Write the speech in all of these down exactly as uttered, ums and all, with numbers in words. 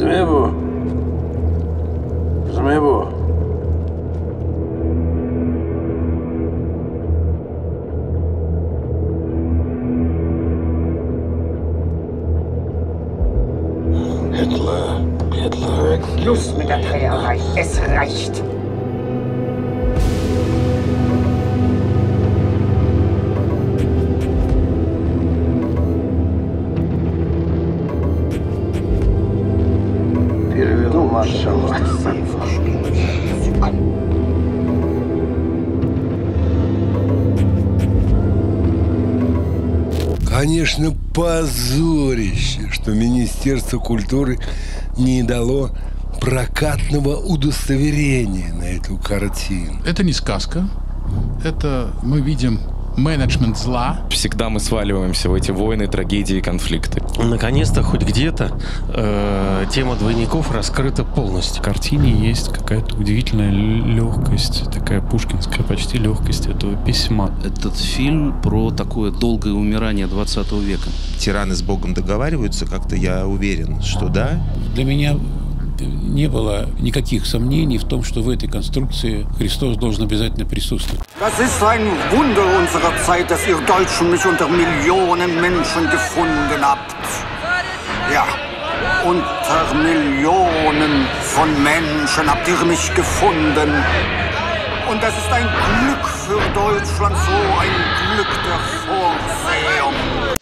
Змебу. Змебу. Hitler, Hitler. Schluss mit der Dreherei. Es reicht. Переведу маршалу. Конечно, позорище, что Министерство культуры не дало прокатного удостоверения на эту картину. Это не сказка. Это мы видим менеджмент зла. Всегда мы сваливаемся в эти войны, трагедии, конфликты. Наконец-то хоть где-то э, тема двойников раскрыта полностью. В картине есть какая-то удивительная легкость, такая пушкинская почти легкость этого письма. Этот фильм про такое долгое умирание двадцатого века. Тираны с Богом договариваются, как-то я уверен, что да. Для меня не было никаких сомнений в том, что в этой конструкции Христос должен обязательно присутствовать. Das ist ein Wunder unserer Zeit, dass ihr Deutschen mich unter Millionen Menschen gefunden habt. Ja, unter Millionen von Menschen habt ihr mich gefunden. Und das ist ein Glück für Deutschland, so ein Glück der Vorsehung.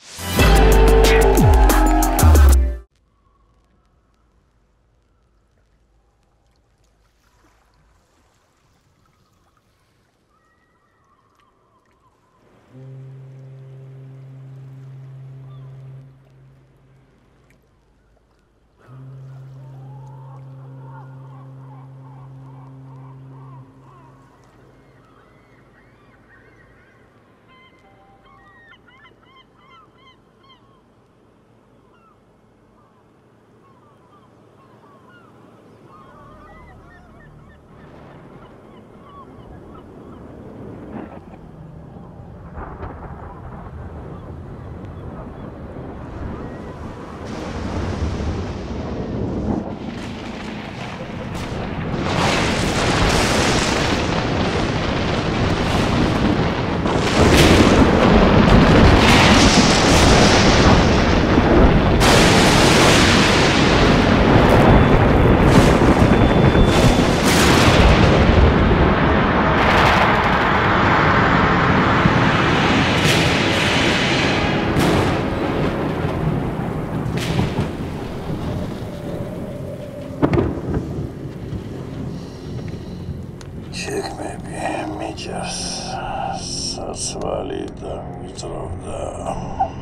Çekme Mitchers, sasvali da Mitrovda,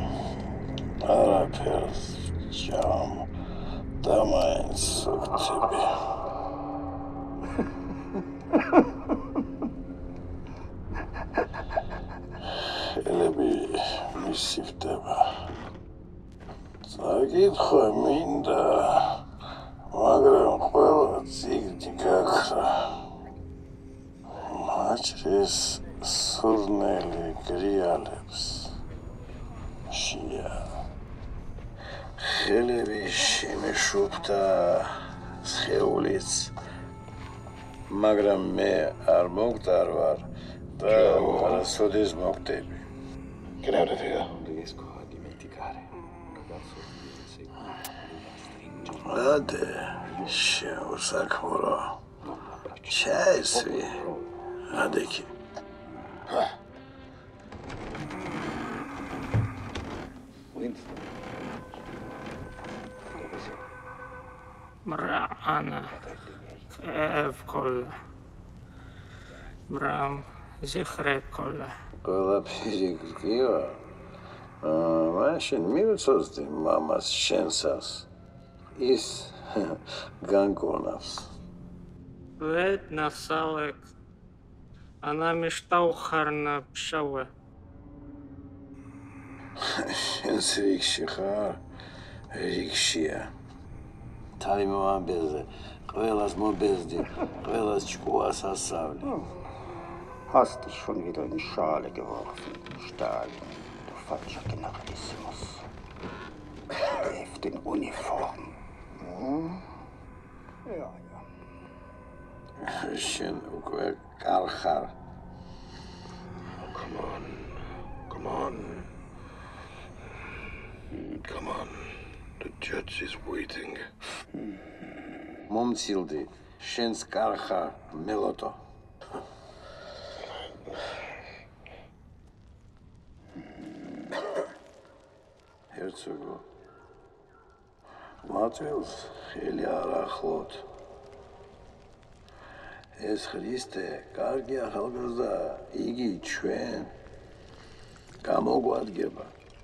Arapercam, Damain Suktibi. Hele bir misifdeba. Zakitxo minda, მაგრამ ყველა ციგნი გაქრა. მაჭრის სურნელი გრიალებს შია. ხელები შემეშუფთა სხეულიც, მაგრამ მე არ მოგდარ ვარ და არასოდეს მოგდები. Grazie. Ade, się usakmuro. Çesvi. Hadi ki. Brana. Ev kolla. Bram zihret kolla. Kolla pirikriva. Maşin miutsozdi mamas şensas. Is Ганконавс. Вет насалек. Она мечтаухарна пшаве. Шенсвикши хар рикшия. Таймован безде. Ყველას მობეზდი, ყველას ჭკუას ასავლი. Hast dich schon wieder in die Schale geworfen, Stalin, du falscher Generalissimus. Lebt in Uniform. Hm? შენ უკვე კარხარ. Come on. Come on. Come on. The judge is waiting. მომცილდი, შენს კარხარ, მელოტო. Herzogo. Matils, ხელი არ ახლოთ. ეს ხრისტე, კარგი ახალგაზრდა, იგი ჩვენ გამოგვადგება.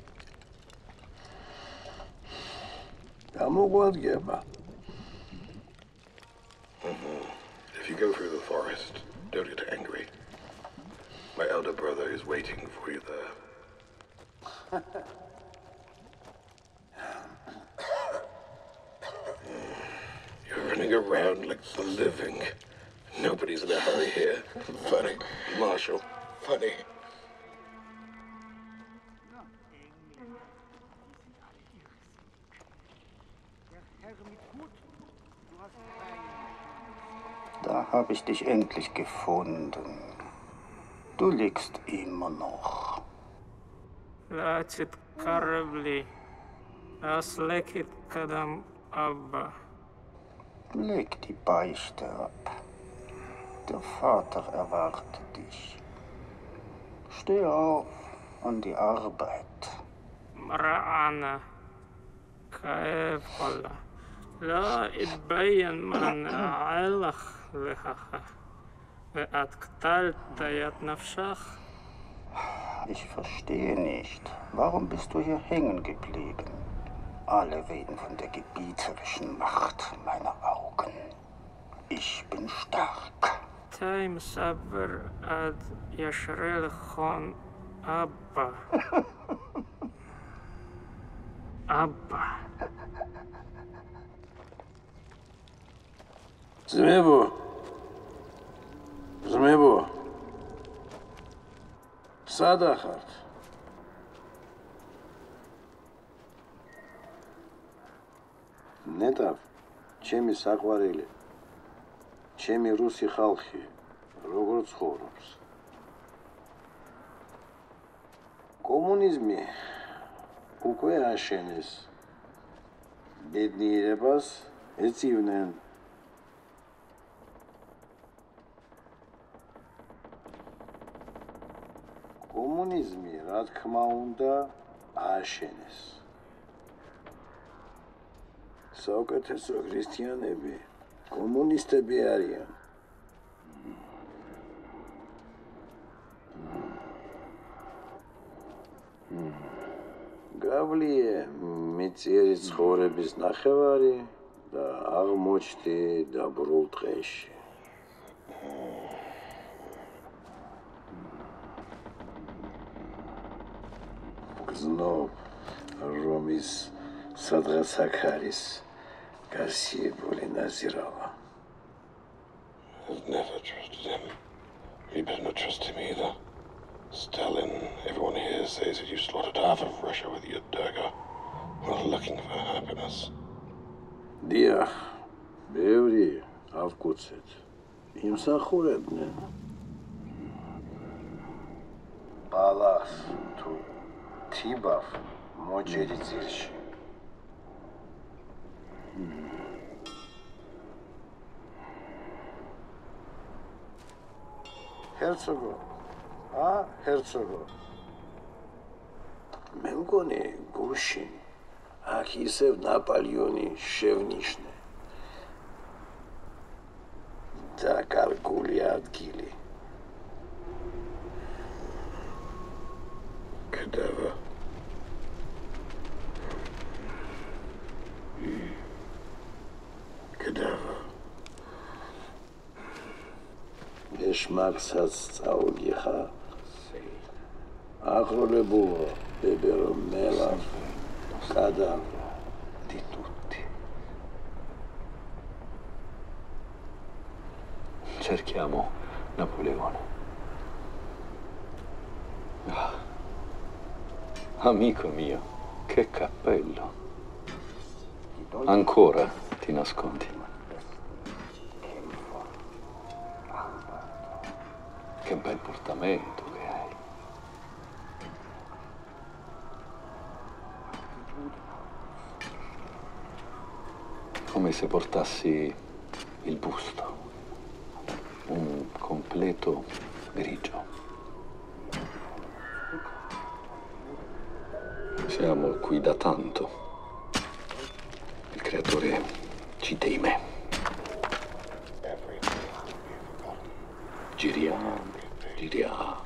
გამოგვადგება. If you go through the forest, don't get angry. My elder brother is waiting for you there. You're running around like the living. Nobody's in a hurry here. Funny. Marshall. Funny. Da habe ich dich endlich gefunden. Du liegst immer noch. Летит корабли, а слекит кадам Abba. Leg die Beichte ab. Der Vater erwartet dich. Steh auf an die Arbeit. Mara'ana. Kaef Allah. لا يتبين من عالخ لها وأتقتلت يد نفسك. Ich verstehe nicht. Warum bist du hier hängen geblieben? Alle reden von der gebieterischen Macht meiner Augen. Ich bin stark. Time saber ad yashrel khon Abba. Abba. Zmebo. Zmebo. სადახართ? ნეტავ, ჩემი საყვარელი, ჩემი რუსი ხალხი, როგორ ცხოვრობს? კომუნიზმი უკვე აშენეს. ბედნიერებას ეწივნენ. კომუნიზმი, რა თქმა უნდა, ააშენეს. საუკეთესო ქრისტიანები კომუნისტები არიან. გავლიე მიწიერი ცხოვრების ნახევარი და აღმოჩნდი დაბრულ დღეში. Знов Ромის სადღაც აქ არის გასიებული ნაზირავა. I've never trusted him. You better not trust him either. Stalin, everyone here says that you slaughtered half of Russia with your dagger while looking for happiness. დიახ, ბევრი ავკუცეთ. იმსახურებდნენ. ბალახს თუ თიბავ მოჯერი ძირში. Herzogo, ა, Herzogo. მე მგონი გუშინ აქ ისევ ნაპოლეონი შევნიშნე. დაკარგული ადგილი. Cadaver. Cadaver. ეშმაკსაც წაუგიხა. აღროლებულო, ბებერო მელავ, კადავრო, di tutti. Cerchiamo Napoleone. Ah. Amico mio, che cappello. Ancora ti nascondi. Che bel portamento che hai. Come se portassi il busto, un completo grigio. Siamo qui da tanto. Il creatore ci teme. Giriamo, giriamo.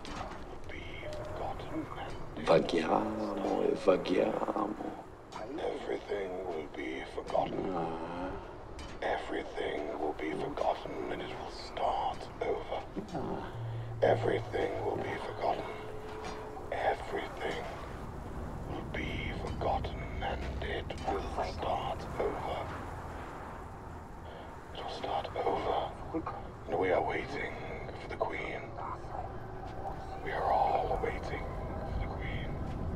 Vaghiamo e vaghiamo. Everything will be forgotten. Everything will be forgotten and it will start over. Everything will be forgotten. Everything will be forgotten and it will start over. It will start over. And we are waiting for the Queen. We are all waiting for the Queen.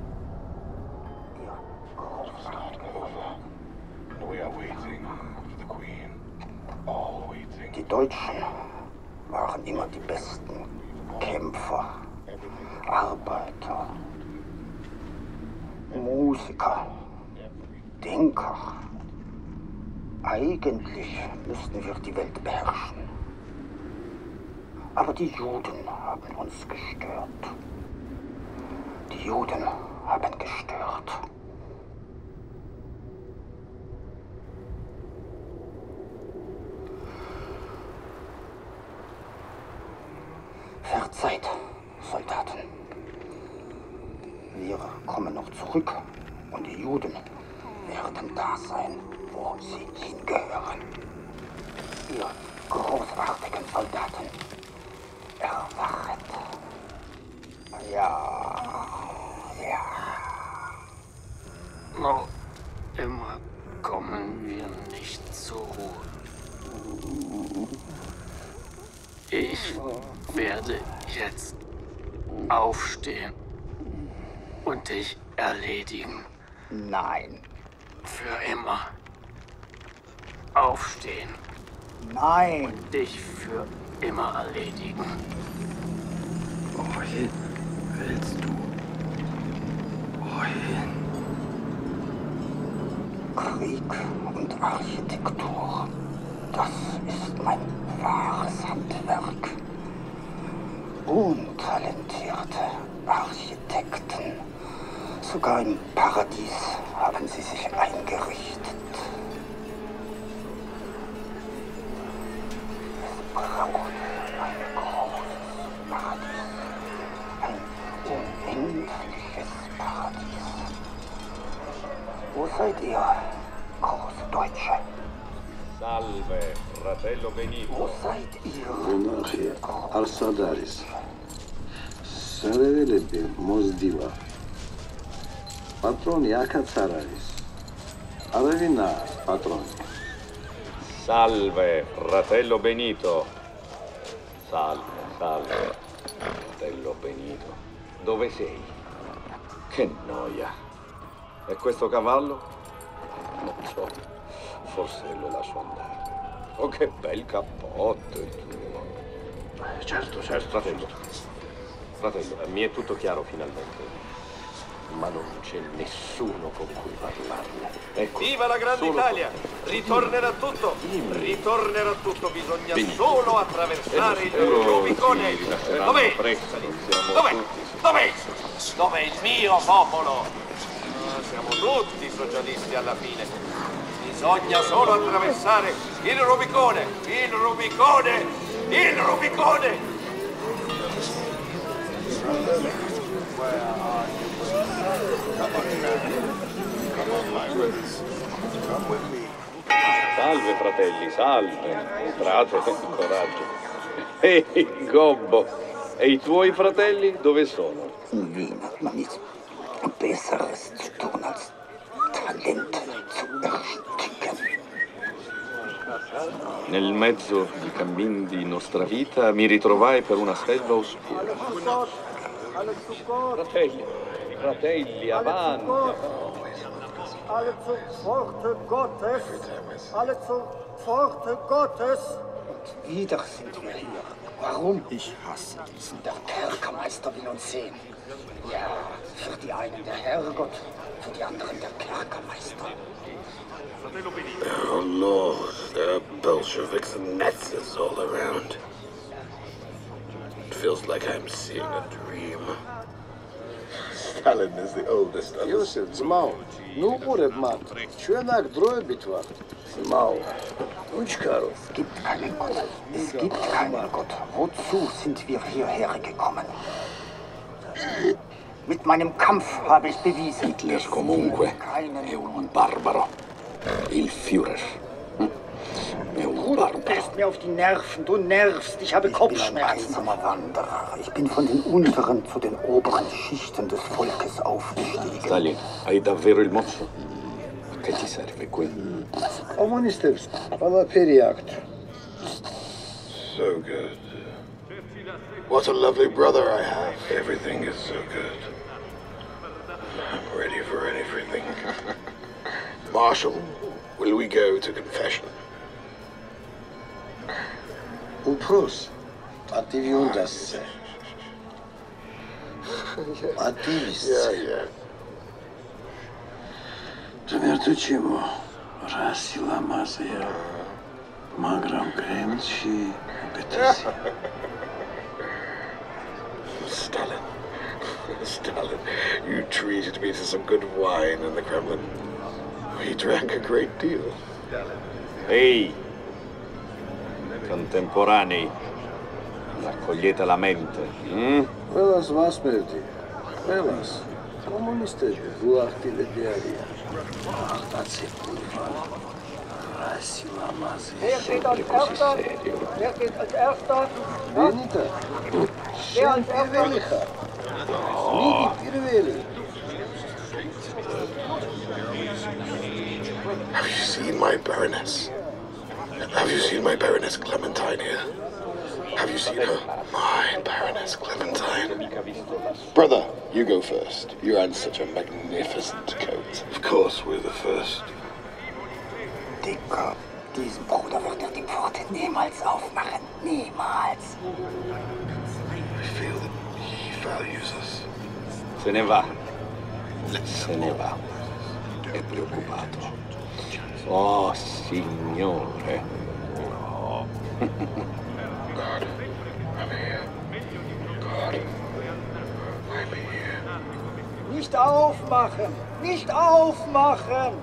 It will start over. And we are waiting for the Queen. All waiting. Die Deutschen waren immer die besten Kämpfer, Arbeiter, Musiker, Denker. Eigentlich müssten wir die Welt beherrschen. Aber die Juden haben uns gestört. Die Juden haben gestört. Verzeiht, Soldaten. Wir kommen noch zurück und die Juden werden da sein, wo sie hingehören. Ihr großartigen Soldaten, erwachet. Ja, ja. Noch immer kommen wir nicht zur Ruhe. Ich werde jetzt aufstehen und dich erledigen. Nein. Für immer. Aufstehen. Nein. Und dich für immer erledigen. Wohin willst du? Wohin? Krieg und Architektur. Das ist mein wahres Handwerk. Untalentierte Architekten. Sogar im Paradies haben sie sich eingerichtet. Es braucht ein großes Paradies. Ein unendliches Paradies. Wo seid ihr, große Deutsche? Salve, fratello Benito. Wo seid ihr? Monarchia, Arsadaris. Serevelebi, Mosdiva. Patroni Akatsararis. Aravina, patroni. Salve, fratello Benito. Salve, salve, fratello Benito. Dove sei? Che noia. E questo cavallo? Non so, forse lo lascio andare. Oh, che bel cappotto il tuo. Eh, certo, certo. Fratello, fratello, mi è tutto chiaro finalmente. Ma non c'è nessuno con cui parlarne. Ecco, Viva la Grande Italia! Ritornerà tutto! Ritornerà tutto, bisogna solo attraversare il Rubicone! Dov'è? Dov'è? Dov'è? Dov'è il mio popolo? Siamo tutti socialisti alla fine. Bisogna solo attraversare il Rubicone! Il Rubicone! Il Rubicone! Salve fratelli, salve. Entrate, coraggio. Ehi, Gobbo, e i tuoi fratelli dove sono? In Wien hat man nichts Besseres zu tun, als Talente zu ersticken. Nel mezzo di cammin di nostra vita mi ritrovai per una selva oscura. Fratelli, fratelli, avanti. Alle zur Pforte Gottes, alle zur Pforte Gottes. Und wieder sind wir hier. Warum? Ich hasse diesen. Der Kerkermeister will uns sehen. Ja, für die einen der Herrgott, für die anderen der Kerkermeister. Oh Lord, there are Bolsheviks and Nazis all around. It feels like I'm seeing a dream. Stalin is the oldest of us. Yusuf, Zmau, nu ureb mat. Čuenak droje bitva. Zmau, Unchkaru. Es gibt keinen Gott. Es gibt keinen Gott. Wozu sind wir hierher gekommen? Mit meinem Kampf habe ich bewiesen. Hitler comunque è un barbaro. Il Führer. È un Bruder, du gehst mir auf die Nerven. Du nervst. Ich habe Kopfschmerzen. Ich bin ein einsamer Wanderer. Ich bin von den unteren zu den oberen Schichten des Volkes aufgestiegen. Stalin, hai davvero il mosso? Che ti serve qui? Коммунистებს, ყველაფერი აქვთ. So good. What a lovely brother I have. Everything is so good. I'm ready for anything. Marshal, will we go to confession? Upros, პატივი უნდა სცე. პატივი სცე. Żemertu czemu? Raz i lamazja. Magram kremci, betesi. Stalin. Stalin, you treated me to some good wine in the Kremlin. We drank a great deal. Ehi, contemporanei, raccogliete la mente. Mm? ყველას ვასმევდი. ყველას. კომუნისტები უახტილები არიან. აღტაცებული ვარ. რასი ლამაზი. Wer geht als Erster? Wer geht als Erster? Benita. Wer als Erster? Მიდი პირველი. Have you seen my Baroness? Have you seen my Baroness Clementine here? Have you seen her? My Baroness Clementine. Brother, you go first. You're on such a magnificent coat. Of course, we're the first. Dicker, diesen Bruder wird er die Pforte niemals aufmachen. Niemals. I feel that he values us. Se ne va. Se ne va. È preoccupato. Oh, signore. Oh. God, I'm here. God, I'm here. Nicht aufmachen! Nicht aufmachen!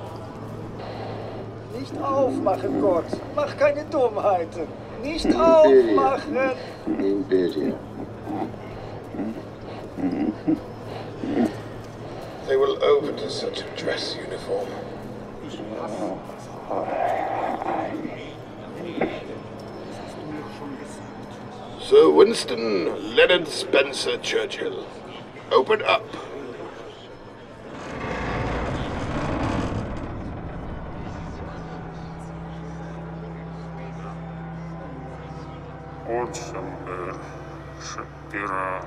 Nicht aufmachen, Gott! Mach keine Dummheiten! Nicht aufmachen! Imperia. They will open to such a dress uniform. Sir Winston Leonard Spencer Churchill, open up. Olsenberg, Shapira,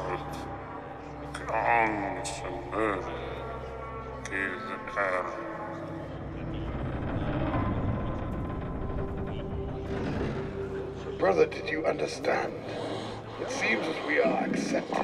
Olsenberg, Kizer. Brother, did you understand? It seems as we are accepted.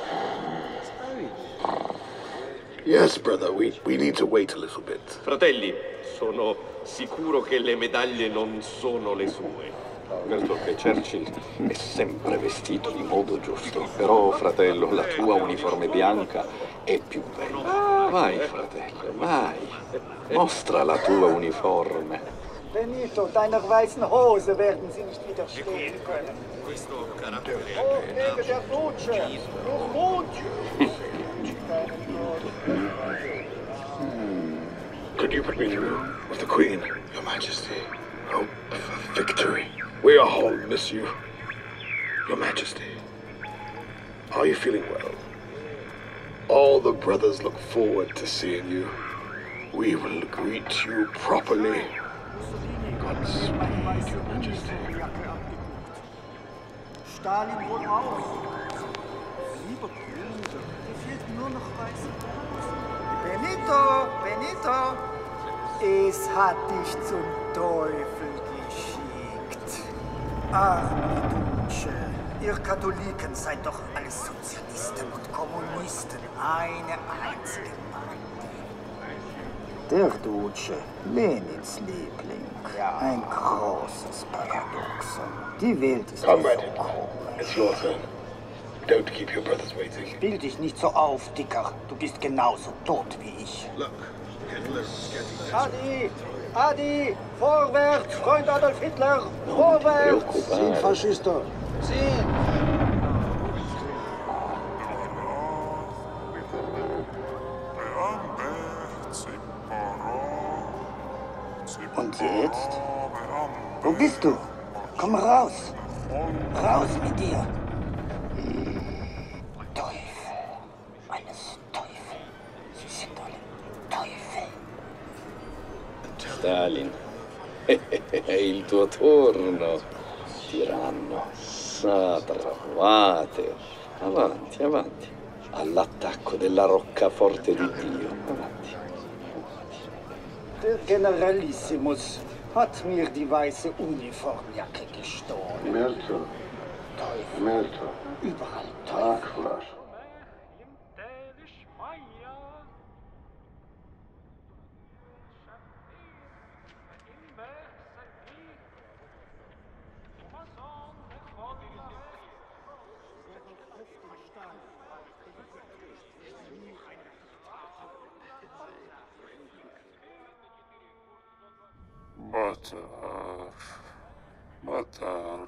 Yes, brother, we, we need to wait a little bit. Fratelli, sono sicuro che le medaglie non sono le sue. Perché Churchill è sempre vestito di modo giusto. Però, fratello, la tua uniforme bianca è più bella. Vai, fratello, vai. Mostra la tua uniforme. Benito, deiner weißen Hose werden sie nicht widerstehen können. Oh, wegen der Rutsche! Du Rutsche! Could you put me through with the Queen, Your Majesty? Oh, for victory. We all miss you. Your Majesty, are you feeling well? All the brothers look forward to seeing you. We will greet you properly. Godspeed, Your Majesty. Stalin wohl auch. Lieber Bruder, dir fehlt nur noch weiße Hose. Benito, Benito, es hat dich zum Teufel geschickt. Arme Duce, ihr Katholiken seid doch alles Sozialisten und Kommunisten. Eine einzige Mann. Der Duce, Lenins Liebling. Ja. Ein großes Paradoxon. Die Welt ist Comrade, so komisch. it's your turn. Don't keep your brothers waiting. Spiel dich nicht so auf, Dicker. Du bist genauso tot wie ich. Look, Hitler's getting Adi! Adi! Vorwärts, Freund Adolf Hitler! Vorwärts! Sind Faschisten! Sind! Und jetzt? Wo bist du? Komm raus! Raus mit dir! Teufel! Alles Teufel! Sie sind alle Teufel! Stalin, è il tuo turno, tiranno, satrapate, avanti, avanti, all'attacco della roccaforte di Dio, avanti. Der Generalissimus hat mir die weiße Uniformjacke gestohlen. Merto, Teufel. Merto, Überall Teufel. Akvar. Butter. Butter.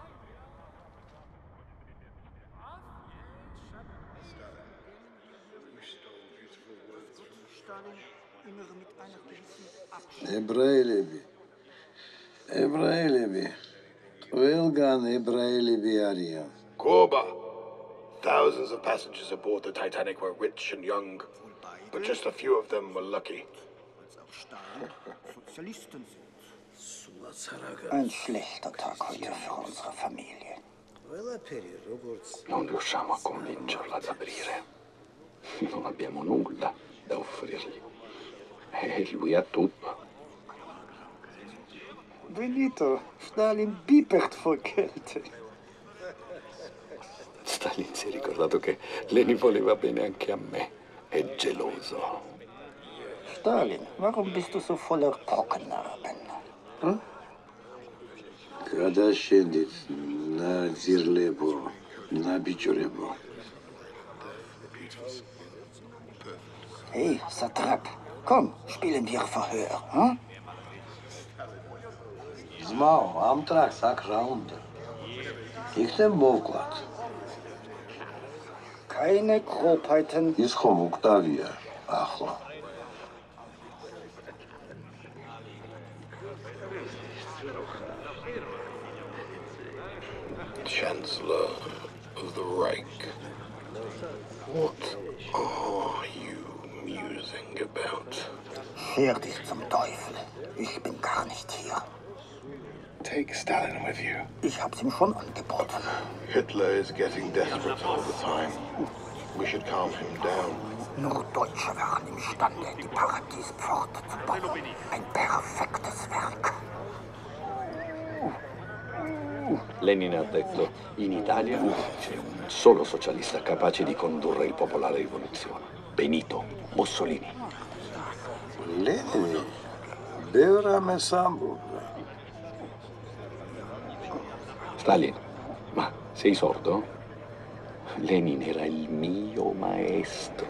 Ebrailebi. Ebrailebi. Tvelgan Ebrailebi Arian. Koba! Thousands of passengers aboard the Titanic were rich and young, but just a few of them were lucky. Ein schlechter Tag heute für unsere Familie. Non riusciamo a convincerla ad aprire. Non abbiamo nulla da offrirgli. E lui ha tutto. Benito, Stalin bipert vor Kälte. Stalin si è ricordato che Lenin voleva bene anche a me. È geloso. Stalin, warum bist du so voller Pockennarben? Hm? Когда щедит на зирлебо, на бичуребо. Hey, Satrap, komm, spielen wir Verhör, hm? Zmao, Amtrak, sak raund. Ich den Bovklad. Keine Grobheiten. Iskhom Octavia, Achla. Chancellor of the Reich, what are you musing about? Scher dich zum Teufel. Ich bin gar nicht hier. Take Stalin with you. Ich hab's ihm schon angeboten. Hitler is getting desperate all the time. We should calm him down. Nur Deutsche waren imstande, die Paradiespforte zu bauen. Ein perfektes Werk. Lenin ha detto, in Italia c'è un solo socialista capace di condurre il popolo alla rivoluzione. Benito Mussolini. Lenin, Bevra Mesambo. Stalin, ma sei sordo? Lenin era il mio maestro.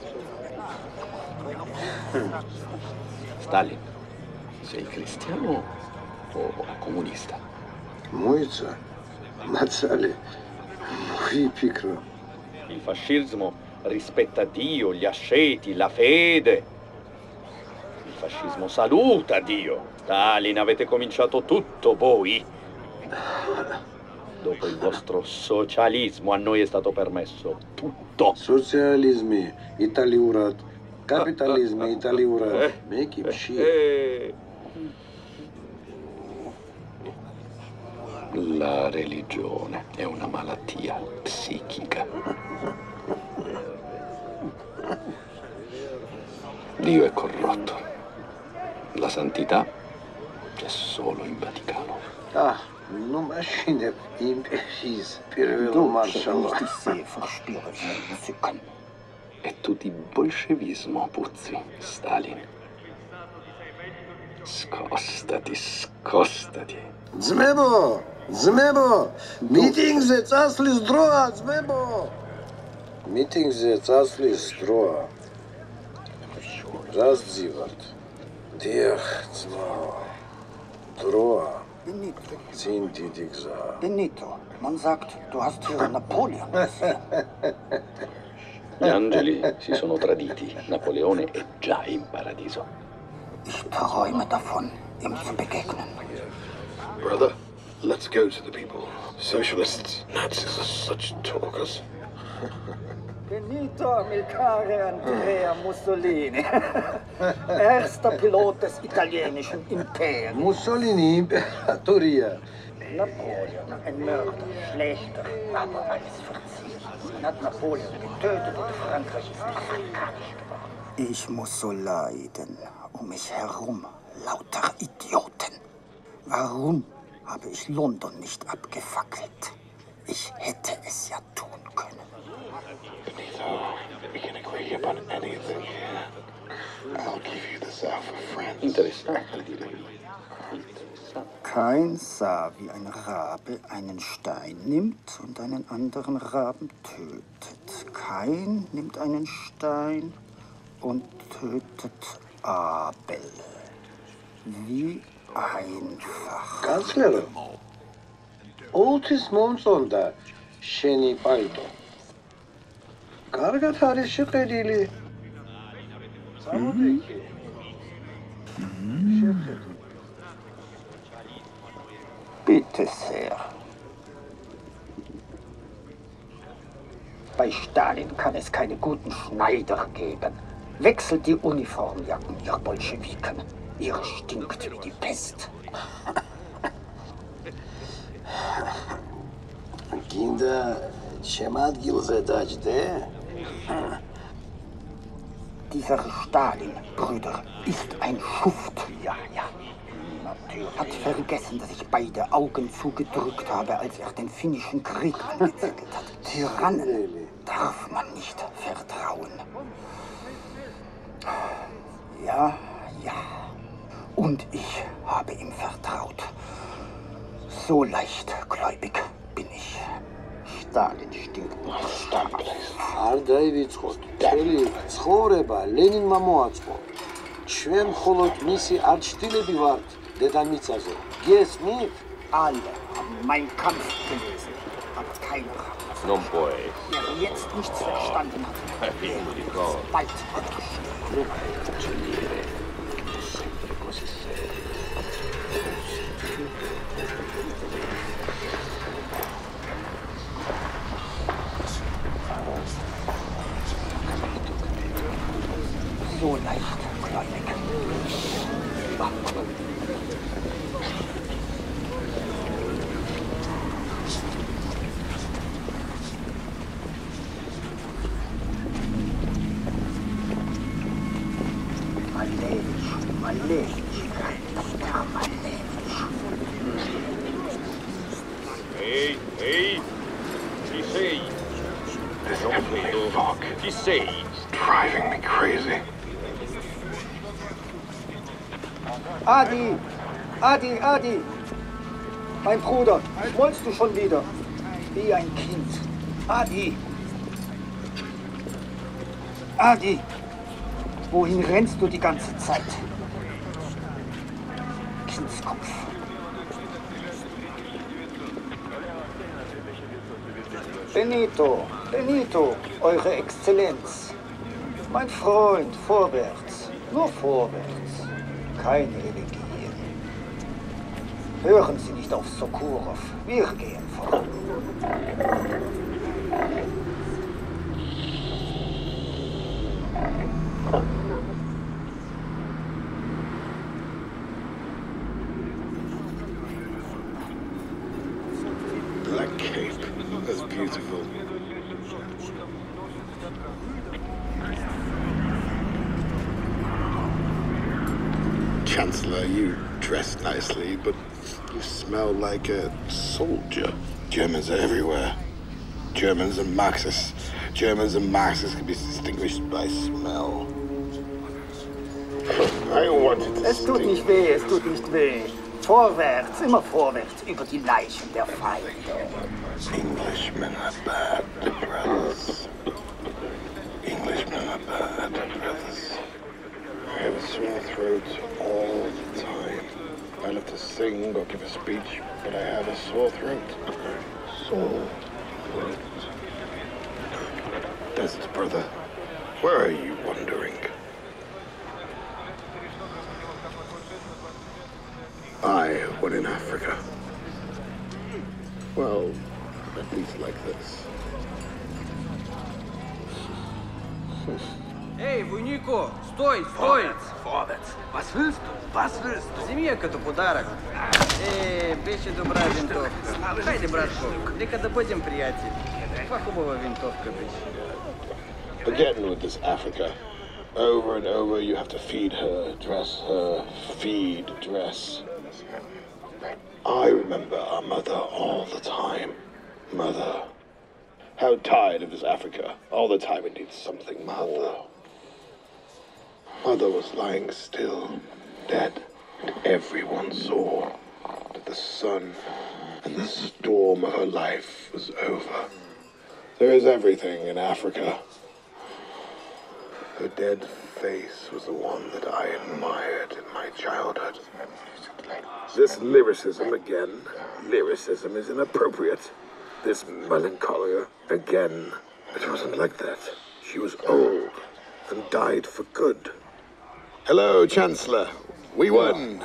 Stalin, sei cristiano o comunista? Moica, Mazzale, Muhipicro. Il fascismo rispetta Dio, gli asceti, la fede. Il fascismo saluta Dio. Stalin, avete cominciato tutto voi. Dopo il vostro socialismo a noi è stato permesso tutto. Socialismi, Italiurat, capitalismi, Italiurat, make him shit. La religione è una malattia psichica. Dio è corrotto. La santità c'è solo in Vaticano. Ah, Ну, машина империз перевела маршала. Это и большевизм, Пуцци, Сталин. Скостати, скостати. Дзмебо! Дзмебо! Митинг зе цасли строа, Дзмебо! Митинг зе цасли строа. Раздзивард. Дех, Дзмао. Троа. Zinti Digsa. Benito, man sagt, du hast für Napoleon gesehen. Gli angeli si sono traditi. Napoleone è già in paradiso. Ich träume davon, ihm zu begegnen. Brother, let's go to the people. Socialists, Nazis are such talkers. Benito Amilcare Andrea Mussolini. Erster Pilot des italienischen Imperiums. Mussolini, Imperatoria. Napoleon, ein Mörder, schlechter, aber alles verziert. Man hat Napoleon getötet und Frankreich ist afrikanisch geworden. Ich muss so leiden. Um mich herum lauter Idioten. Warum habe ich London nicht abgefackelt? Ich hätte es ja tun können. Benito, we can agree upon anything here. I'll give you the South of France. Interessante, direi. Kain sah, wie ein Rabe einen Stein nimmt und einen anderen Raben tötet. Kain nimmt einen Stein und tötet Abel. Wie einfach. Kanzler, Otis Monsonda, Sheni Paito. Kargat Harishi Kedili. Samudeki. Bitte sehr. Bei Stalin kann es keine guten Schneider geben. Wechselt die Uniformjacken, ihr Bolschewiken. Ihr stinkt wie die Pest. Kinder, Schemat Gilzedajde. Dieser Stalin, Brüder, ist ein Schuft. Ja, ja. Natürlich. Hat vergessen, dass ich beide Augen zugedrückt habe, als er den finnischen Krieg angezettelt hat. Tyrannen darf man nicht vertrauen. Ja, ja. Und ich habe ihm vertraut. So leichtgläubig bin ich. Stalin stinkt nach Stalin. Arday vitzkhot. Teli ცხოვრება ლენინმა მოაწყო. ჩვენ მხოლოდ მისი არჩtildeები ვართ დედამიწაზე. Gesmit? Alle haben Mein Kampf gelesen, aber keiner hat das. Non puoi. Wer jetzt nichts verstanden hat, wird bald so leichtgläubig. Malevich, Malevich, Herr Malevich. Ehi, ehi, chi sei? Non vedo. Chi sei? Driving me crazy. Adi! Adi, Adi! Mein Bruder, schmollst du schon wieder? Wie ein Kind. Adi! Adi! Wohin rennst du die ganze Zeit? Kindskopf. Benito, Benito, Eure Exzellenz. Mein Freund, vorwärts, nur vorwärts. Keine Elegien. Hören Sie nicht auf Sokurov. Wir gehen voran. Black cape. That's beautiful. Chancellor, you dress nicely, but You smell like a soldier. Germans are everywhere. Germans and Marxists. Germans and Marxists can be distinguished by smell. I wanted to Es tut nicht weh, es tut nicht weh. Vorwärts, immer vorwärts, über die Leichen der Feinde. Englishmen are bad brothers. Englishmen are bad brothers. I have a sore throat all the time. I love to sing or give a speech, but I have a sore throat. Sore throat. Desert brother, where are you wandering? I went in Africa. Well, at least like this. Эй, Вуйнико, стой, стой! Vorwärts, was willst du? Was willst du? Сними эту подарок. Эй, печи добра винтовка. Хайди, братку, нека добудем приятель. Фахубова винтовка, печи. Again with this Africa. Over and over you have to feed her, dress her, feed, dress. I remember our mother all the time. Mother. How tired of this Africa. All the time it needs something more. Mother was lying still, dead, and everyone saw that the sun and the storm of her life was over. There is everything in Africa. Her dead face was the one that I admired in my childhood. This lyricism again. Lyricism is inappropriate. This melancholia again. It wasn't like that. She was old and died for good. Hello, Chancellor. We won.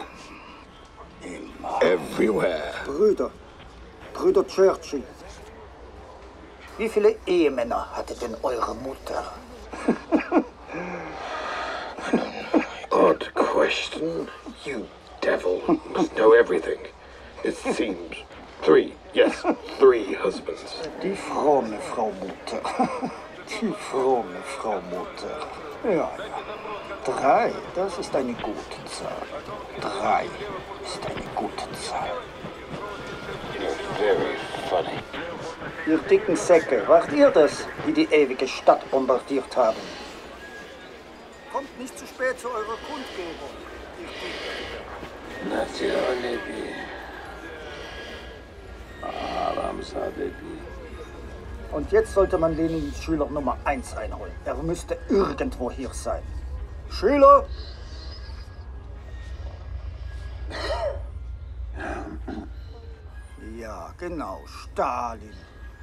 Everywhere. Brüder, Brüder Churchill. Wie viele Ehemänner hatte denn eure Mutter? Odd question. You devil must know everything. It seems three, yes, three husbands. Die fromme Frau Mutter. Die fromme Frau Mutter. Ja, ja. Drei, das ist eine gute Zahl. Drei ist eine gute Zahl. You're very funny. Ihr dicken Säcke, wart ihr das, die die ewige Stadt bombardiert haben? Kommt nicht zu spät zu eurer Kundgebung. Und jetzt sollte man Lenins Schüler Nummer eins einholen. Er müsste irgendwo hier sein. Schüler! Ja, genau, Stalin.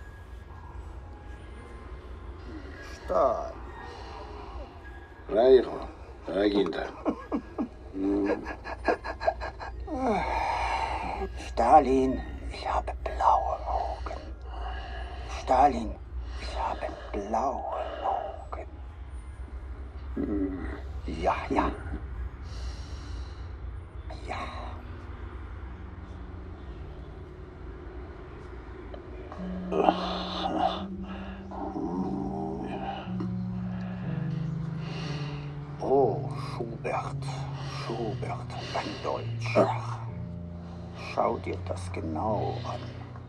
Stalin. Reicho, Reginda. Stalin, ich habe blaue Augen. Stalin, ich habe blaue Augen. Ja, ja. Ja. Oh, Schubert, Schubert, ein Deutscher. Schau dir das genau an.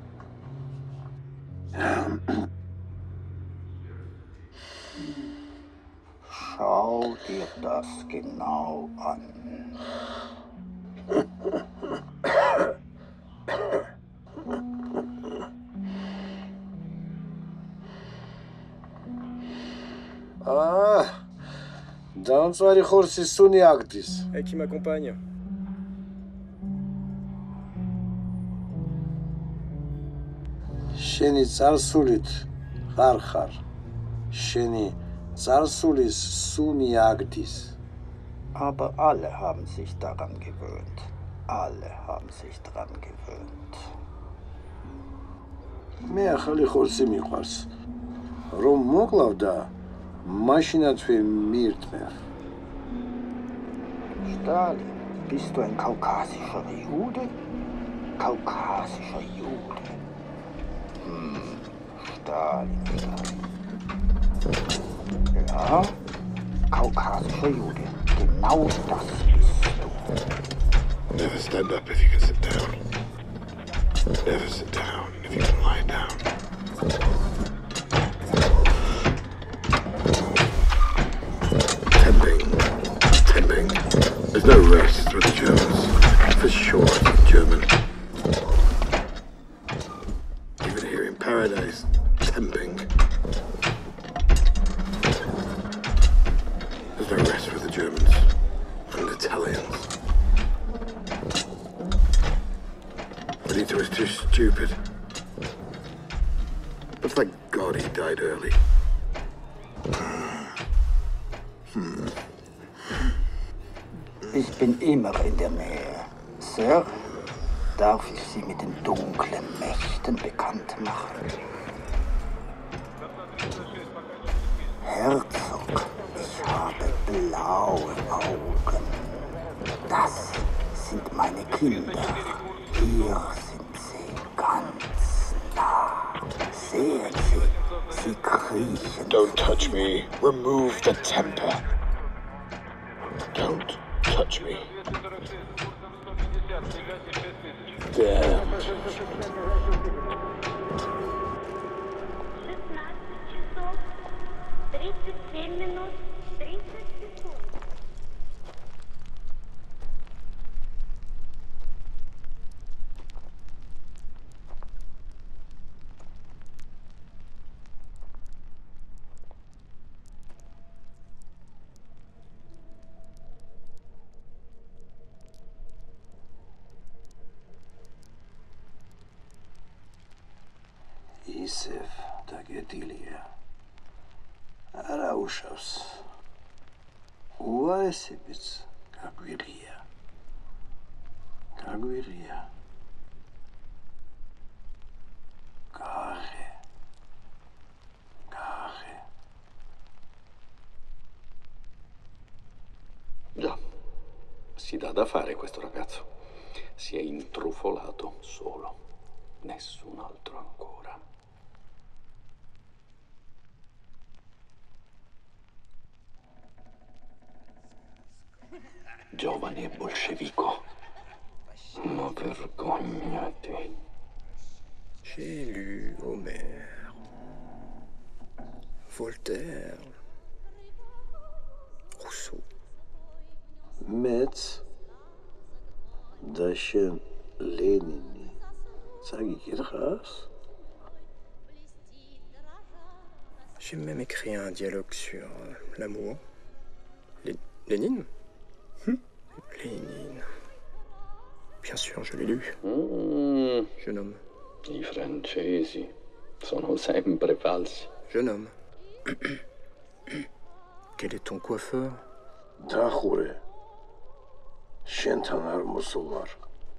Schau dir das genau an. Ah, Daunțoare horsi suni actis. E chi mi accompagna? Sheni tsarsulit harhar. Sheni tsarsulis suni actis. Aber alle haben sich daran gewöhnt. Alle haben sich daran gewöhnt. Me ახალი ხორცი მიყვარს. Რომ მოკლავ და მაშინაც ვერ მიირთმევ. Stalin, bist du ein kaukasischer Jude? Kaukasischer Jude. Hm, Stalin. Ja, kaukasischer Jude. Genau das bist du. Never stand up if you can sit down. Never sit down if you can lie down. Temping. Temping. There's no rest with the Germans. For sure it's German. Even here in paradise, temping. There's no rest with the Germans and Italians. Benito was too stupid. But thank God he died early. Hmm. Ich bin immer in der Nähe. Sir, darf ich Sie mit den dunklen Mächten bekannt machen? Herzog, ich habe blaue Augen. Das sind meine Kinder. Hier sind sie ganz nah. Sehen Sie, sie kriechen. Don't touch me. Remove the temper. Don't touch me. Damn. Isef Tagetilia. Araushavs. Uaesipits Kaguiria. Kaguiria. Gare. Gare. Già, si dà da fare questo ragazzo. Si è intrufolato solo. Nessun altro ancora. Giovane e bolscevico. Ma vergognati. J'ai lu Homère, Voltaire, Rousseau. Metz. Dashen Lenini. J'ai même écrit un dialogue sur euh, l'amour. Lé Lénine hum Lénine. Bien sûr, je l'ai lu. Mm. Jeune homme. I francesi sono sempre falsi. Jeune homme. Quel est ton coiffeur? Dahure. Shentan Musulmar.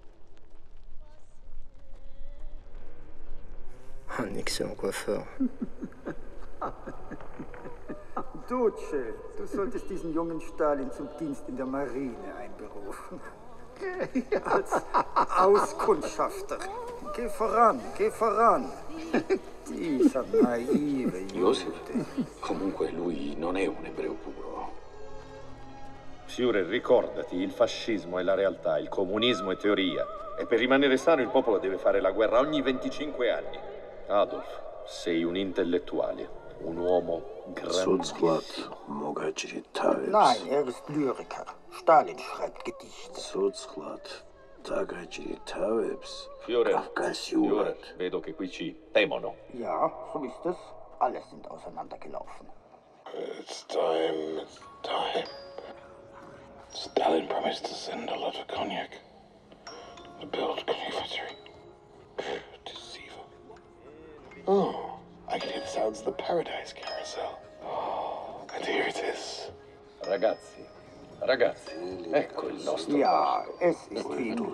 Un excellent coiffeur. Duce, du solltest diesen jungen Stalin zum Dienst in der Marine einberufen. Als Auskundschafter. Geh voran, geh voran. Dieser naive Joseph, comunque lui non è un ebreo puro. Führer, ricordati, il fascismo è la realtà, il comunismo è teoria. E per rimanere sano il popolo deve fare la guerra ogni venticinque anni. Adolf, sei un intellettuale, un uomo grandissimo. Nein, er ist Lyriker. Stalin schreibt Gedichte. Führer, Führer, vedo che qui ci temono. Ja, so ist es. Alle sind auseinandergelaufen. It's time, it's time. Stalin promised to send a lot of cognac to build Cognac Factory. Deceiver. Oh, I can hear the sounds of the Paradise Carousel. Oh, and here it is. Ragazzi, ragazzi, ecco il nostro Ja, posto. es ist wie du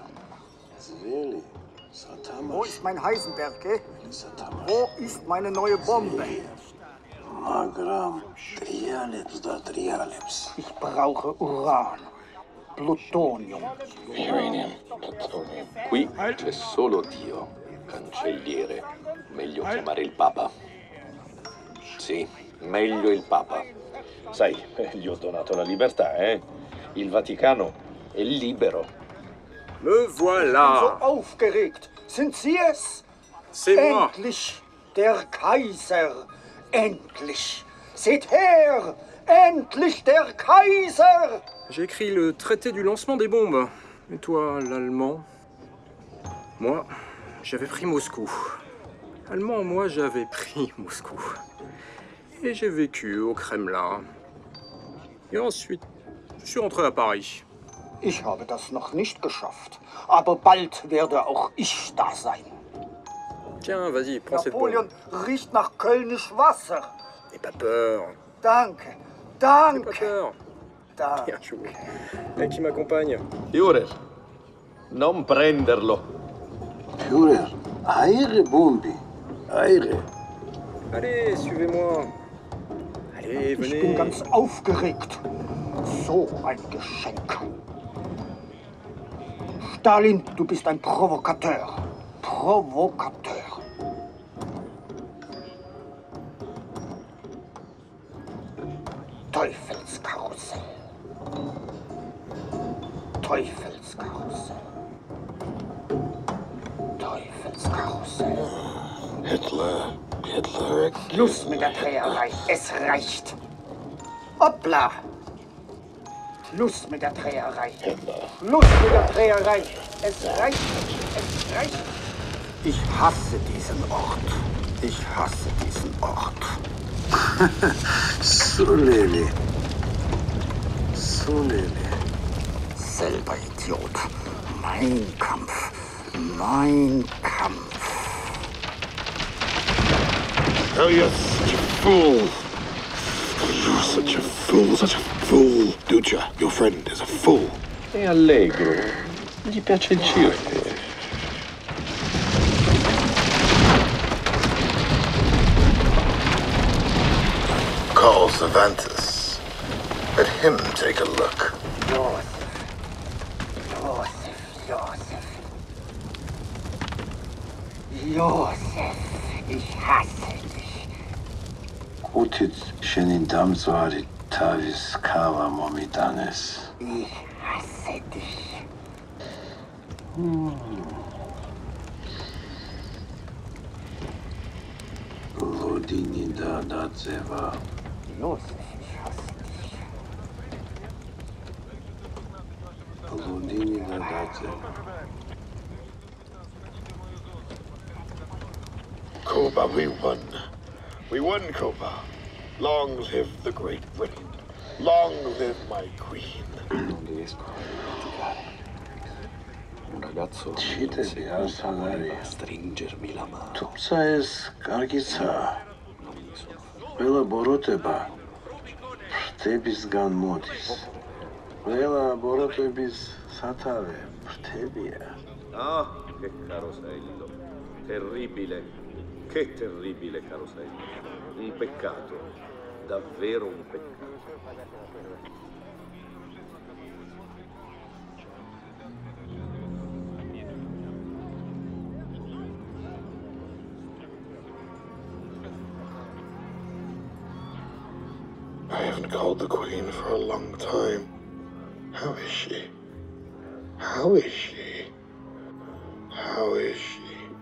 Wo ist mein Heisenberg? Wo ist meine neue Bombe? Magram, Trialeps da Trialeps. Ich brauche Uran, Plutonium. Uranium, plutonium. Qui c'è solo Dio, cancelliere. Meglio chiamare il Papa. Sì, meglio il Papa. Sai, gli ho donato la libertà, eh? Il Vaticano è libero. Me voilà. Ich bin so aufgeregt. Sind Sie es? C'est moi. Endlich der Kaiser. Endlich. Seht her. Endlich der Kaiser. J'ai écrit le traité du lancement des bombes. Et toi, l'allemand? Moi, j'avais pris Moscou. Allemand, moi, j'avais pris Moscou. Et j'ai vécu au Kremlin. Et ensuite, je suis rentré à Paris. Ich habe das noch nicht geschafft. Aber bald werde auch ich da sein. Tiens, vas-y, prends cette bombe. Napoleon riecht nach Kölnisch Wasser. N'aie pas peur. Danke. Danke. N'aie pas peur. Danke. Bien joué. Et qui m'accompagne? Führer, non prenderlo. Führer, aire bombi. Aire. Allez, suivez-moi. Allez, venez. Ich bin ganz aufgeregt. So ein Geschenk. Stalin, du bist ein Provokateur. Provokateur. Teufelskarussell. Teufelskarussell. Teufelskarussell. Hitler, Hitler. Schluss mit der Dreherei. Es reicht. Hoppla. Schluss mit der Dreherei. Schluss mit der Dreherei. Es reicht. Es reicht. Ich hasse diesen Ort. Ich hasse diesen Ort. Suleli. Suleli. Selber Idiot. Mein Kampf. Mein Kampf. Oh, you're such a fool. You're such a fool, such a fool. Ducha, your friend is a fool. È allegro. Gli piace il circo. Call Cervantes. Let him take a look. Josef, Josef, Josef. Josef, ich hasse dich. Utit shenin damzvari tavis kava momitanes. Ich hasse dich. Lodini da dadzeva. Josef, ich hasse dich. Lodini da dadzeva. Koba, we won. We won, Koba. Long live the great Britain. Long live my queen. Non riesco a dimenticare. Un ragazzo voleva stringermi la mano. Tupsa es kargitsa. Vela boroteba. Ftebisgan modis. Vela borotebis satave. Ftebia. Ah, che carosello. Terribile. Che terribile carosello. Un peccato. Davvero un peccato. I haven't called the Queen for a long time. How is she? How is she? How is she?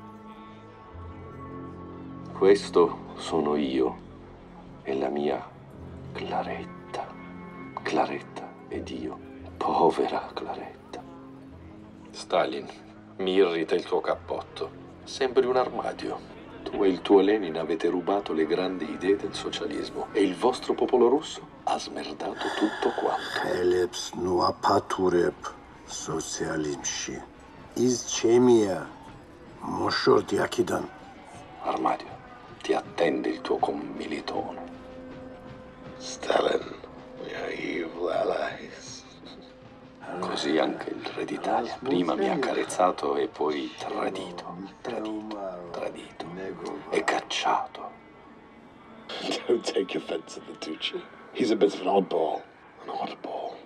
Questo sono io e la mia Claretta. Claretta ed io. Povera Claretta. Stalin, mi irrita il tuo cappotto. Sembri un armadio. Tu e il tuo Lenin avete rubato le grandi idee del socialismo e il vostro popolo russo ha smerdato tutto quanto. Philips nuapaturep socialimshi. Iz chemia. Moshort yakidan. Armadio, ti attende il tuo commilitone. Stalin, we are evil allies. Così anche il re d'Italia. Prima mi ha accarezzato e poi tradito, tradito, tradito e cacciato. Don't take offense at the Duce. He's a bit of an oddball. An oddball.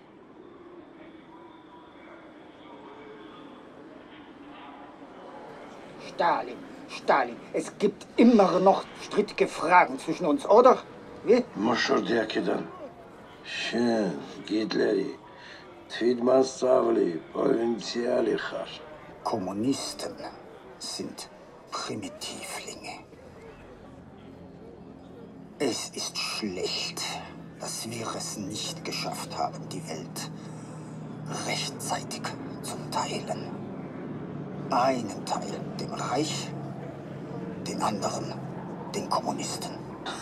Stalin, Stalin, es gibt immer noch strittige Fragen zwischen uns, oder? Wie? Moshort yakidan. Shen, Gidleri. Kommunisten sind Primitivlinge. Es ist schlecht, dass wir es nicht geschafft haben, die Welt rechtzeitig zu teilen. Einen Teil dem Reich, den anderen den Kommunisten.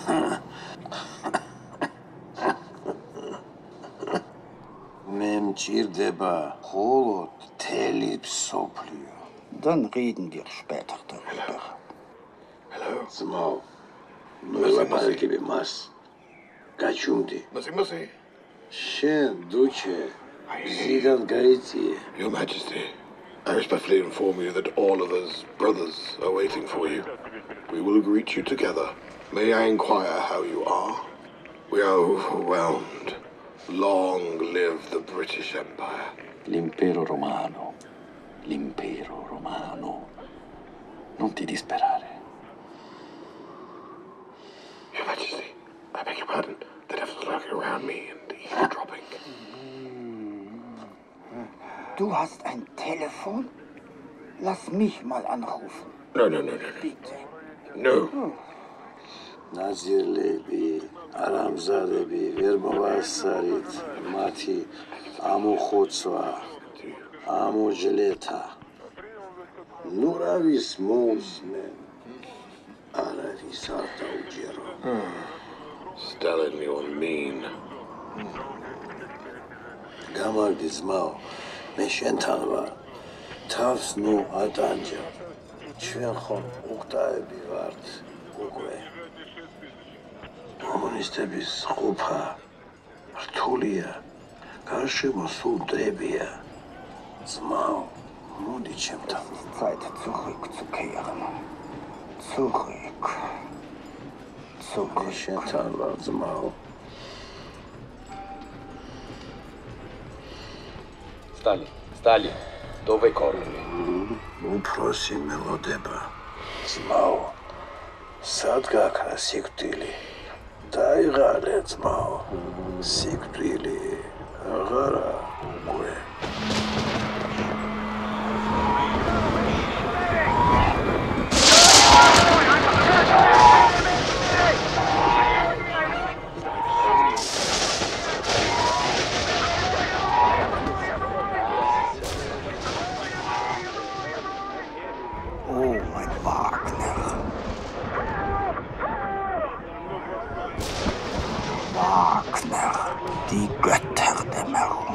Dann reden wir später darüber. Hello. Zmao. Nuela palkibi mas. Kachumdi. Masi masi. Shen duce. Zidan gaiti. Your Majesty, I respectfully inform you that all of us brothers are waiting for you. We will greet you together. May I inquire how you are? We are overwhelmed. Long live the British Empire. L'impero romano. L'impero romano. Non ti disperare. Your Majesty, I beg your pardon. The devil's lurking around me and eavesdropping. Du hast ein Telefon? Lass mich mal anrufen. No, no, no, no, no. Bitte. No. Nazir Lebi, Aramzadebi, Vermavasarit, Mati, Amu Khotswa, Amu Jeleta. Nuravis Mosmen, Aravis Arta Ujero. Stalin, you're mean. Gamal Dizmao, Meshentanva, Tavs no Adanja, Chvenkhon Uktaebi Vart, Ukwe. Kommunistების ყოფა რთულია, გარშემო სულ დრებია. Zmao, მოდი ჩემთან. Zeit zurückzukehren. Zurück. Zurück. შენთან ვარ, Zmao. Stalin, Stalin, dove corri? უფროსი მელოდება. Zmao, სად გაქრა სიკვდილი? დაიღალე, Zmao. სიკვდილი აღარა უკვე. Die Götterdämmerung.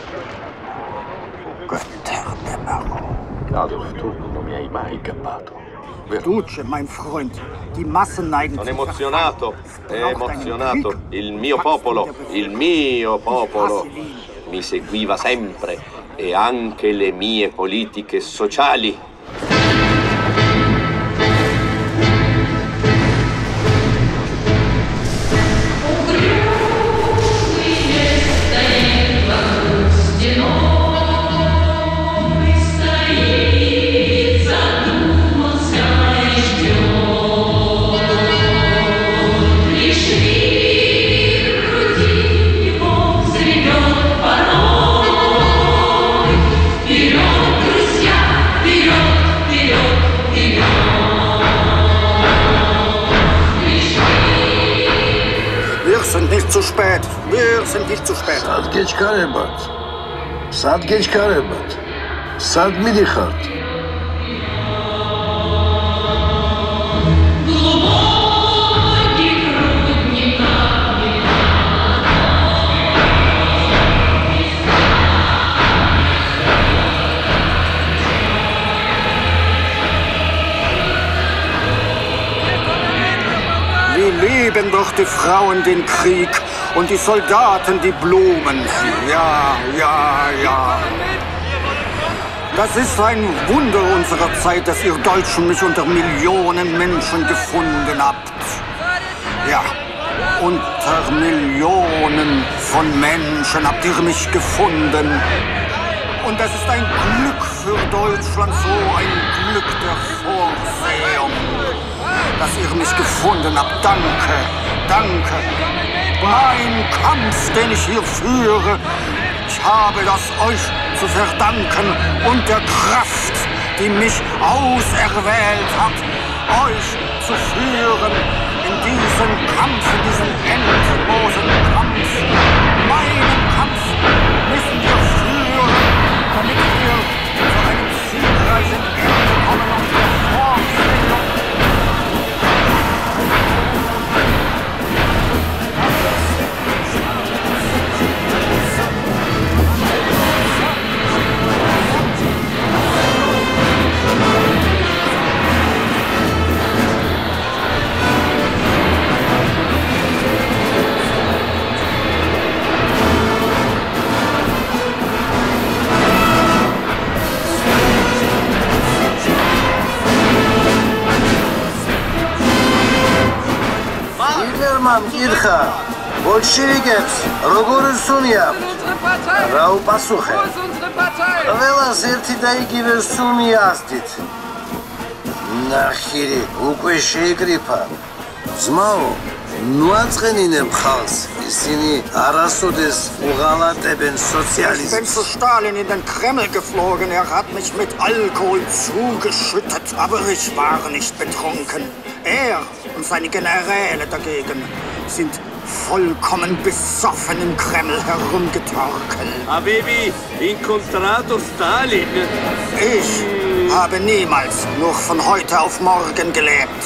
Götterdämmerung. Adolf, tu non mi hai mai cappato. Duce, mein Freund, die Massen neigen Sono emozionato, è emozionato. Il mio popolo, il mio popolo mi seguiva sempre e anche le mie politiche sociali. Zu spät. Wir sind nicht zu spät. Sad geçkarebat. Sad geçkarebat. Sad midixart. Wie lieben doch die Frauen den Krieg und die Soldaten die Blumen. Ja, ja, ja. Das ist ein Wunder unserer Zeit, dass ihr Deutschen mich unter Millionen Menschen gefunden habt. Ja, unter Millionen von Menschen habt ihr mich gefunden. Und das ist ein Glück für Deutschland, so ein Glück der Vorsehung, dass ihr mich gefunden habt. Danke. verdanke. Mein Kampf, den ich hier führe, ich habe das euch zu verdanken und der Kraft, die mich auserwählt hat, euch zu führen in diesen Kampf, in diesen endlosen Kampf. Meinen Kampf müssen wir führen, damit wir zu einem siegreichen Ende kommen und der Vorstellung. მამკირხა ბოლშევიკებს როგორ სუნიათ რა უპასუხე ყველას ერთი და იგივე სუნი ასდით ნახირი უკვე შეიკრიფა ძმაო ნუ აწყენინებ ხალხს ისინი არასოდეს უღალატებენ sozialismus. Ich bin zu Stalin in den Kreml geflogen. Er hat mich mit Alkohol zugeschüttet, aber ich war nicht betrunken. Er und seine Generäle dagegen sind vollkommen besoffen im Kreml herumgetorkelt. Avevi incontrato Stalin? Ich habe niemals nur von heute auf morgen gelebt.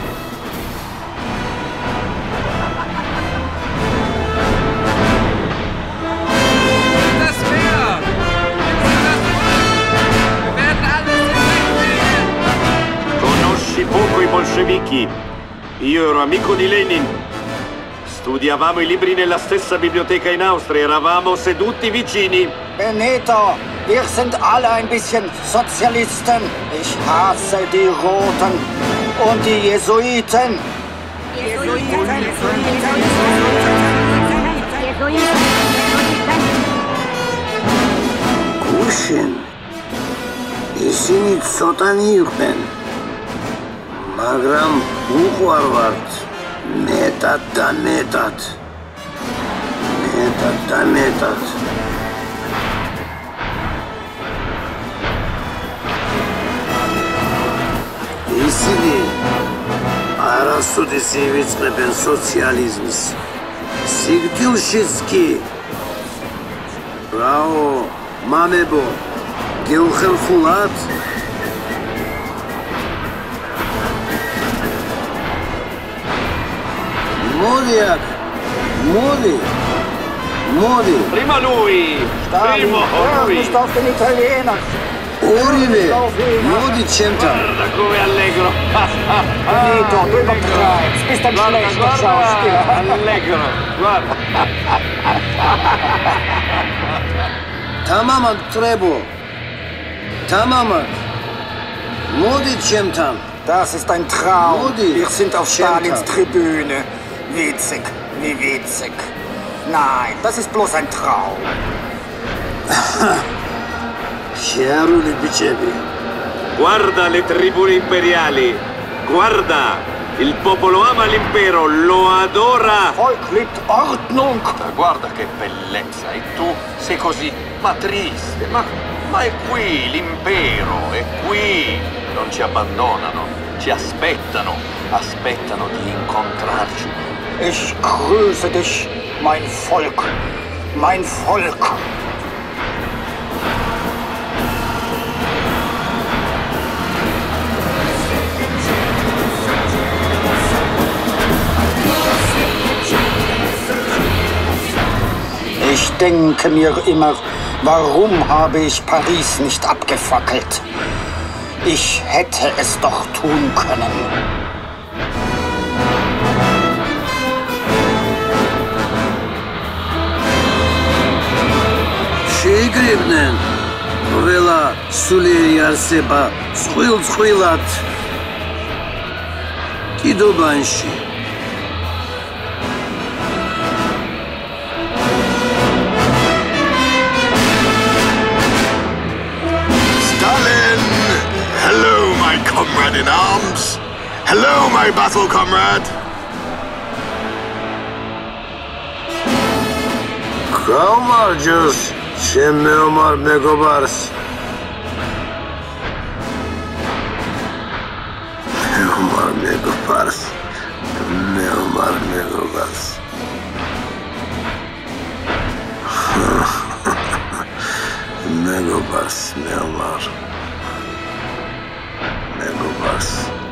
Das Meer! Wir werden alles hinwegbringen! Conosci poco i bolscevichi. Io ero amico di Lenin. Studiavamo i libri nella stessa biblioteca in Austria, eravamo seduti vicini. Benito, wir sind alle ein bisschen Sozialisten. Ich hasse die Roten und die Jesuiten. Jesuiten, Kushin, ისინი ცოტანი იყვნენ, მაგრამ უყვარვართ მეტად და მეტად. მეტად და მეტად. ისინი არასოდეს ივიწყებენ სოციალიზმს. სიგრძილშიც კი. რაო, მამებო, გეუხელხულად? Modi, Modi, Modi. Prima lui, prima lui. Nicht auf den Italiener. Orive, Modi Centa. Guarda come allegro. Benito, du übertreibst. Bist ein schlechter Schauspieler. Allegro, guarda. Tamaman Trebo. Tamaman. Modi Centa. Das ist ein Traum. Modi. Wir sind auf Stalins Tribüne. Witzig, wie witzig. Nein, das ist bloß ein Traum. Guarda le tribune imperiali. Guarda, il popolo ama l'impero, lo adora. Volk liebt Ordnung. Guarda che bellezza. E tu sei così, ma triste. Ma, ma è qui l'impero, è qui. Non ci abbandonano, ci aspettano. Aspettano di incontrarci. Ich grüße dich, mein Volk, mein Volk. Ich denke mir immer, warum habe ich Paris nicht abgefackelt? Ich hätte es doch tun können. შეიგრებდნენ ყველა სულიერი არსება წყვილ-წყვილად კიდობანში. Stalin! Hello, my comrade in arms! Hello, my battle comrade! Gaumardjus, Chemeomar Megobars. Meomar Megobars. Meomar Megobars. Megobars, Meomar. Megobars.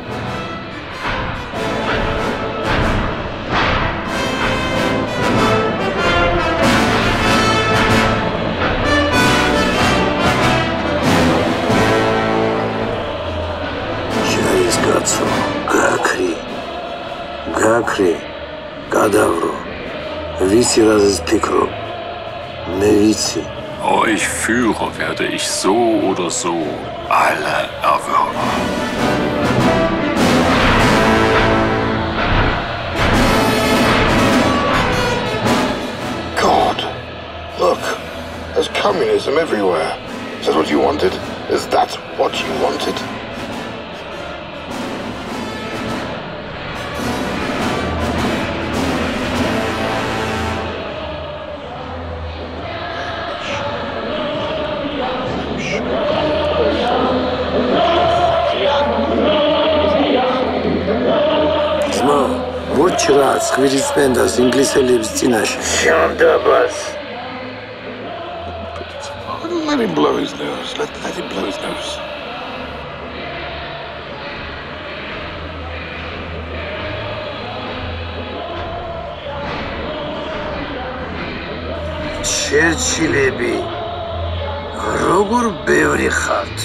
Gakri, Gakri, Gadavro, Vici razes Pikro, Nevici. Euch Führer werde ich so oder so alle erwürgen. God, look, there's communism everywhere. Is that what you wanted? Is that what you wanted? Вчера схвиристмента с инглиселебс цинаш. Шандабас. Let him blow his nose. Let, let him blow his nose. Черчиллеби. Როგორ ბევრი ხართ.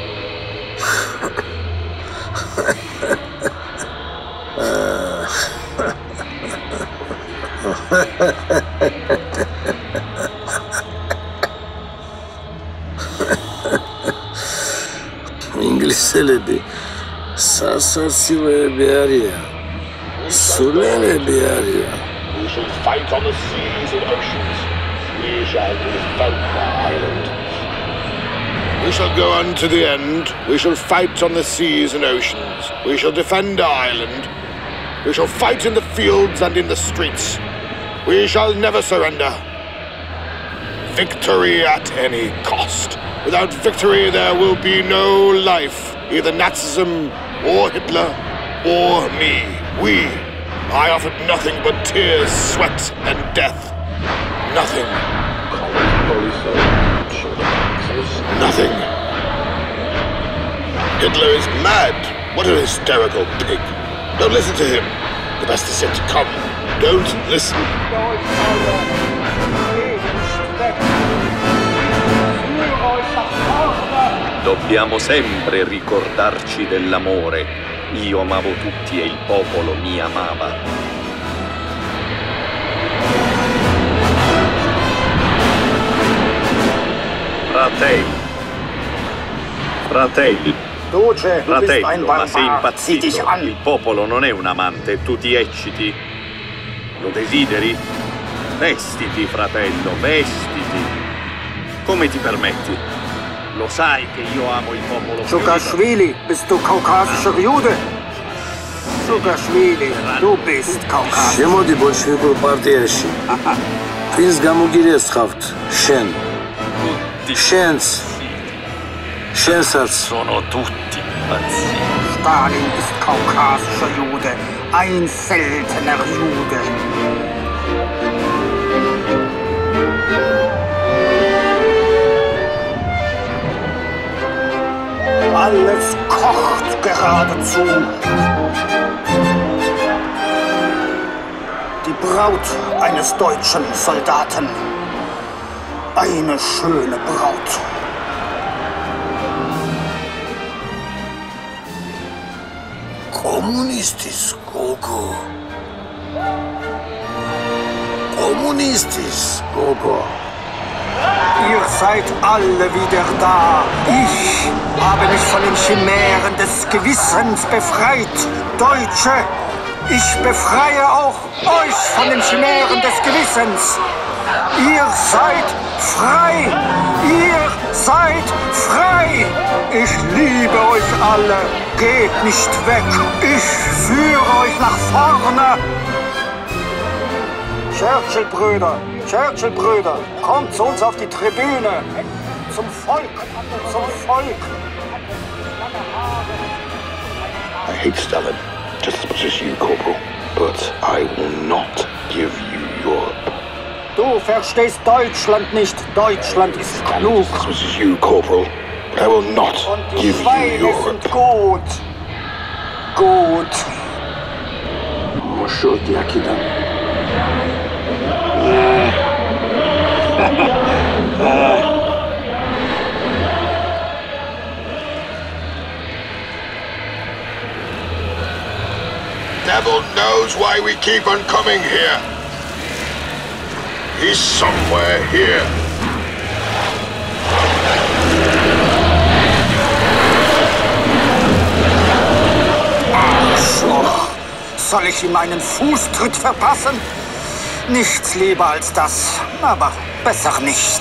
ინგლისელები სასაცილოები არიან, სულელები არიან. We shall fight on the seas and oceans. We shall defend the island. We shall go on to the end. We shall fight on the seas and oceans. We shall defend our island. We shall fight in the fields and in the streets. We shall never surrender. Victory at any cost. Without victory, there will be no life. Either Nazism, or Hitler, or me. We. I offered nothing but tears, sweat, and death. Nothing. Nothing. Hitler is mad. What a hysterical pig. Don't listen to him. The best is yet to come. Don't listen. Dobbiamo sempre ricordarci dell'amore. Io amavo tutti e il popolo mi amava. Fratelli. Fratelli. Duce, du bist ein Fratello, ma sei Barbar. Zieh dich impazzito. an. Il popolo non è un amante, tu ti ecciti. Lo desideri? Vestiti, fratello, vestiti. Come ti permetti? Lo sai che io amo il popolo. Dschugashvili, bist du kaukasischer Jude? Dschugashvili, du bist kaukasisch. შემოდი ბოლშევიკურ პარტიაში. ვინს გამოგირესხავთ? შენ. შენს. შენსაც. Sono tutti pazzi. Stalin ist kaukasischer Jude, ein seltener Jude. Alles kocht geradezu. Die Braut eines deutschen Soldaten. Eine schöne Braut. Kommunistis, Gogo. Kommunistis, Gogo. Ihr seid alle wieder da. Ich habe mich von den Chimären des Gewissens befreit. Deutsche, ich befreie auch euch von den Chimären des Gewissens. Ihr seid frei. Ihr seid frei. Ich liebe euch alle. Geht nicht weg. Ich führe euch nach vorne. Churchill-Brüder, Churchill-Brüder, kommt zu uns auf die Tribüne. Zum Volk, zum Volk. I hate Stalin just as much as you, Corporal, but I will not give you Europe. Du verstehst Deutschland nicht. Deutschland ist klug. Just as much as you, Corporal, but I will not Und die give you Schweine Europe. sind gut. Gut. Мошо дякида. Devil knows why we keep on coming here. He's somewhere here. Arschloch! Soll ich ihm einen Fußtritt verpassen? Nichts lieber als das, aber besser nicht.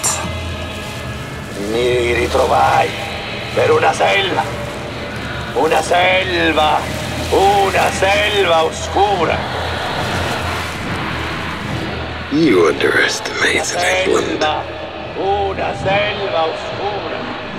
Mi ritrovai per una selva, una selva, una selva oscura. You underestimated England. Una selva oscura.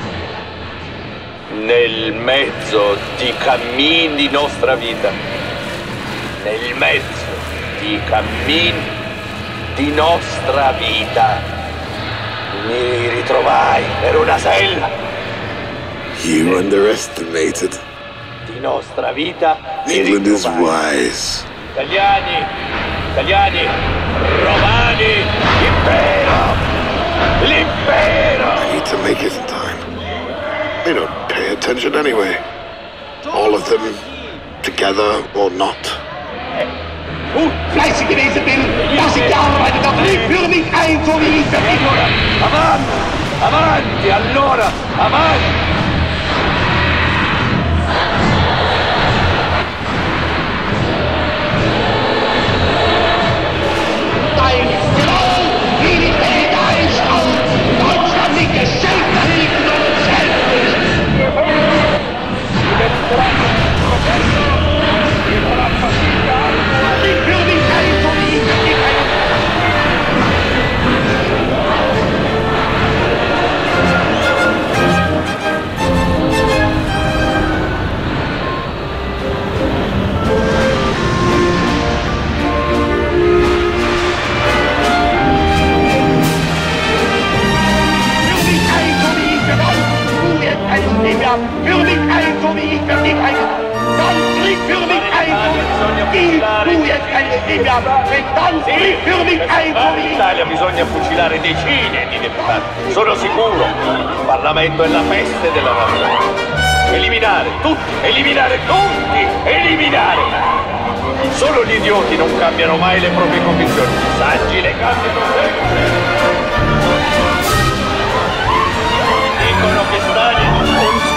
Nel mezzo di cammini di nostra vita. Nel mezzo di cammini di nostra vita. Mi ritrovai per una selva. You underestimated. Di nostra vita. England is wise. Italiani, italiani, romani, l'impero, l'impero. I need to make it in time. They don't pay attention anyway. All of them, together or not. Fleißig gewesen bin, dass ich gearbeitet habe, ich führe mich ein, so wie ich verdiene. Avanti, avanti, allora, avanti. Dein Genau, wie die Welt einstaut, Deutschland nicht geschenkt, dass ich nur selbst ist. Ich führe mich ein, so wie ich verdiene. Für mich ein, so wie ich für dich ein. Dann krieg für mich ein, Gib tu jetzt eine Stimme ab. Dann krieg für mich ein, so wie ich. In Italia bisogna fucilare decine di deputati. Sono sicuro. Il Parlamento è la peste della nazione. Eliminare tutti, eliminare tutti, eliminare. Solo gli idioti non cambiano mai le proprie convinzioni. I saggi le cambiano sempre. Dicono che Stalin non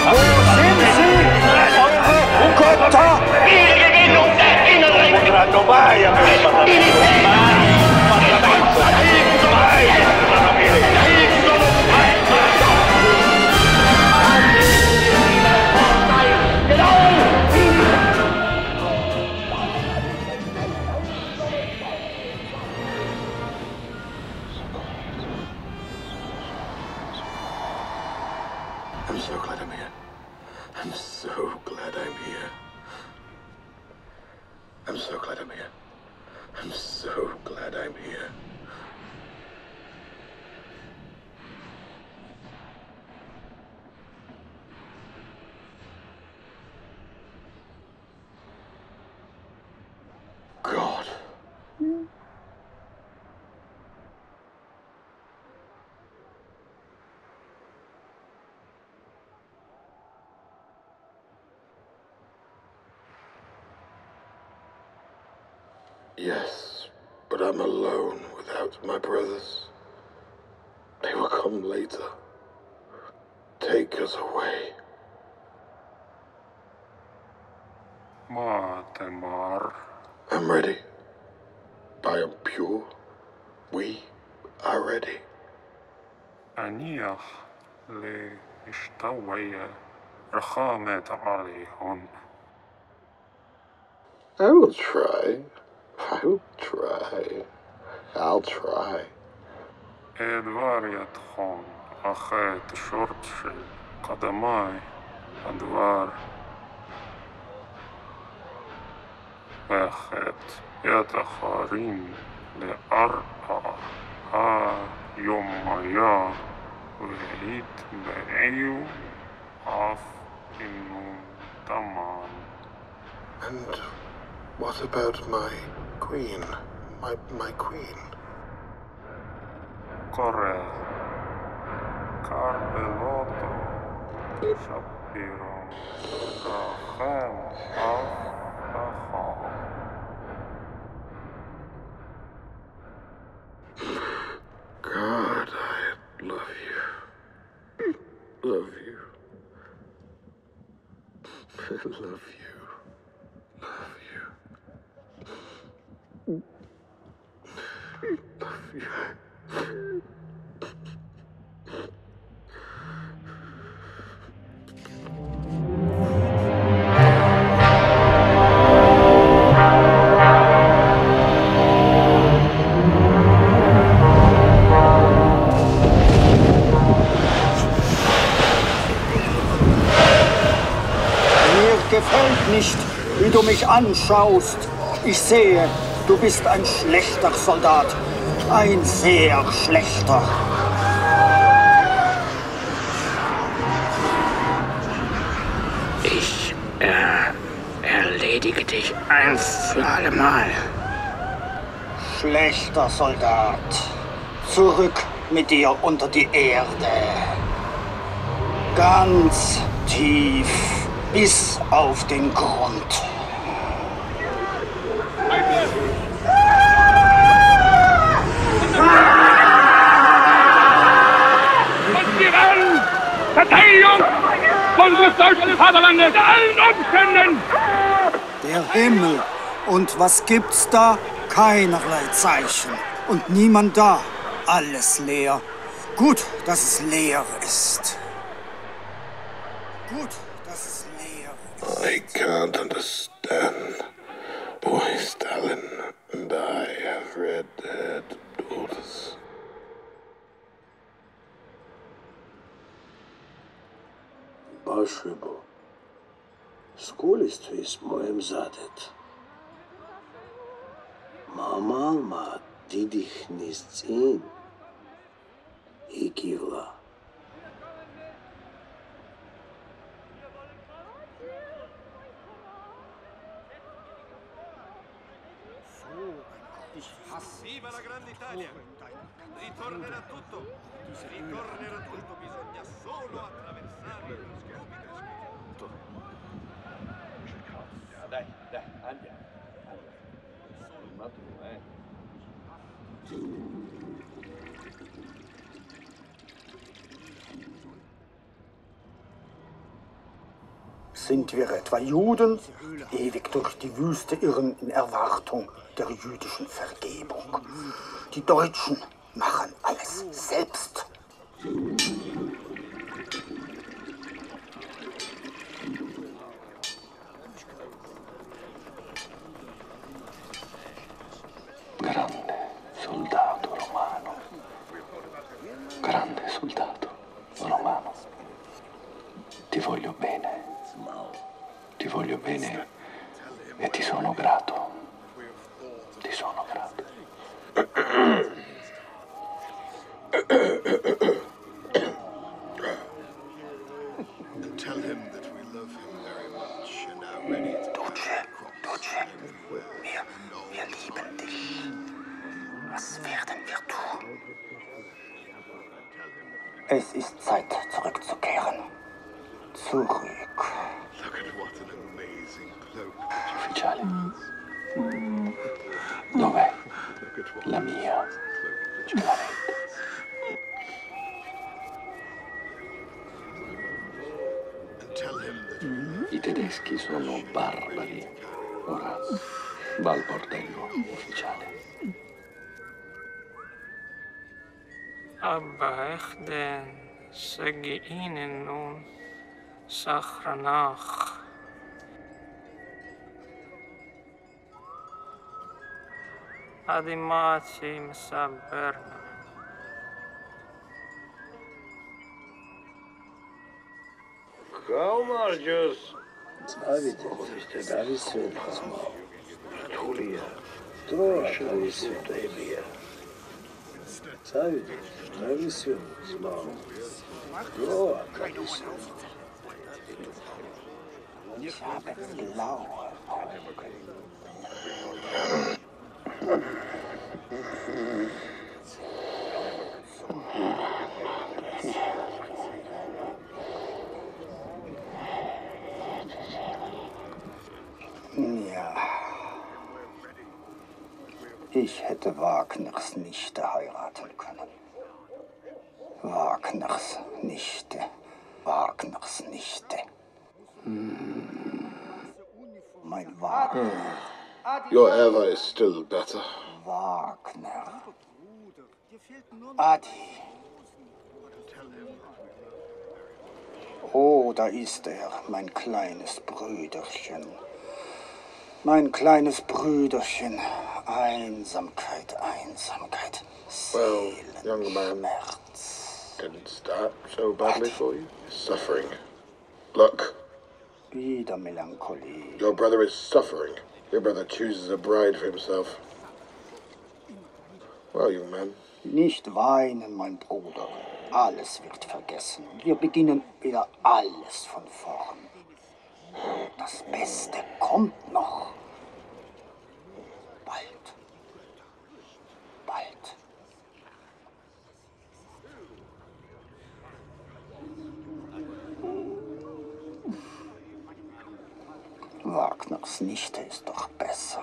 potranno mai avere Parlamento. Mai Parlamento. Mai potranno avere. I'm so glad I'm here. I'm so glad I'm here. I'm so glad I'm here. I'm so glad I'm here. God. Yes, but I'm alone without my brothers. They will come later. Take us away. Matemar. I'm ready. I am pure. We are ready. أنيخ لاشتوي رخامة عليهن. I will try. I will try. I'll try. אדבר יתחון אחת שורט של קדמי הדבר ואחת יד אחרים לארבע היומיה והתבעו אף אינו דמן. And what about my queen? My, my queen? Correct. Carbeloto Shapiro Rachem Af Acha. God, I love you. Love you. Love you. Love you. Love you. Gefällt nicht, wie du mich anschaust. Ich sehe, du bist ein schlechter Soldat. Ein sehr schlechter. Ich äh, erledige dich ein für alle Mal. Schlechter Soldat. Zurück mit dir unter die Erde. Ganz tief. Bis auf den Grund. Und wir wollen Verteidigung unseres deutschen Vaterlandes unter allen Umständen! Der Himmel. Und was gibt's da? Keinerlei Zeichen. Und niemand da. Alles leer. Gut, dass es leer ist. Gut. I can't understand why Stalin and I have red-haired daughters. Башибо, сколист вис моем задет. Мама алма дидихнис цин икивла. Viva la grande Italia! Ritornerà tutto! Ritornerà tutto, bisogna solo attraversare il schermo. Dai, dai, andiamo. Ma tu, eh? Sind wir etwa Juden, ewig durch die Wüste irren in Erwartung der jüdischen Vergebung? Die Deutschen machen alles selbst. Grande soldato romano. Grande soldato romano. Ti voglio bene. Ti voglio bene e ti sono grato. Ti sono grato. Tell him that we love him very much and are ready to Duce, Duce, wir, wir lieben dich. Was werden wir tun? Es ist Zeit, zurückzukehren. Zurück. Look at what an amazing cloak. Ufficiale. Dov'è la mia claretta? I tedeschi sono barbari. Ora va al bordello, ufficiale. Abba Echden, Segiinen nun, Sachranach. Adimati Msaberna. Გაუმარჯოს. წავიდეთ და დავისვენოთ. რთულია. დრო შევისვენებია. წავიდეთ, დავისვენოთ. დრო გავისვენოთ. Ich habe blaue Augen. Ja. Ich hätte Wagners Nichte heiraten können. Wagners Nichte. Wagners Nichte. Hm. Mein Wagner. Your Eva is still better. Wagner. Adi. Oh, da ist er, mein kleines Brüderchen. Mein kleines Brüderchen. Einsamkeit, Einsamkeit. Well, young man, didn't start so badly for you. Suffering. Look. Wieder Melancholie. Your brother is suffering. Your brother chooses a bride for himself. Well, young man. Nicht weinen, mein Bruder. Alles wird vergessen. Wir beginnen wieder alles von vorn. Das Beste kommt noch. Bald. Bald. Wagners Nichte ist doch besser.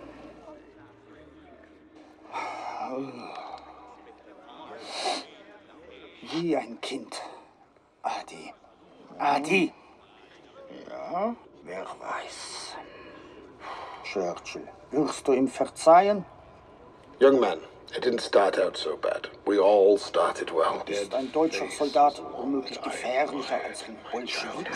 Wie ein Kind. Adi. Adi. Ja, wer weiß. Churchill, wirst du ihm verzeihen? Young man, it didn't start out so bad. We all started well. Ist ein deutscher Soldat womöglich gefährlicher als ein Bolschewik?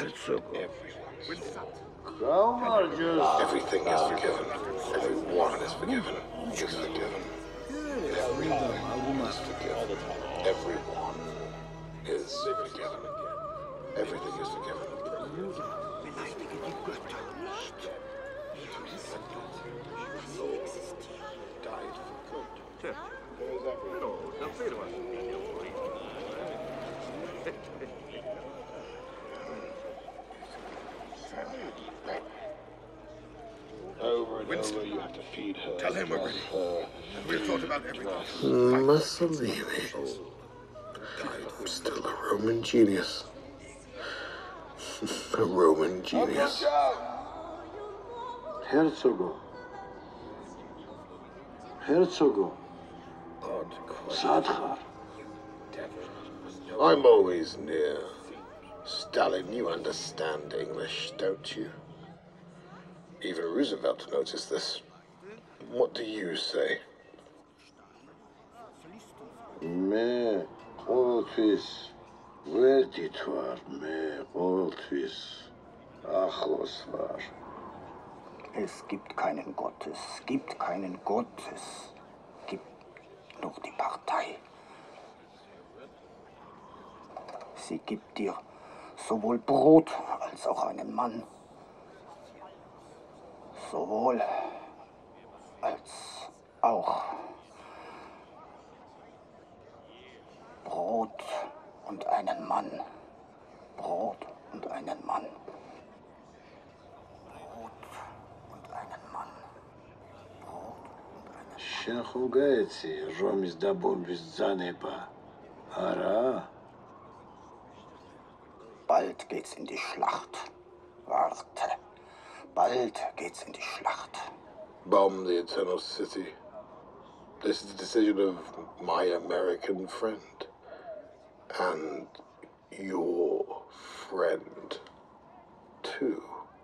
Everything is forgiven. Everyone is forgiven. Is forgiven. Everyone is forgiven. Everyone is forgiven. Everything is forgiven. Over and Winston, over, you have to feed her. Tell him we're ready. Her. We've thought about everything. Mussolini. Still a Roman genius. A Roman genius. Herzogo. Herzogo. Sadhar. I'm always near. Stalin, you understand English, don't you? Even Roosevelt noticed this. What do you say? Me ყოველთვის ვერდით ვარ, მე ყოველთვის ახლოს ვარ. Es gibt keinen Gott, es gibt keinen Gott, es gibt nur die Partei. Sie gibt dir sowohl Brot als auch einen Mann. Sowohl als auch Brot und einen Mann. Brot und einen Mann. Brot und einen Mann. Brot und einen Mann. შენ ხო გაეცი რომის დაბომბვის ბრძანება? არა? Bald geht's in die Schlacht. Warte. Bald geht's in die Schlacht. Bomb the Eternal City. This is the decision of my American friend. And your friend, too.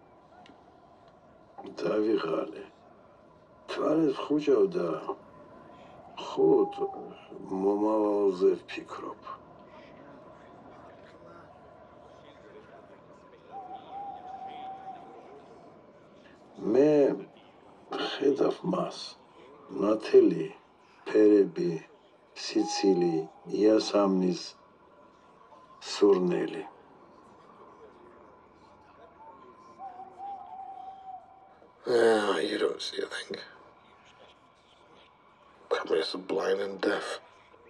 დავიღალე. თვალებს ხუჭავ და ხუთ მომავალზე ვფიქრობ. მე ხედავ მას ნათელი ფერები, სიცილი, იასამნის სურნელი. Ah, you don't see a thing. Communists are blind and deaf.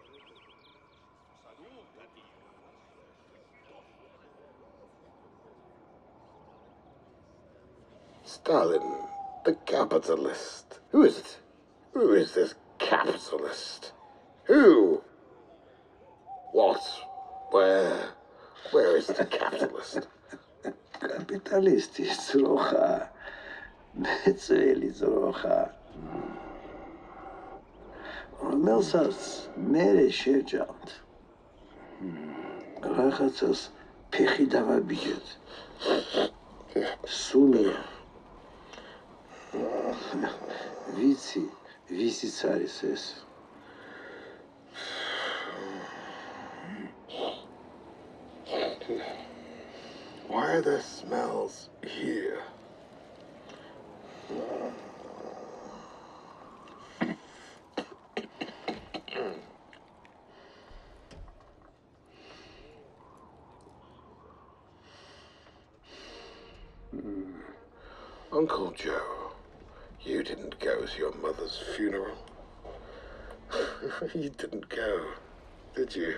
Stalin, the capitalist. Who is it? Who is this capitalist? Who? What? Where? Where is the capitalist? Կապիտալիստի ծրոխա, մեծվելի ծրոխա, մելսած մեր է շերջանդ, ռախացած պեխի դավաբիգետ, սունիա, վիցի, վիցի ծարիս ես. Why are there smells here? Uncle Joe, you didn't go to your mother's funeral. You didn't go, did you?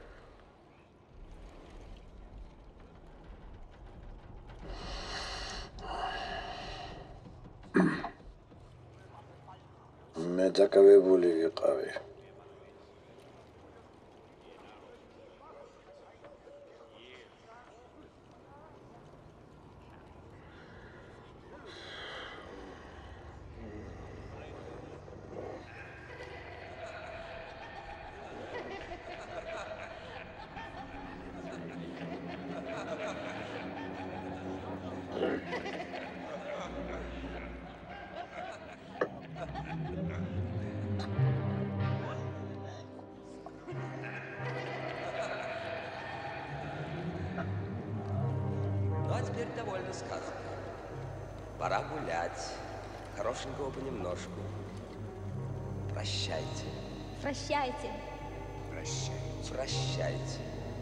მე დაკავებული ვიყავი. Теперь довольно сказано. Пора гулять. Хорошенького понемножку. Прощайте. Прощайте. Прощайте. Прощайте.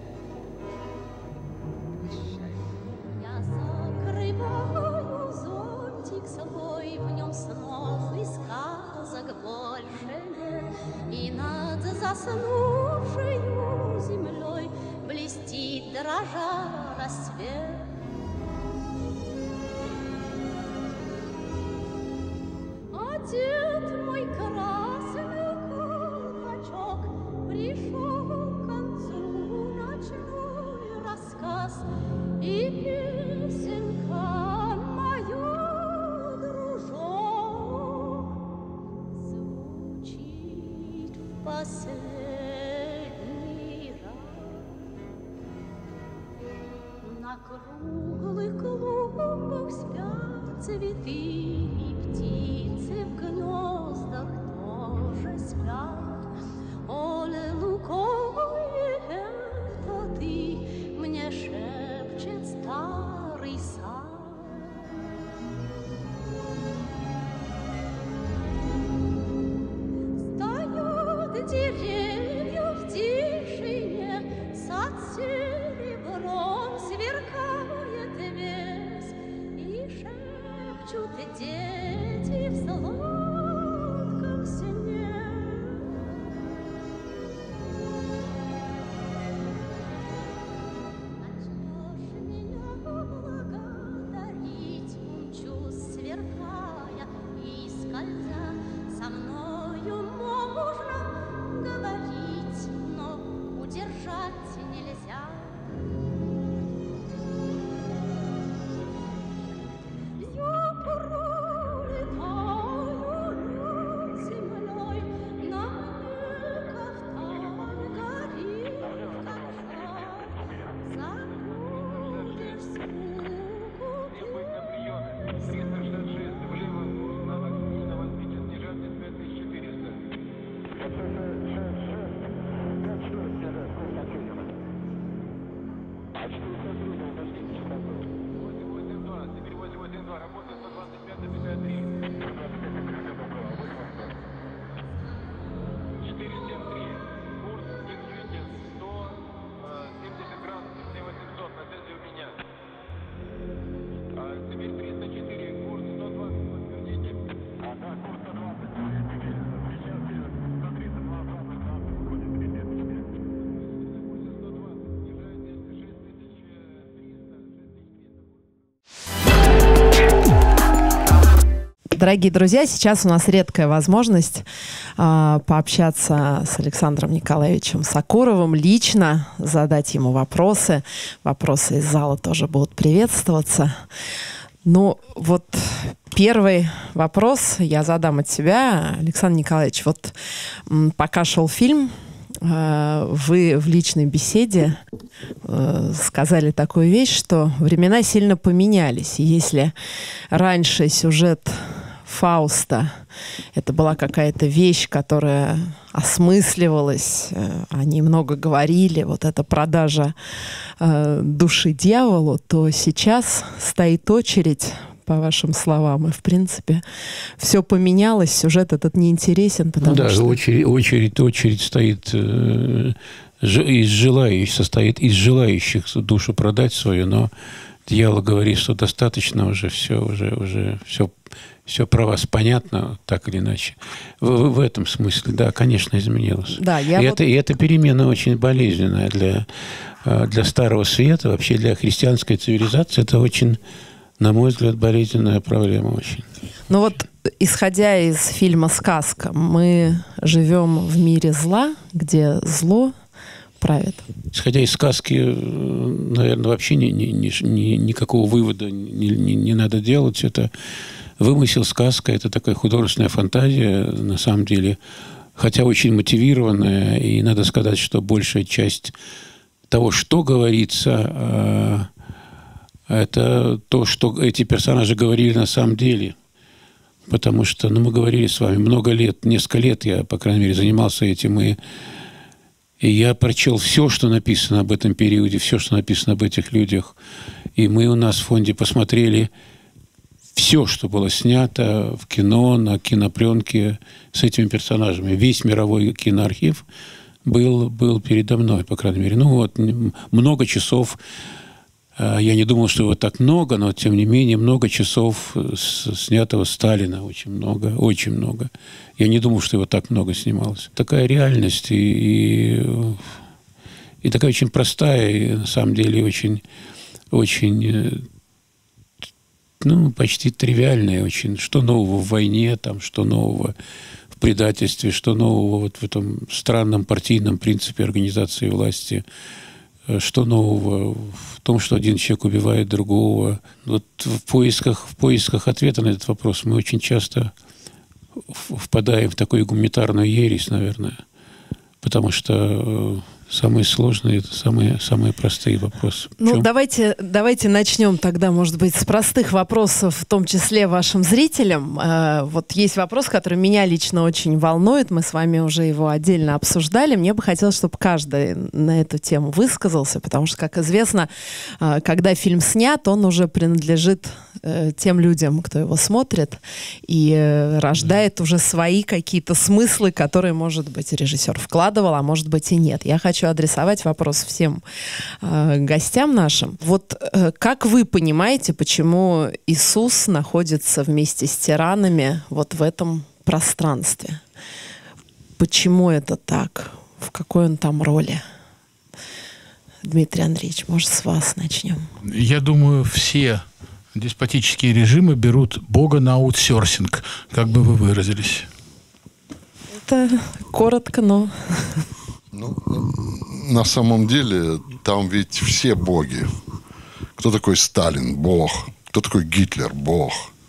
Я закрываю зонтик свой, в нем снов и сказок больше нет. И над заснувшею землей блестит, дрожа рассвет. Дед мой красный колпачок, пришел к концу ночной рассказ, и песенка моя, дружок, звучит в последний раз. На круглых клумбах спят цветы, птицы в гнездах тоже спят. Оле луковый, это ты, мне шепчет старый сад. Стоят деревья в тишине, сад серебром сверкает весь, и шепчут дети в сладком сне. Начнешь меня благодарить, умчусь, сверкая и скользя. Со мною можно говорить, но удержать нельзя. Теперь триста четыре, курс сто двадцать. Дорогие друзья, сейчас у нас редкая возможность э, пообщаться с Александром Николаевичем Сокуровым, лично задать ему вопросы. Вопросы из зала тоже будут приветствоваться. Ну, вот первый вопрос я задам от себя. Александр Николаевич, вот м, пока шел фильм, э, вы в личной беседе э, сказали такую вещь, что времена сильно поменялись. И если раньше сюжет Фауста это была какая-то вещь, которая осмысливалась, э, они много говорили, вот эта продажа э, души дьяволу, то сейчас стоит очередь, по вашим словам, и в принципе все поменялось, сюжет этот неинтересен, потому ну, да, что... очередь, очередь, очередь стоит э, из желающих, состоит из желающих душу продать свою, но дьявол говорит, что достаточно уже все, уже, уже все, все про вас понятно, так или иначе. В, в этом смысле, да, конечно, изменилось. Да, я и, вот... это, и эта перемена очень болезненная для, для Старого Света, вообще для христианской цивилизации. Это очень, на мой взгляд, болезненная проблема очень. Ну вот, исходя из фильма «Сказка», мы живем в мире зла, где зло правит. Исходя из сказки, наверное, вообще ни, ни, ни, никакого вывода не, не, не надо делать. Это вымысел, сказка, это такая художественная фантазия, на самом деле, хотя очень мотивированная, и надо сказать, что большая часть того, что говорится, это то, что эти персонажи говорили на самом деле. Потому что, ну, мы говорили с вами много лет, несколько лет я, по крайней мере, занимался этим, и И я прочел все, что написано об этом периоде, все, что написано об этих людях. И мы у нас в фонде посмотрели все, что было снято в кино, на кинопленке с этими персонажами. Весь мировой киноархив был, был передо мной, по крайней мере. Ну вот, много часов. Я не думал, что его так много, но, тем не менее, много часов снятого Сталина. Очень много, очень много. Я не думал, что его так много снималось. Такая реальность и, и, и такая очень простая, и на самом деле очень, очень, ну, почти тривиальная очень. Что нового в войне, там, что нового в предательстве, что нового вот в этом странном партийном принципе организации власти, что нового в том, что один человек убивает другого. Вот в поисках, в поисках ответа на этот вопрос мы очень часто впадаем в такую гуманитарную ересь, наверное, потому что самые сложные, это самые, самые простые вопросы. Ну, давайте, давайте начнем тогда, может быть, с простых вопросов, в том числе вашим зрителям. Вот есть вопрос, который меня лично очень волнует. Мы с вами уже его отдельно обсуждали. Мне бы хотелось, чтобы каждый на эту тему высказался, потому что, как известно, когда фильм снят, он уже принадлежит тем людям, кто его смотрит, и рождает уже свои какие-то смыслы, которые, может быть, режиссер вкладывал, а может быть и нет. Я хочу адресовать вопрос всем э, гостям нашим. Вот э, как вы понимаете, почему Иисус находится вместе с тиранами вот в этом пространстве? Почему это так? В какой он там роли? Дмитрий Андреевич, может, с вас начнем? Я думаю, все деспотические режимы берут Бога на аутсорсинг, как бы вы выразились. Это коротко, но... Ну, на самом деле, там ведь все боги. Кто такой Сталин? Бог. Кто такой Гитлер? Бог.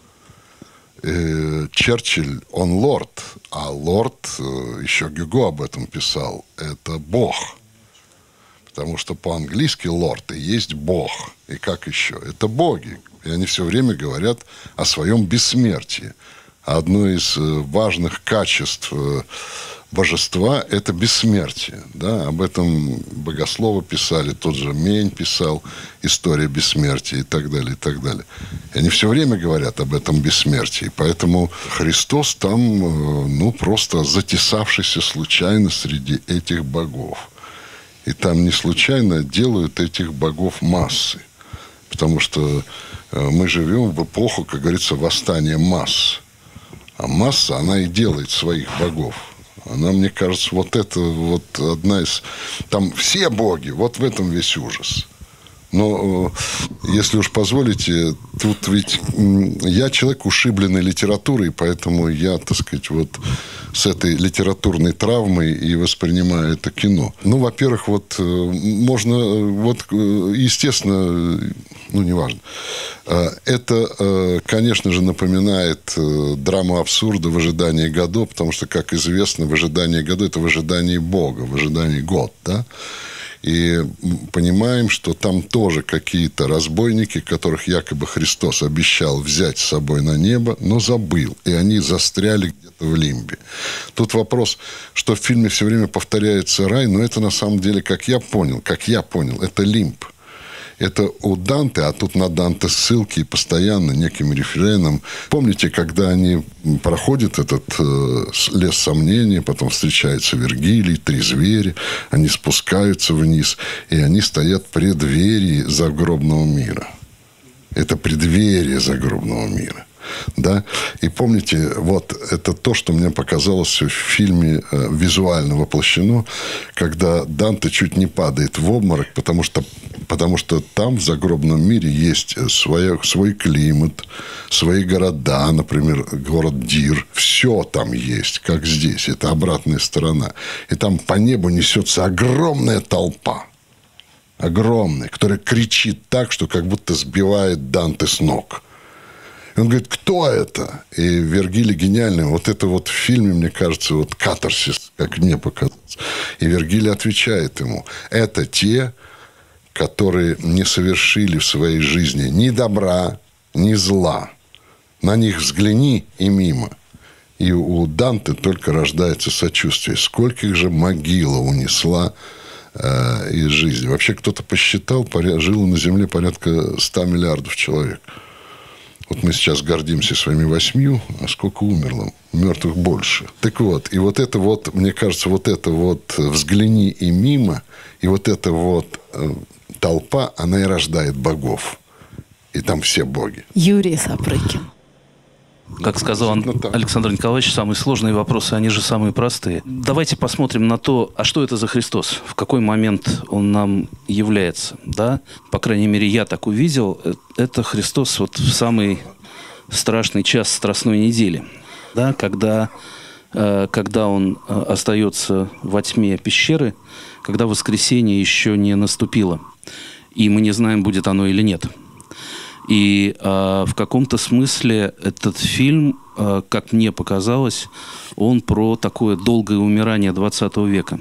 Э, Черчилль, он лорд. А лорд, еще Гюго об этом писал, это Бог. Потому что по-английски лорд и есть Бог. И как еще? Это боги. И они все время говорят о своем бессмертии. Одно из важных качеств божества – это бессмертие. Да? Об этом богословы писали, тот же Мень писал «История бессмертия» и так далее, и так далее. И они все время говорят об этом бессмертии. Поэтому Христос там, ну, просто затесавшийся случайно среди этих богов. И там не случайно делают этих богов массы. Потому что мы живем в эпоху, как говорится, восстания масс. А масса, она и делает своих богов. Она, мне кажется, вот это вот одна из... Там все боги, вот в этом весь ужас. Но, если уж позволите, тут ведь я человек, ушибленный литературой, поэтому я, так сказать, вот с этой литературной травмой и воспринимаю это кино. Ну, во-первых, вот можно, вот, естественно, ну, неважно. Это, конечно же, напоминает драму абсурда в ожидании Годо, потому что, как известно, в ожидании Годо – это в ожидании Бога, в ожидании Год, да? И понимаем, что там тоже какие-то разбойники, которых якобы Христос обещал взять с собой на небо, но забыл. И они застряли где-то в лимбе. Тут вопрос, что в фильме все время повторяется рай, но это на самом деле, как я понял, как я понял, это лимб. Это у Данте, а тут на Данте ссылки постоянно неким рефреном. Помните, когда они проходят этот э, лес сомнений, потом встречаются Вергилий, три зверя, они спускаются вниз, и они стоят в преддверии загробного мира. Это преддверие загробного мира. Да? И помните, вот это то, что мне показалось в фильме э, визуально воплощено, когда Данте чуть не падает в обморок, потому что, потому что там в загробном мире есть своя, свой климат, свои города, например, город Дир. Все там есть, как здесь. Это обратная сторона. И там по небу несется огромная толпа. Огромная, которая кричит так, что как будто сбивает Данте с ног. И он говорит, кто это? И Вергилий гениальный. Вот это вот в фильме, мне кажется, вот катарсис, как мне показалось. И Вергилий отвечает ему, это те, которые не совершили в своей жизни ни добра, ни зла. На них взгляни и мимо. И у Данте только рождается сочувствие. Скольких же могила унесла э, из жизни. Вообще кто-то посчитал, жило на Земле порядка ста миллиардов человек. Вот мы сейчас гордимся своими восьмью, а сколько умерло? Мертвых больше. Так вот, и вот это вот, мне кажется, вот это вот «взгляни и мимо», и вот эта вот э, толпа, она и рождает богов. И там все боги. Юрий Сапрыкин. Как сказал Александр Николаевич, самые сложные вопросы, они же самые простые. Давайте посмотрим на то, а что это за Христос? В какой момент он нам является? Да? По крайней мере, я так увидел. Это Христос вот в самый страшный час Страстной недели. Да? Когда, когда он остается во тьме пещеры, когда воскресенье еще не наступило. И мы не знаем, будет оно или нет. И э, в каком-то смысле этот фильм, э, как мне показалось, он про такое долгое умирание двадцатого века.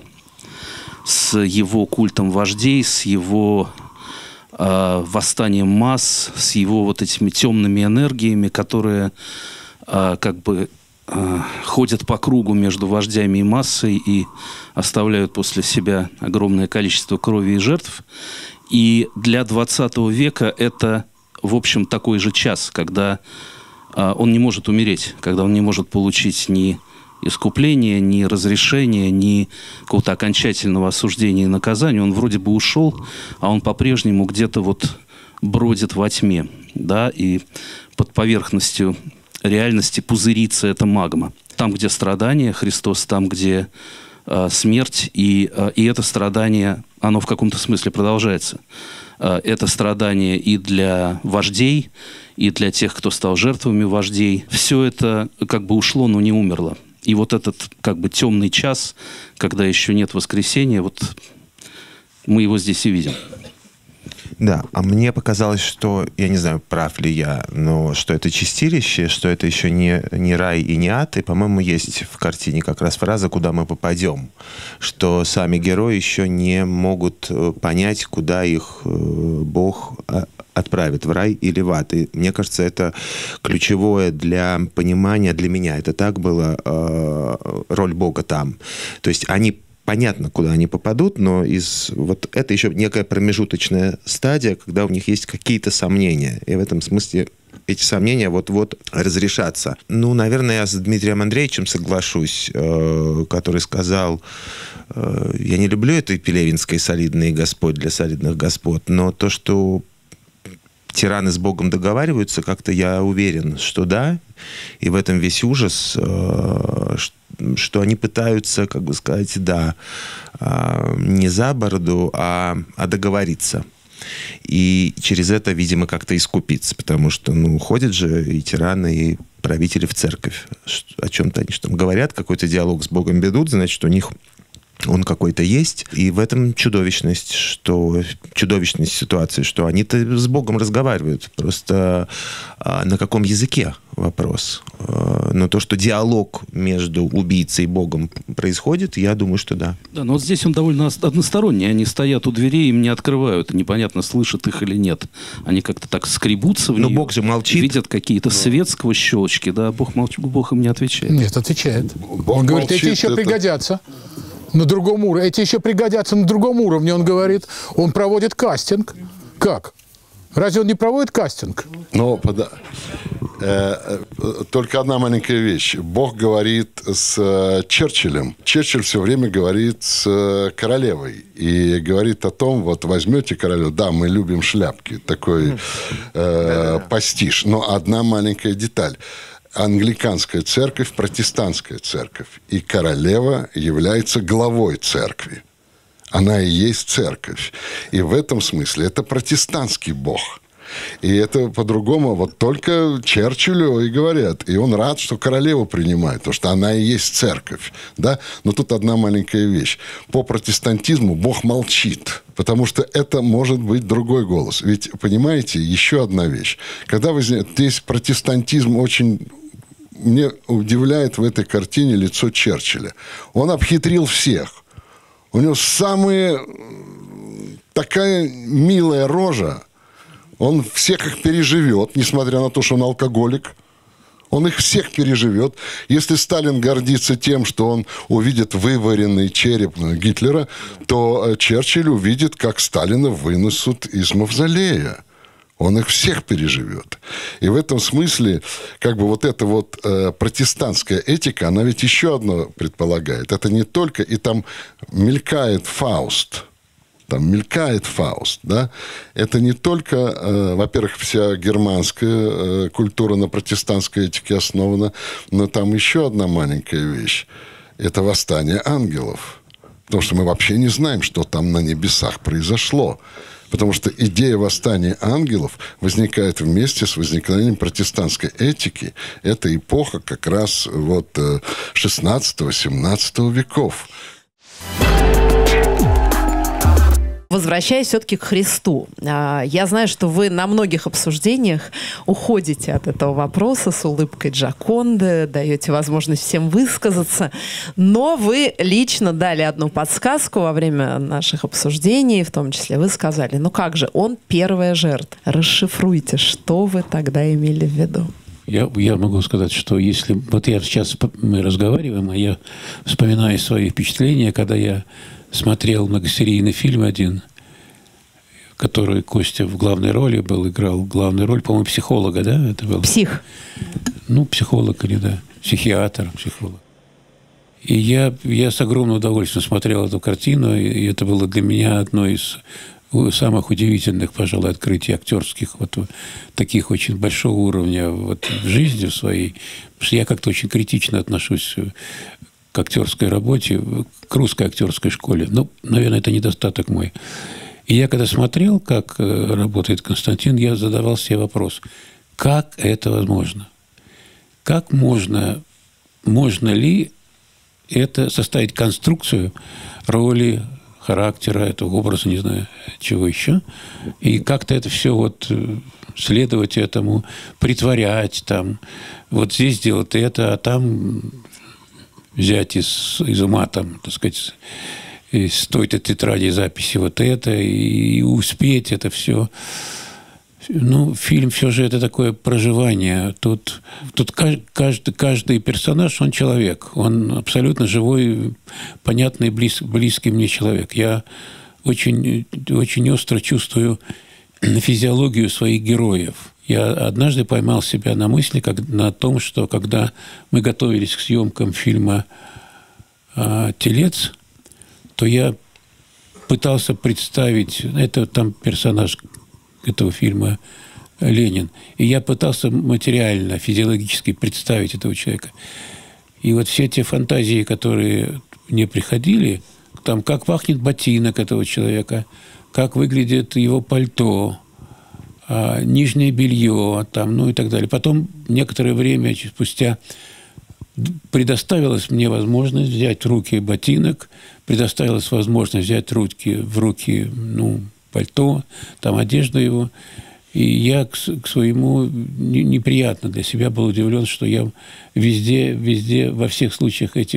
С его культом вождей, с его э, восстанием масс, с его вот этими темными энергиями, которые э, как бы э, ходят по кругу между вождями и массой и оставляют после себя огромное количество крови и жертв. И для двадцатого века это... в общем, такой же час, когда а, он не может умереть, когда он не может получить ни искупления, ни разрешения, ни какого-то окончательного осуждения и наказания. Он вроде бы ушел, а он по-прежнему где-то вот бродит во тьме, да, и под поверхностью реальности пузырится эта магма. Там, где страдания, Христос, там, где а, смерть, и, а, и это страдание, оно в каком-то смысле продолжается. Это страдание и для вождей, и для тех, кто стал жертвами вождей. Все это как бы ушло, но не умерло. И вот этот как бы темный час, когда еще нет воскресения, вот мы его здесь и видим. Да, а мне показалось, что, я не знаю, прав ли я, но что это чистилище, что это еще не, не рай и не ад, и, по-моему, есть в картине как раз фраза «куда мы попадем», что сами герои еще не могут понять, куда их Бог отправит, в рай или в ад. И мне кажется, это ключевое для понимания, для меня. Это так было, роль Бога там. То есть они понятно, куда они попадут, но из вот это еще некая промежуточная стадия, когда у них есть какие-то сомнения. И в этом смысле эти сомнения вот-вот разрешатся. Ну, наверное, я с Дмитрием Андреевичем соглашусь, э, который сказал, э, я не люблю этой пелевинской «солидный Господь для солидных господ», но то, что тираны с Богом договариваются, как-то я уверен, что да, и в этом весь ужас, э, что они пытаются, как бы сказать, да, не за бороду, а, а договориться. и через это, видимо, как-то искупиться, потому что, ну, ходят же и тираны, и правители в церковь. О чем-то они что там говорят, какой-то диалог с Богом ведут, значит, у них он какой-то есть, и в этом чудовищность, что чудовищность ситуации, что они-то с Богом разговаривают, просто а, на каком языке вопрос. А, но то, что диалог между убийцей и Богом происходит, я думаю, что да. Да, но вот здесь он довольно односторонний. Они стоят у дверей, им не открывают, и непонятно, слышат их или нет. Они как-то так скребутся в Но нее, Бог же молчит. Видят какие-то свет сквозь щелочки, да, Бог, молч... Бог им не отвечает. Нет, отвечает. Бог Он говорит, молчит, эти еще это... пригодятся. На другом уровне. Эти еще пригодятся на другом уровне, он говорит. Он проводит кастинг. Как? Разве он не проводит кастинг? Но пода... э, э, только одна маленькая вещь. Бог говорит с э, Черчиллем. Черчилль все время говорит с э, королевой. И говорит о том, вот возьмете королеву, да, мы любим шляпки. Такой э, пастиш. Но одна маленькая деталь. Англиканская церковь, протестантская церковь. И королева является главой церкви. Она и есть церковь. И в этом смысле это протестантский бог. И это по-другому вот только Черчиллю и говорят. И он рад, что королеву принимает, потому что она и есть церковь. Да? Но тут одна маленькая вещь. По протестантизму Бог молчит. Потому что это может быть другой голос. Ведь, понимаете, еще одна вещь. Когда возник... здесь протестантизм очень... Мне удивляет в этой картине лицо Черчилля. Он обхитрил всех. У него самая такая милая рожа. Он всех их переживет, несмотря на то, что он алкоголик. Он их всех переживет. Если Сталин гордится тем, что он увидит вываренный череп Гитлера, то Черчилль увидит, как Сталина вынесут из мавзолея. Он их всех переживет. И в этом смысле, как бы вот эта вот э, протестантская этика, она ведь еще одно предполагает. Это не только... И там мелькает Фауст. Там мелькает Фауст, да? Это не только, э, во-первых, вся германская э, культура на протестантской этике основана, но там еще одна маленькая вещь. Это восстание ангелов. Потому что мы вообще не знаем, что там на небесах произошло. Потому что идея восстания ангелов возникает вместе с возникновением протестантской этики. Это эпоха как раз вот шестнадцатого-семнадцатого веков. Возвращаясь все-таки к Христу. Я знаю, что вы на многих обсуждениях уходите от этого вопроса с улыбкой Джоконды, даете возможность всем высказаться, но вы лично дали одну подсказку во время наших обсуждений, в том числе вы сказали, ну как же, он первая жертва. Расшифруйте, что вы тогда имели в виду? Я, я могу сказать, что если... Вот я сейчас, мы разговариваем, а я вспоминаю свои впечатления, когда я смотрел многосерийный фильм один, который Костя в главной роли был, играл главную роль, по-моему, психолога, да? Это был? Псих. Ну, психолог или, да, психиатр, психолог. И я, я с огромным удовольствием смотрел эту картину, и это было для меня одно из самых удивительных, пожалуй, открытий актерских, вот таких очень большого уровня вот, в жизни в своей. Потому что я как-то очень критично отношусь к актерской работе, к русской актерской школе. Ну, наверное, это недостаток мой. И я когда смотрел, как работает Константин, я задавал себе вопрос, как это возможно? Как можно, можно ли это составить конструкцию роли, характера, этого образа, не знаю, чего еще, и как-то это все вот следовать этому, притворять там, вот здесь делать это, а там взять из, из ума, там, так сказать, из той-то тетради записи вот это, и, и успеть это все. Ну, фильм все же это такое проживание. Тут, тут каждый, каждый персонаж, он человек. Он абсолютно живой, понятный, близ, близкий мне человек. Я очень, очень остро чувствую физиологию своих героев. Я однажды поймал себя на мысли, как, на том, что когда мы готовились к съемкам фильма «Телец», то я пытался представить... Это там персонаж этого фильма Ленин. И я пытался материально, физиологически представить этого человека. И вот все те фантазии, которые мне приходили, там, как пахнет ботинок этого человека, как выглядит его пальто, нижнее белье, там, ну и так далее. Потом некоторое время спустя предоставилась мне возможность взять в руки ботинок, предоставилась возможность взять в руки, в руки ну, пальто, там одежду его. И я к, к своему не, неприятно для себя был удивлен, что я везде, везде, во всех случаях этих,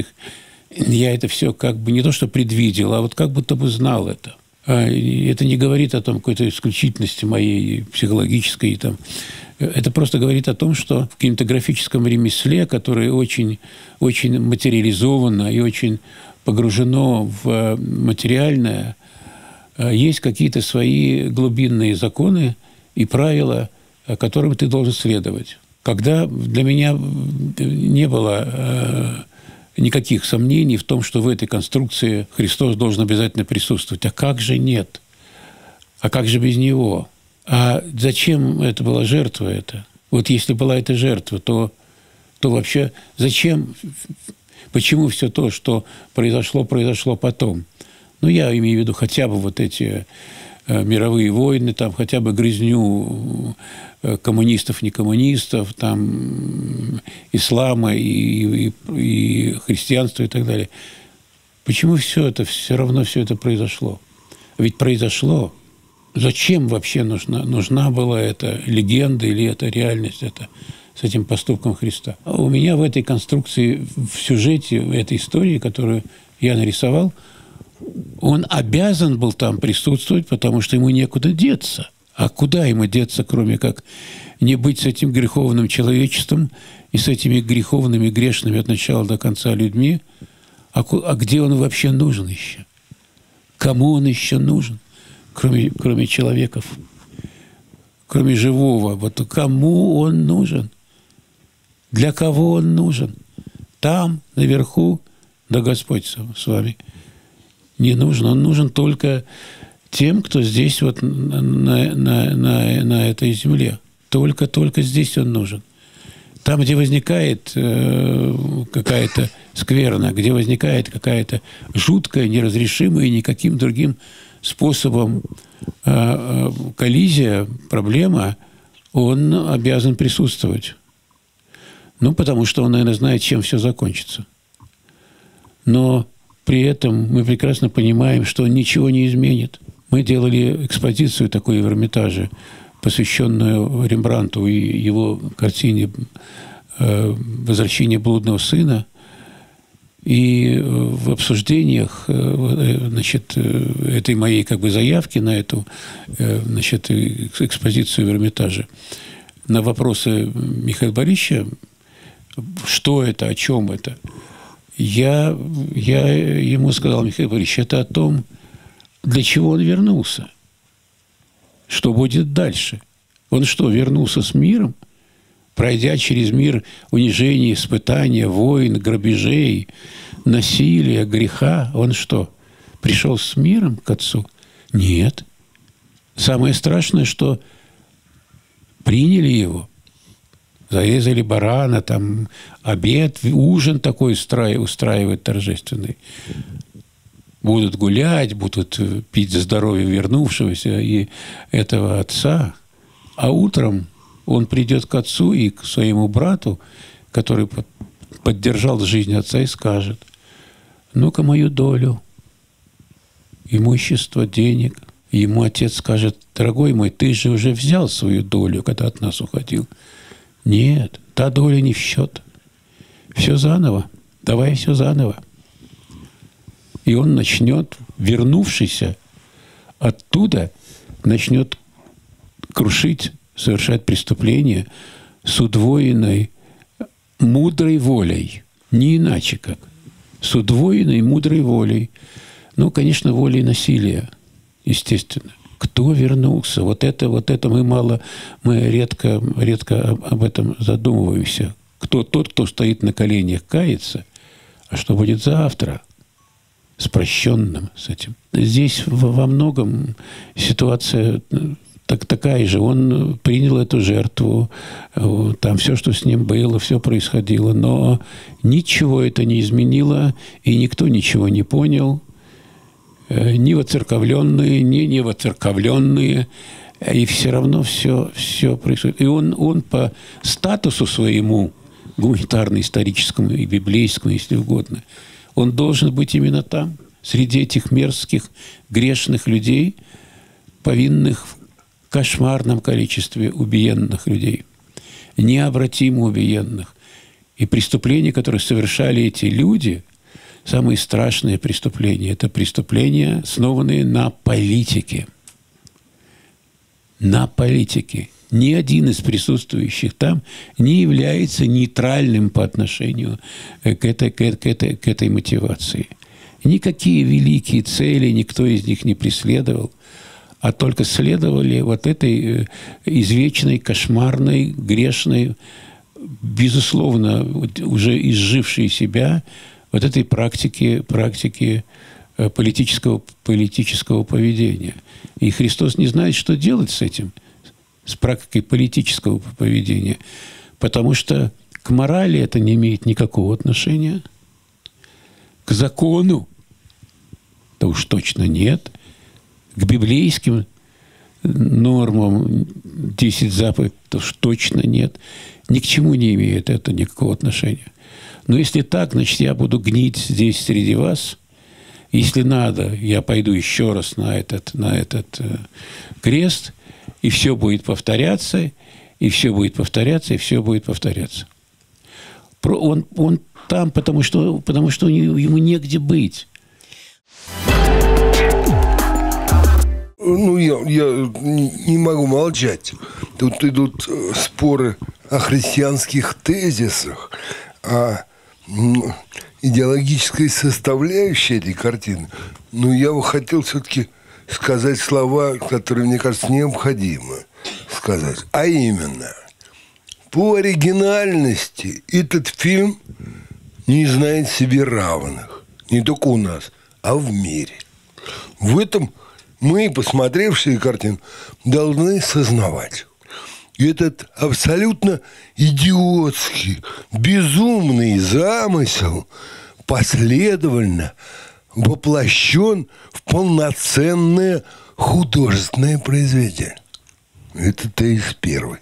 я это все как бы не то что предвидел, а вот как будто бы знал это. А это не говорит о том какой-то исключительности моей психологической. Там. Это просто говорит о том, что в кинематографическом ремесле, которое очень, очень материализовано и очень погружено в материальное, есть какие-то свои глубинные законы и правила, которым ты должен следовать. Когда для меня не было никаких сомнений в том, что в этой конструкции Христос должен обязательно присутствовать. А как же нет? А как же без Него? А зачем это была жертва эта? Вот если была эта жертва, то, то вообще зачем, почему все то, что произошло, произошло потом? Ну, я имею в виду хотя бы вот эти э, мировые войны, там, хотя бы грызню э, коммунистов, не коммунистов, там, ислама и, и, и христианства и так далее. Почему все это, все равно все это произошло? Ведь произошло. Зачем вообще нужна, нужна была эта легенда или эта реальность, это, с этим поступком Христа? А у меня в этой конструкции, в сюжете этой истории, которую я нарисовал, он обязан был там присутствовать, потому что ему некуда деться. А куда ему деться, кроме как не быть с этим греховным человечеством и с этими греховными, грешными от начала до конца людьми? А, а где он вообще нужен еще? Кому он еще нужен? Кроме, кроме человеков, кроме живого. Вот кому он нужен? Для кого он нужен? Там, наверху, да Господь с вами не нужен. Он нужен только тем, кто здесь, вот на, на, на, на этой земле. Только-только здесь он нужен. Там, где возникает э, какая-то скверна, где возникает какая-то жуткая, неразрешимая никаким другим способом э, коллизия, проблема, он обязан присутствовать. Ну, потому что он, наверное, знает, чем все закончится. Но при этом мы прекрасно понимаем, что он ничего не изменит. Мы делали экспозицию такой в Эрмитаже, посвященную Рембрандту и его картине э, «Возвращение блудного сына». И в обсуждениях, значит, этой моей как бы заявки на эту, значит, экспозицию в Эрмитаже, на вопросы Михаила Борисовича, что это, о чем это, я, я ему сказал: Михаил Борисович, это о том, для чего он вернулся, что будет дальше. Он что, вернулся с миром, пройдя через мир унижений, испытания, войн, грабежей, насилия, греха, он что, пришел с миром к Отцу? Нет. Самое страшное, что приняли его, зарезали барана, там обед, ужин такой устраивают торжественный. Будут гулять, будут пить за здоровье вернувшегося и этого отца. А утром он придет к отцу и к своему брату, который поддержал жизнь отца, и скажет: ну-ка мою долю, имущество, денег. И ему отец скажет: дорогой мой, ты же уже взял свою долю, когда от нас уходил. Нет, та доля не в счет. Все заново. Давай все заново. И он начнет, вернувшийся оттуда, начнет крушить, совершать преступление с удвоенной мудрой волей. Не иначе как. С удвоенной мудрой волей. Ну, конечно, волей насилия, естественно. Кто вернулся? Вот это, вот это мы мало, мы редко, редко об этом задумываемся. Кто тот, кто стоит на коленях, кается, а что будет завтра с прощенным, с этим? Здесь во многом ситуация так, такая же. Он принял эту жертву, там все, что с ним было, все происходило, но ничего это не изменило, и никто ничего не понял. ни воцерковленные, ни не воцерковленные. И все равно все, все происходит. И он, он по статусу своему, гуманитарно-историческому и библейскому, если угодно, он должен быть именно там, среди этих мерзких, грешных людей, повинных в кошмарном количестве убиенных людей, необратимо убиенных. И преступления, которые совершали эти люди, самые страшные преступления, это преступления, основанные на политике. На политике. Ни один из присутствующих там не является нейтральным по отношению к этой, к этой, к этой мотивации. Никакие великие цели никто из них не преследовал, а только следовали вот этой извечной, кошмарной, грешной, безусловно, уже изжившей себя вот этой практики, практики политического, политического поведения. И Христос не знает, что делать с этим, с практикой политического поведения, потому что к морали это не имеет никакого отношения, к закону то уж точно нет, к библейским нормам десять заповедей то уж точно нет, ни к чему не имеет это никакого отношения. Но если так, значит, я буду гнить здесь среди вас. Если надо, я пойду еще раз на этот, на этот э, крест, и все будет повторяться, и все будет повторяться, и все будет повторяться. Про, он, он там, потому что, потому что ему негде быть. Ну, я, я не могу молчать. Тут идут споры о христианских тезисах, о идеологической составляющей этой картины. Но я бы хотел все-таки сказать слова, которые, мне кажется, необходимо сказать. А именно, по оригинальности этот фильм не знает себе равных. Не только у нас, а в мире. В этом мы, посмотревшие картину, должны сознавать. Этот абсолютно идиотский, безумный замысел последовательно воплощен в полноценное художественное произведение. Это тезис первый.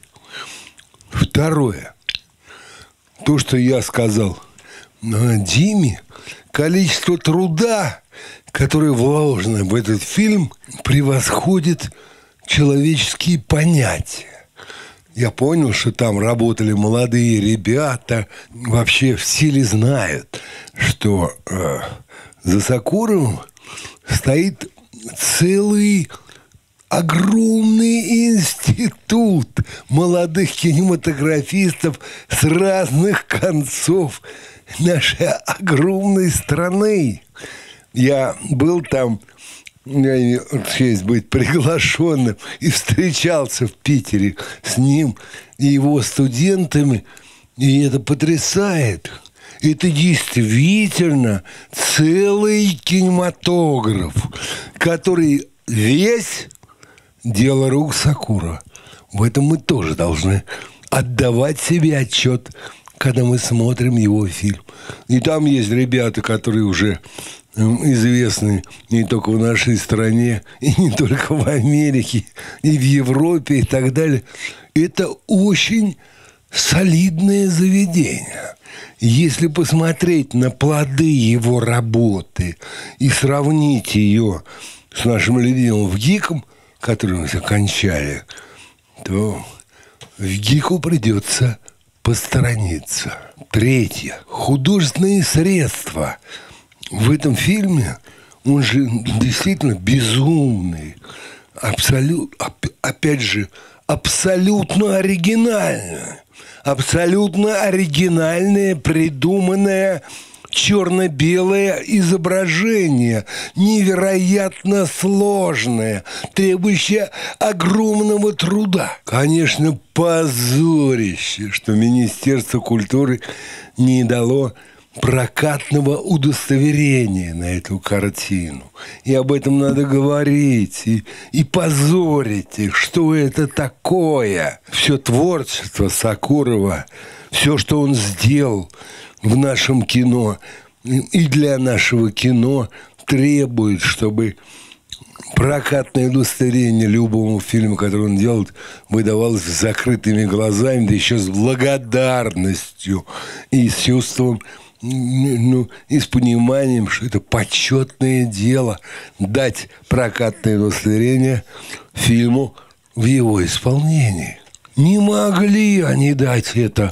Второе. То, что я сказал о Диме, количество труда, которое вложено в этот фильм, превосходит человеческие понятия. Я понял, что там работали молодые ребята. Вообще в силе знают, что э, за Сокуровым стоит целый огромный институт молодых кинематографистов с разных концов нашей огромной страны. Я был там, у меня есть быть приглашенным, и встречался в Питере с ним и его студентами, и это потрясает. Это действительно целый кинематограф, который весь дело рук Сокурова. В этом мы тоже должны отдавать себе отчет, когда мы смотрим его фильм. И там есть ребята, которые уже известны не только в нашей стране, и не только в Америке, и в Европе, и так далее. Это очень солидное заведение. Если посмотреть на плоды его работы и сравнить ее с нашим любимым ВГИКом, который мы окончали, то ВГИКу придется посторониться. Третье. Художественные средства. В этом фильме он же действительно безумный, абсолют, опять же, абсолютно оригинальный, абсолютно оригинальное, придуманное черно-белое изображение, невероятно сложное, требующее огромного труда. Конечно, позорище, что Министерство культуры не дало прокатного удостоверения на эту картину. И об этом надо говорить, и, и позорить их, что это такое. Все творчество Сокурова, все, что он сделал в нашем кино и для нашего кино, требует, чтобы прокатное удостоверение любому фильму, который он делает, выдавалось с закрытыми глазами, да еще с благодарностью и с чувством, ну, и с пониманием, что это почетное дело дать прокатное удостоверение фильму в его исполнении. Не могли они дать это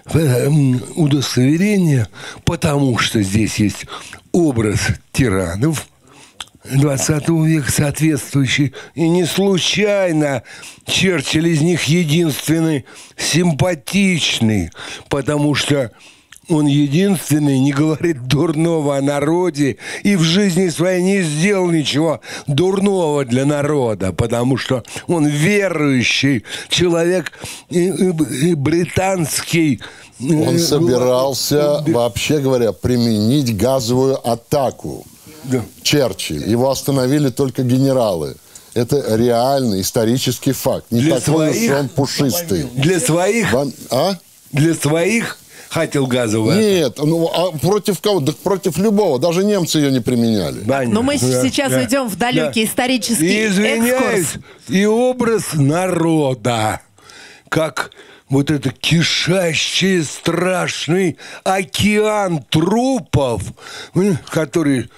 удостоверение, потому что здесь есть образ тиранов двадцатого века соответствующий. И не случайно Черчилль из них единственный симпатичный, потому что он единственный не говорит дурного о народе и в жизни своей не сделал ничего дурного для народа, потому что он верующий человек и, и, и британский. Он собирался, вообще говоря, применить газовую атаку. Да. Черчилль. Его остановили только генералы. Это реальный исторический факт. Не для такой своих, уж он пушистый. Для своих? Вам, а? Для своих хотел газовую атаку? Нет, ну а против кого? Да против любого. Даже немцы ее не применяли. Но мы да, сейчас да, уйдем в далекий да. исторический Извиняюсь, экскурс. И образ народа, как вот это кишащий страшный океан трупов, который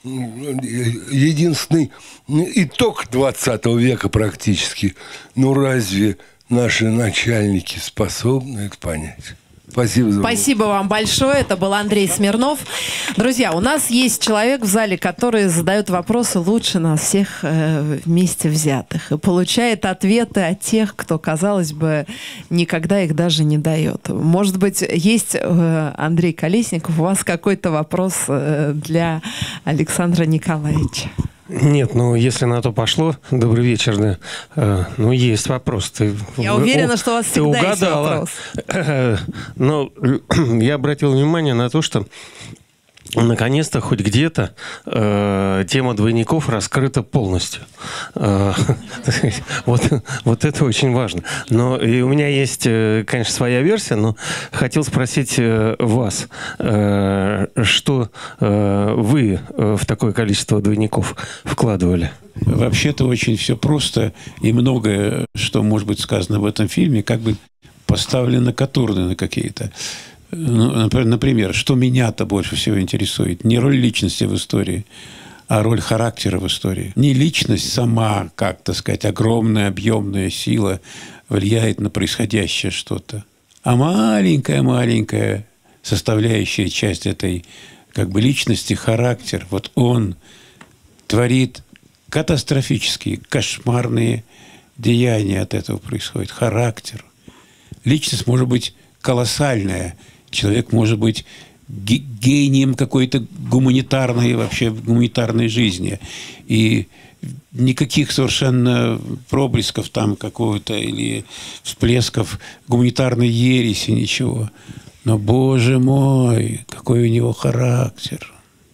единственный итог двадцатого века практически. Ну разве наши начальники способны это понять? Спасибо за Спасибо вам большое. Это был Андрей Смирнов. Друзья, у нас есть человек в зале, который задает вопросы лучше нас всех э, вместе взятых. И получает ответы от тех, кто, казалось бы, никогда их даже не дает. Может быть, есть, э, Андрей Колесников, у вас какой-то вопрос э, для Александра Николаевича? Нет, ну если на то пошло, добрый вечер, да. Э, ну есть вопрос. Ты, я уверена, что у вас всегда угадала. Есть вопрос. Но я обратил внимание на то, что наконец-то хоть где-то э, тема двойников раскрыта полностью. Э, вот, вот это очень важно. Но и у меня есть, конечно, своя версия, но хотел спросить э, вас, э, что э, вы в такое количество двойников вкладывали? Вообще-то очень все просто, и многое, что может быть сказано в этом фильме, как бы поставлено катурны на какие-то. Например, что меня-то больше всего интересует? Не роль личности в истории, а роль характера в истории. Не личность сама, как, так сказать, огромная, объемная сила влияет на происходящее что-то, а маленькая-маленькая составляющая часть этой как бы личности, характер, вот он творит катастрофические, кошмарные деяния от этого происходит. Характер. Личность может быть колоссальная. Человек может быть гением какой-то гуманитарной, вообще гуманитарной жизни. И никаких совершенно проблесков там какого-то или всплесков гуманитарной ереси, ничего. Но, боже мой, какой у него характер.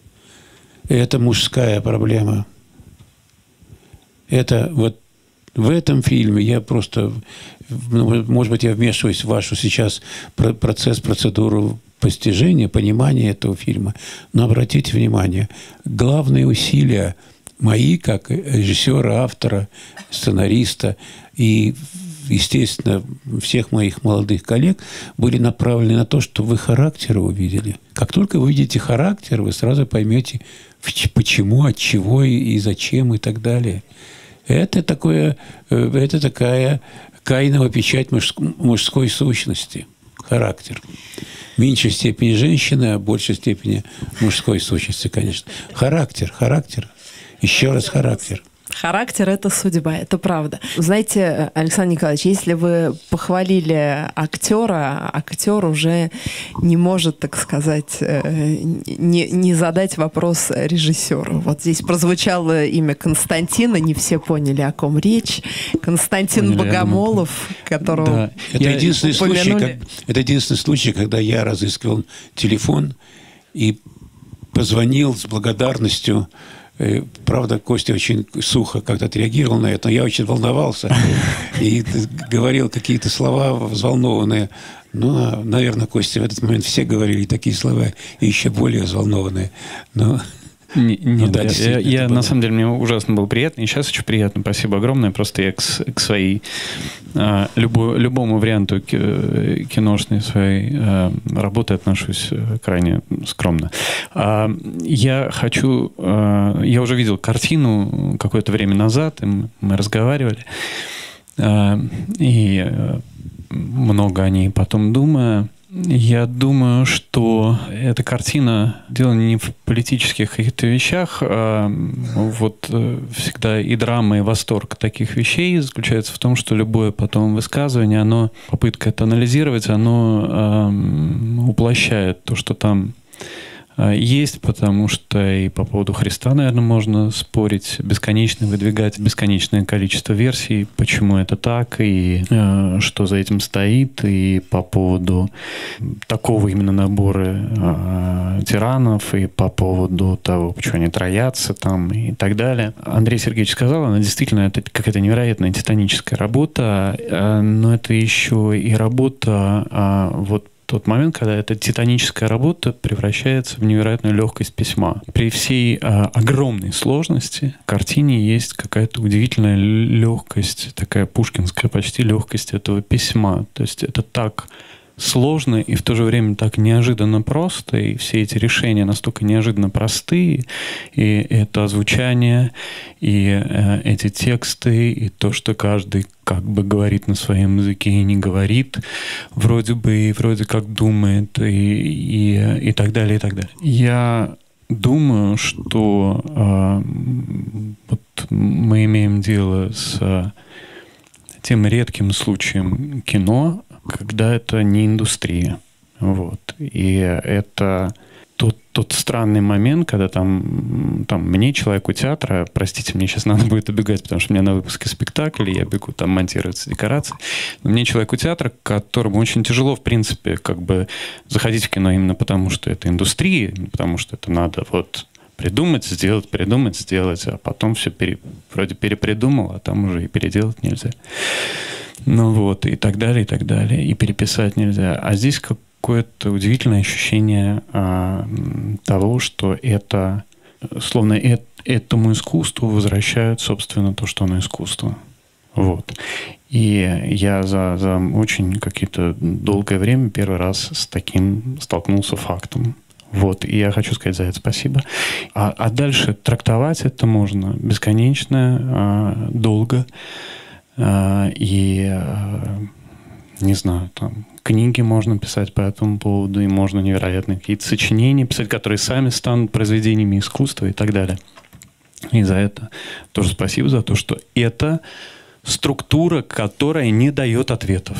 Это мужская проблема. Это вот в этом фильме я просто, может быть, я вмешиваюсь в вашу сейчас процесс, процедуру постижения, понимания этого фильма. Но обратите внимание, главные усилия мои, как режиссера, автора, сценариста и, естественно, всех моих молодых коллег были направлены на то, что вы характеры увидели. Как только вы видите характер, вы сразу поймете, почему, от чего и зачем и так далее. Это, такое, это такая каинова печать мужской, мужской сущности. Характер. В меньшей степени женщины, а в большей степени мужской сущности, конечно. Характер, характер. Еще раз характер. Характер – это судьба, это правда. Знаете, Александр Николаевич, если вы похвалили актера, актер уже не может, так сказать, не, не задать вопрос режиссеру. Вот здесь прозвучало имя Константина, не все поняли, о ком речь. Константин поняли, Богомолов, которого да. это единственный случай, как, это единственный случай, когда я разыскивал телефон и позвонил с благодарностью. Правда, Костя очень сухо как-то отреагировал на это, но я очень волновался и говорил какие-то слова взволнованные. Ну, наверное, Костя, в этот момент все говорили такие слова, и еще более взволнованные. Но Не, Ну, нет, да, я, действительно, я, я это на было. самом деле, мне ужасно было приятно, и сейчас очень приятно. Спасибо огромное. Просто я к, с- к своей а, любо- любому варианту ки- киношной своей а, работы отношусь э, крайне скромно. А, я хочу... а, я уже видел картину какое-то время назад, и мы, мы разговаривали, а, и а, много о ней потом думая. Я думаю, что эта картина, дело не в политических каких-то вещах, а вот э, всегда и драма, и восторг таких вещей заключается в том, что любое потом высказывание, оно, попытка это анализировать, оно э, уплощает то, что там э, есть, потому что и по поводу Христа, наверное, можно спорить бесконечно, выдвигать бесконечное количество версий, почему это так, и э, что за этим стоит, и по поводу такого именно набора э, тиранов, и по поводу того, почему они троятся там, и так далее. Андрей Сергеевич сказал, она действительно это какая-то невероятная титаническая работа, э, но это еще и работа э, вот тот момент, когда эта титаническая работа превращается в невероятную легкость письма. При всей а, огромной сложности в картине есть какая-то удивительная легкость, такая пушкинская почти легкость этого письма. То есть это так сложно и в то же время так неожиданно просто, и все эти решения настолько неожиданно простые, и это озвучание, и э, эти тексты, и то, что каждый как бы говорит на своем языке и не говорит, вроде бы и вроде как думает, и, и, и так далее, и так далее. Я думаю, что э, вот мы имеем дело с э, тем редким случаем кино, когда это не индустрия. Вот. И это тот, тот странный момент, когда там, там мне, человеку театра, простите, мне сейчас надо будет убегать, потому что у меня на выпуске спектакля, я бегу там монтироваться декорации, но мне, человеку театра, которому очень тяжело, в принципе, как бы заходить в кино именно потому, что это индустрия, потому что это надо вот придумать, сделать, придумать, сделать, а потом все пере, вроде перепридумал, а там уже и переделать нельзя. Ну вот, и так далее, и так далее. И переписать нельзя. А здесь какое-то удивительное ощущение а, того, что это, словно э, этому искусству возвращают, собственно, то, что оно искусство. Вот. И я за, за очень какие-то долгое время первый раз с таким столкнулся фактом. Вот, и я хочу сказать за это спасибо. А, а дальше трактовать это можно бесконечно, а, долго. И, не знаю, там, книги можно писать по этому поводу, и можно невероятные какие-то сочинения писать, которые сами станут произведениями искусства и так далее. И за это тоже спасибо, за то, что это структура, которая не дает ответов.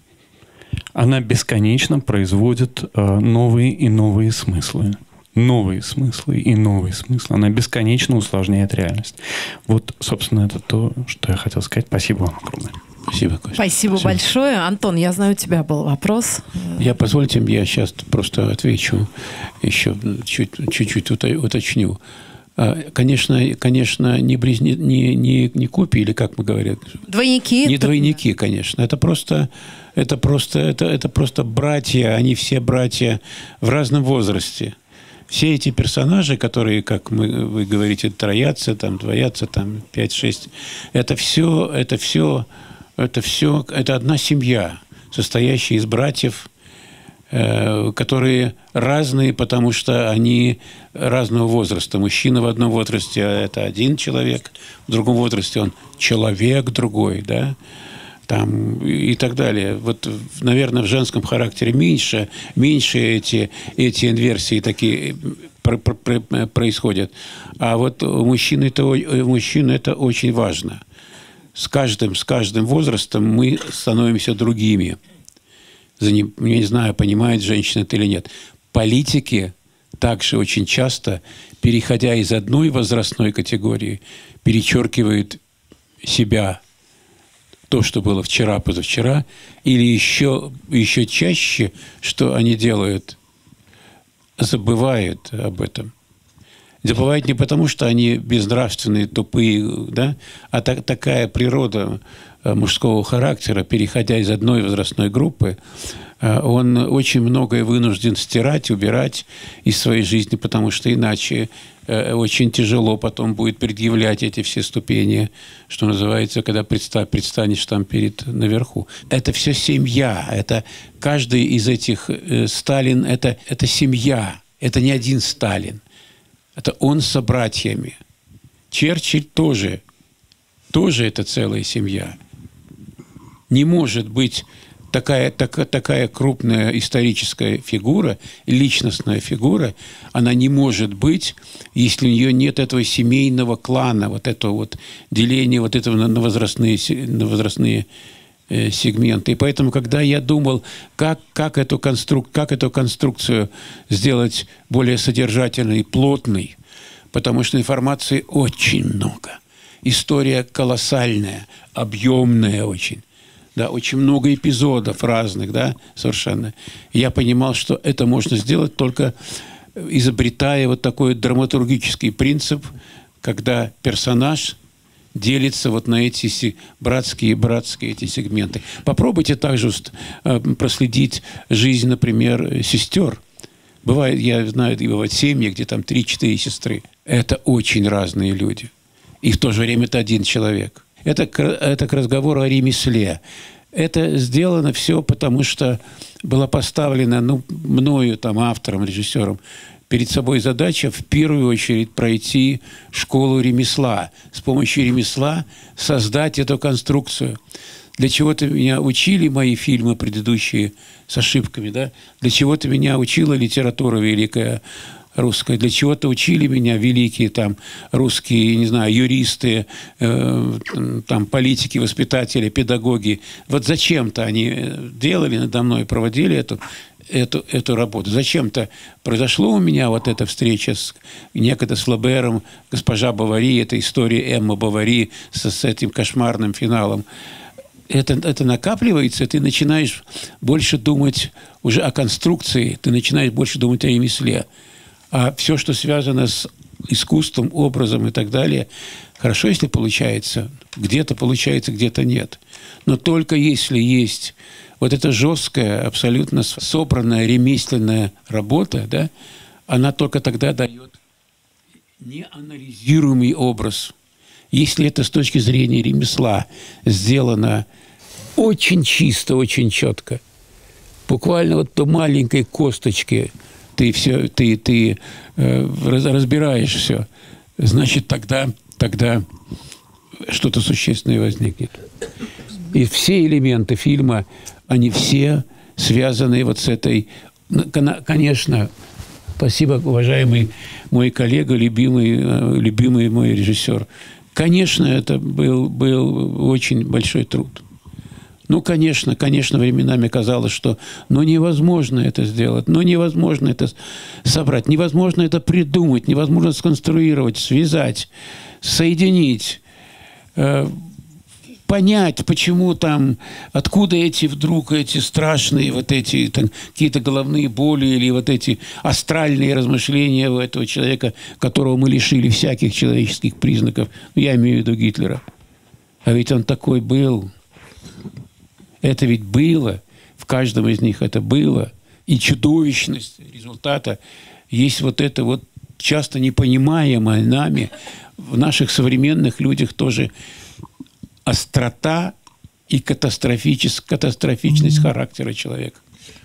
Она бесконечно производит новые и новые смыслы. Новые смыслы и новые смыслы. Она бесконечно усложняет реальность. Вот, собственно, это то, что я хотел сказать. Спасибо вам огромное. Спасибо, Костя. Спасибо, Спасибо большое. Антон, я знаю, у тебя был вопрос. Я, позвольте, я сейчас просто отвечу, еще чуть, чуть-чуть уточню. Конечно, конечно, не, близни, не, не, не копии, или как мы говорим? Двойники. Не двойники, конечно. Это просто, это просто, это, это просто братья, они все братья в разном возрасте. Все эти персонажи, которые, как мы, вы говорите, троятся, там, двоятся, там, пять-шесть, это все, это все, это все, это одна семья, состоящая из братьев, э, которые разные, потому что они разного возраста. Мужчина в одном возрасте – это один человек, в другом возрасте он человек другой, да, там, и так далее. Вот, наверное, в женском характере меньше, меньше эти, эти инверсии такие про, про, про, происходят. А вот у мужчин это, у мужчин это очень важно. С каждым, с каждым возрастом мы становимся другими. Я не знаю, понимает женщина это или нет. Политики также очень часто, переходя из одной возрастной категории, перечеркивают себя, то, что было вчера, позавчера, или еще, еще чаще, что они делают, забывают об этом. Забывают не потому, что они безнравственные, тупые, да, а так, такая природа мужского характера, переходя из одной возрастной группы, он очень многое вынужден стирать, убирать из своей жизни, потому что иначе очень тяжело потом будет предъявлять эти все ступени, что называется, когда предста- предстанешь там перед наверху. Это все семья. Это каждый из этих э, Сталин это, – это семья. Это не один Сталин. Это он с собратьями. Черчилль тоже. Тоже это целая семья. Не может быть такая, так, такая крупная историческая фигура, личностная фигура, она не может быть, если у нее нет этого семейного клана, вот этого вот деления, вот этого на возрастные, на возрастные э, сегменты. И поэтому, когда я думал, как, как, эту конструк, как эту конструкцию сделать более содержательной и плотной, потому что информации очень много. История колоссальная, объемная очень. Да, очень много эпизодов разных, да, совершенно. Я понимал, что это можно сделать только изобретая вот такой драматургический принцип, когда персонаж делится вот на эти братские братские эти сегменты. Попробуйте также проследить жизнь, например, сестер. Бывает, я знаю, бывают семьи, где там три-четыре сестры. Это очень разные люди. И в то же время это один человек. Это, это к разговору о ремесле. Это сделано все потому, что была поставлена, ну, мною, там, автором, режиссером, перед собой задача в первую очередь пройти школу ремесла. С помощью ремесла создать эту конструкцию. Для чего-то меня учили мои фильмы предыдущие с ошибками, да? Для чего-то меня учила литература великая русская, для чего-то учили меня великие там русские, не знаю, юристы, э, там политики, воспитатели, педагоги. Вот зачем-то они делали надо мной, проводили эту, эту, эту работу. Зачем-то произошло у меня вот эта встреча с, некогда с Флобером, госпожа Бовари, эта история Эммы Бовари с, с этим кошмарным финалом. Это, это накапливается, ты начинаешь больше думать уже о конструкции, ты начинаешь больше думать о ремесле. А все, что связано с искусством, образом и так далее, хорошо, если получается. Где-то получается, где-то нет. Но только если есть вот эта жесткая, абсолютно собранная ремесленная работа, да, она только тогда дает неанализируемый образ. Если это с точки зрения ремесла сделано очень чисто, очень четко, буквально вот до маленькой косточки ты все, ты, ты э, разбираешь все, значит, тогда, тогда что-то существенное возникнет. И все элементы фильма, они все связаны вот с этой... Конечно, спасибо, уважаемый мой коллега, любимый, любимый мой режиссер. Конечно, это был, был очень большой труд. Ну, конечно, конечно, временами казалось, что ну, невозможно это сделать, ну, невозможно это собрать, невозможно это придумать, невозможно сконструировать, связать, соединить, э, понять, почему там, откуда эти вдруг эти страшные вот эти там, какие-то головные боли или вот эти астральные размышления у этого человека, которого мы лишили всяких человеческих признаков. Я имею в виду Гитлера. А ведь он такой был. Это ведь было, в каждом из них это было. И чудовищность результата есть вот это вот часто непонимаемое нами, в наших современных людях тоже острота и катастрофичность, катастрофичность характера человека.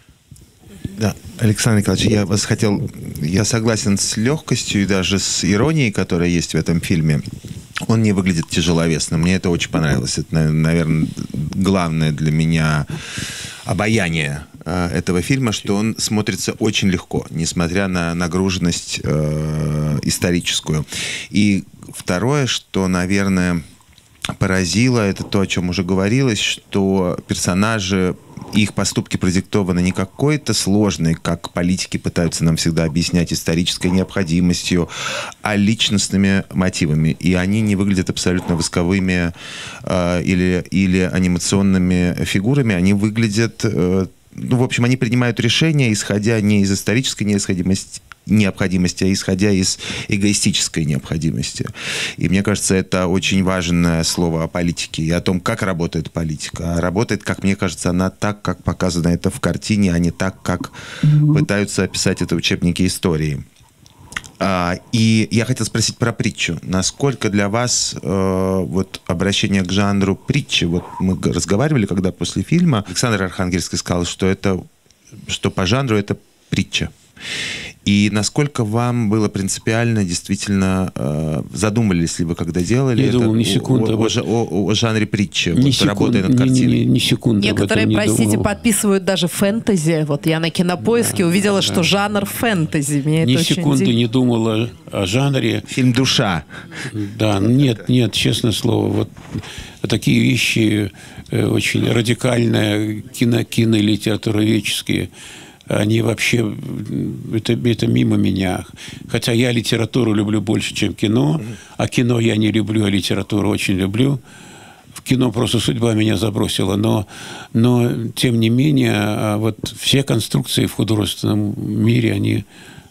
Да, Александр Николаевич, я вас хотел... Я согласен с легкостью и даже с иронией, которая есть в этом фильме. Он не выглядит тяжеловесно. Мне это очень понравилось. Это, наверное, главное для меня обаяние э, этого фильма, что он смотрится очень легко, несмотря на нагруженность э, историческую. И второе, что, наверное, поразило, это то, о чем уже говорилось, что персонажи, их поступки продиктованы не какой-то сложной, как политики пытаются нам всегда объяснять, исторической необходимостью, а личностными мотивами. И они не выглядят абсолютно восковыми э, или, или анимационными фигурами. Они выглядят... Э, ну, в общем, они принимают решения, исходя не из исторической необходимости, необходимости, а исходя из эгоистической необходимости. И мне кажется, это очень важное слово о политике и о том, как работает политика. А работает, как мне кажется, она так, как показано это в картине, а не так, как mm-hmm. пытаются описать это учебники истории. А, и я хотел спросить про притчу. Насколько для вас э, вот обращение к жанру притчи, вот мы разговаривали, когда после фильма Александр Архангельский сказал, что это, что по жанру это притча. И насколько вам было принципиально, действительно, э, задумались ли вы, когда делали Я это, думал, ни секунды, о, вот, о, о, о жанре притчи, ни вот, секунд, работая над ни, картиной? Ни, ни, ни секунды Некоторые, об этом не простите, думал. подписывают даже фэнтези. Вот я на Кинопоиске Да, увидела, да, что да. жанр фэнтези. Меня Ни это очень секунды удивило. не думала о жанре. Фильм «Душа». Да, нет, нет, честное слово, вот такие вещи э, очень радикальные, кино, кинолитературоведческие, они вообще, это, это мимо меня. Хотя я литературу люблю больше, чем кино, а кино я не люблю, а литературу очень люблю. В кино просто судьба меня забросила, но, но тем не менее, вот все конструкции в художественном мире, они,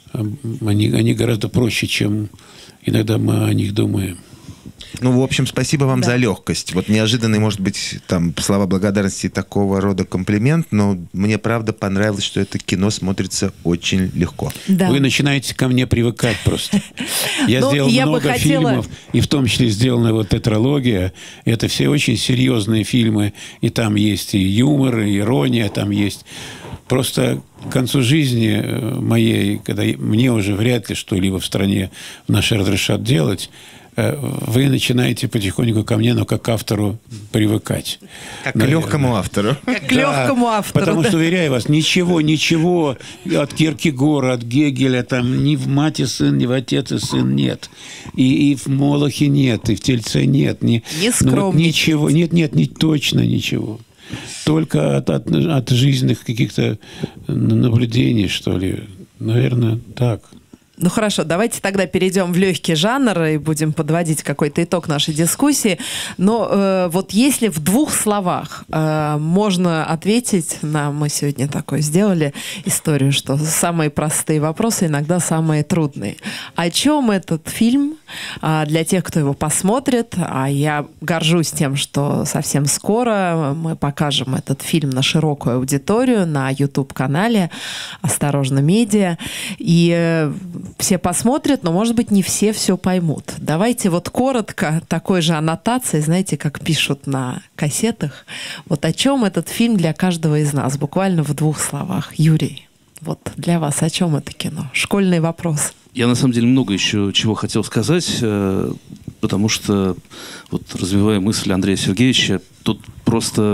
они, они гораздо проще, чем иногда мы о них думаем. Ну, в общем, спасибо вам Да. за легкость. Вот неожиданный, может быть, там слова благодарности, такого рода комплимент, но мне правда понравилось, что это кино смотрится очень легко. Да. Вы начинаете ко мне привыкать просто. Я Ну, сделал я бы много хотела- фильмов, и в том числе сделана вот тетралогия. Это все очень серьезные фильмы, и там есть и юмор, и ирония там есть. Просто к концу жизни э, моей, когда я- мне уже вряд ли что-либо в стране наши разрешат делать, э, вы начинаете потихоньку ко мне, но как к автору, привыкать. Как Наверное. к легкому автору. Как к легкому автору. Потому да. что, уверяю вас, ничего, ничего от Киркегора, от Гегеля, там ни в мать и сын, ни в отец и сын нет. И, и в Молохе нет, и в Тельце нет. Ни, Не ну вот скромничайте. ничего, нет, нет, не точно ничего. Только от, от, от жизненных каких-то наблюдений, что ли. Наверное, так. Ну хорошо, давайте тогда перейдем в легкий жанр и будем подводить какой-то итог нашей дискуссии. Но э, вот если в двух словах э, можно ответить на... Мы сегодня такое сделали историю, что самые простые вопросы иногда самые трудные. О чем этот фильм э, для тех, кто его посмотрит? А я горжусь тем, что совсем скоро мы покажем этот фильм на широкую аудиторию на YouTube-канале «Осторожно, медиа». И э, все посмотрят, но, может быть, не все все поймут. Давайте вот коротко такой же аннотацией, знаете, как пишут на кассетах. Вот о чем этот фильм для каждого из нас, буквально в двух словах. Юрий, вот для вас о чем это кино? Школьный вопрос. Я, на самом деле, много еще чего хотел сказать, э, потому что, вот, развивая мысль Андрея Сергеевича, тут просто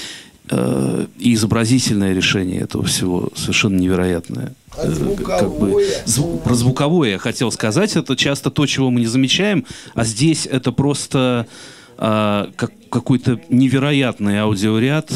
э, и изобразительное решение этого всего совершенно невероятное. А звуковое? Как бы, зву- про звуковое я хотел сказать. Это часто то, чего мы не замечаем, а здесь это просто э, как, какой-то невероятный аудиоряд,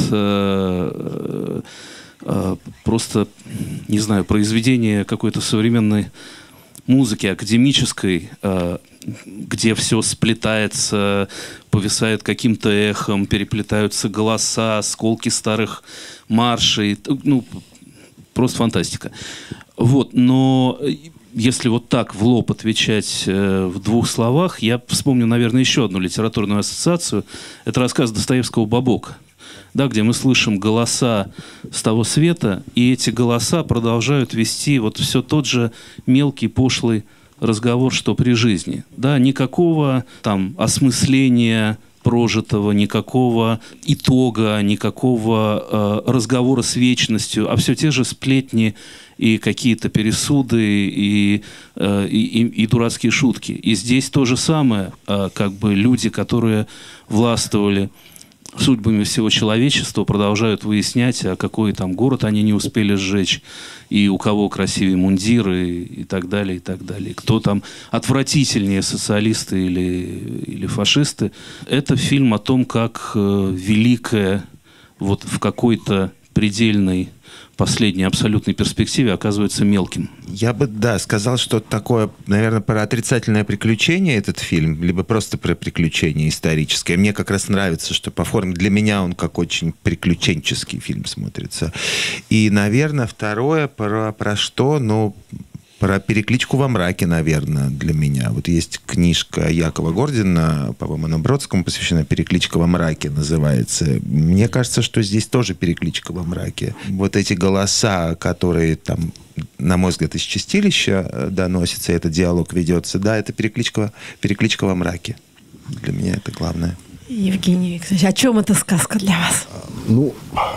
э, э, просто, не знаю, произведение какой-то современной музыки академической, э, где все сплетается, повисает каким-то эхом, переплетаются голоса, осколки старых маршей. Ну, просто фантастика. Вот, но если вот так в лоб отвечать э, в двух словах, я вспомню, наверное, еще одну литературную ассоциацию. Это рассказ Достоевского «Бабок», да, где мы слышим голоса с того света, и эти голоса продолжают вести вот все тот же мелкий, пошлый разговор, что при жизни. Да, никакого там осмысления прожитого, никакого итога, никакого э, разговора с вечностью, а все те же сплетни и какие-то пересуды и, э, и, и, и дурацкие шутки. И здесь то же самое, э, как бы люди, которые властвовали судьбами всего человечества, продолжают выяснять, а какой там город они не успели сжечь, и у кого красивее мундиры, и, и так далее, и так далее. Кто там отвратительнее, социалисты или, или фашисты. Это фильм о том, как э, великое вот в какой-то предельной, последней абсолютной перспективе оказывается мелким. Я бы, да, сказал, что такое, наверное, про отрицательное приключение этот фильм, либо просто про приключение историческое. Мне как раз нравится, что по форме для меня он как очень приключенческий фильм смотрится. И, наверное, второе, про, про что, ну, Про перекличку во мраке, наверное, для меня. Вот есть книжка Якова Гордина, по-моему, на Бродскому посвящена, «Перекличка во мраке» называется. Мне кажется, что здесь тоже перекличка во мраке. Вот эти голоса, которые там, на мой взгляд, из чистилища доносятся, этот диалог ведется, да, это перекличка, перекличка во мраке. Для меня это главное. Евгений Викторович, о чем эта сказка для вас? Ну...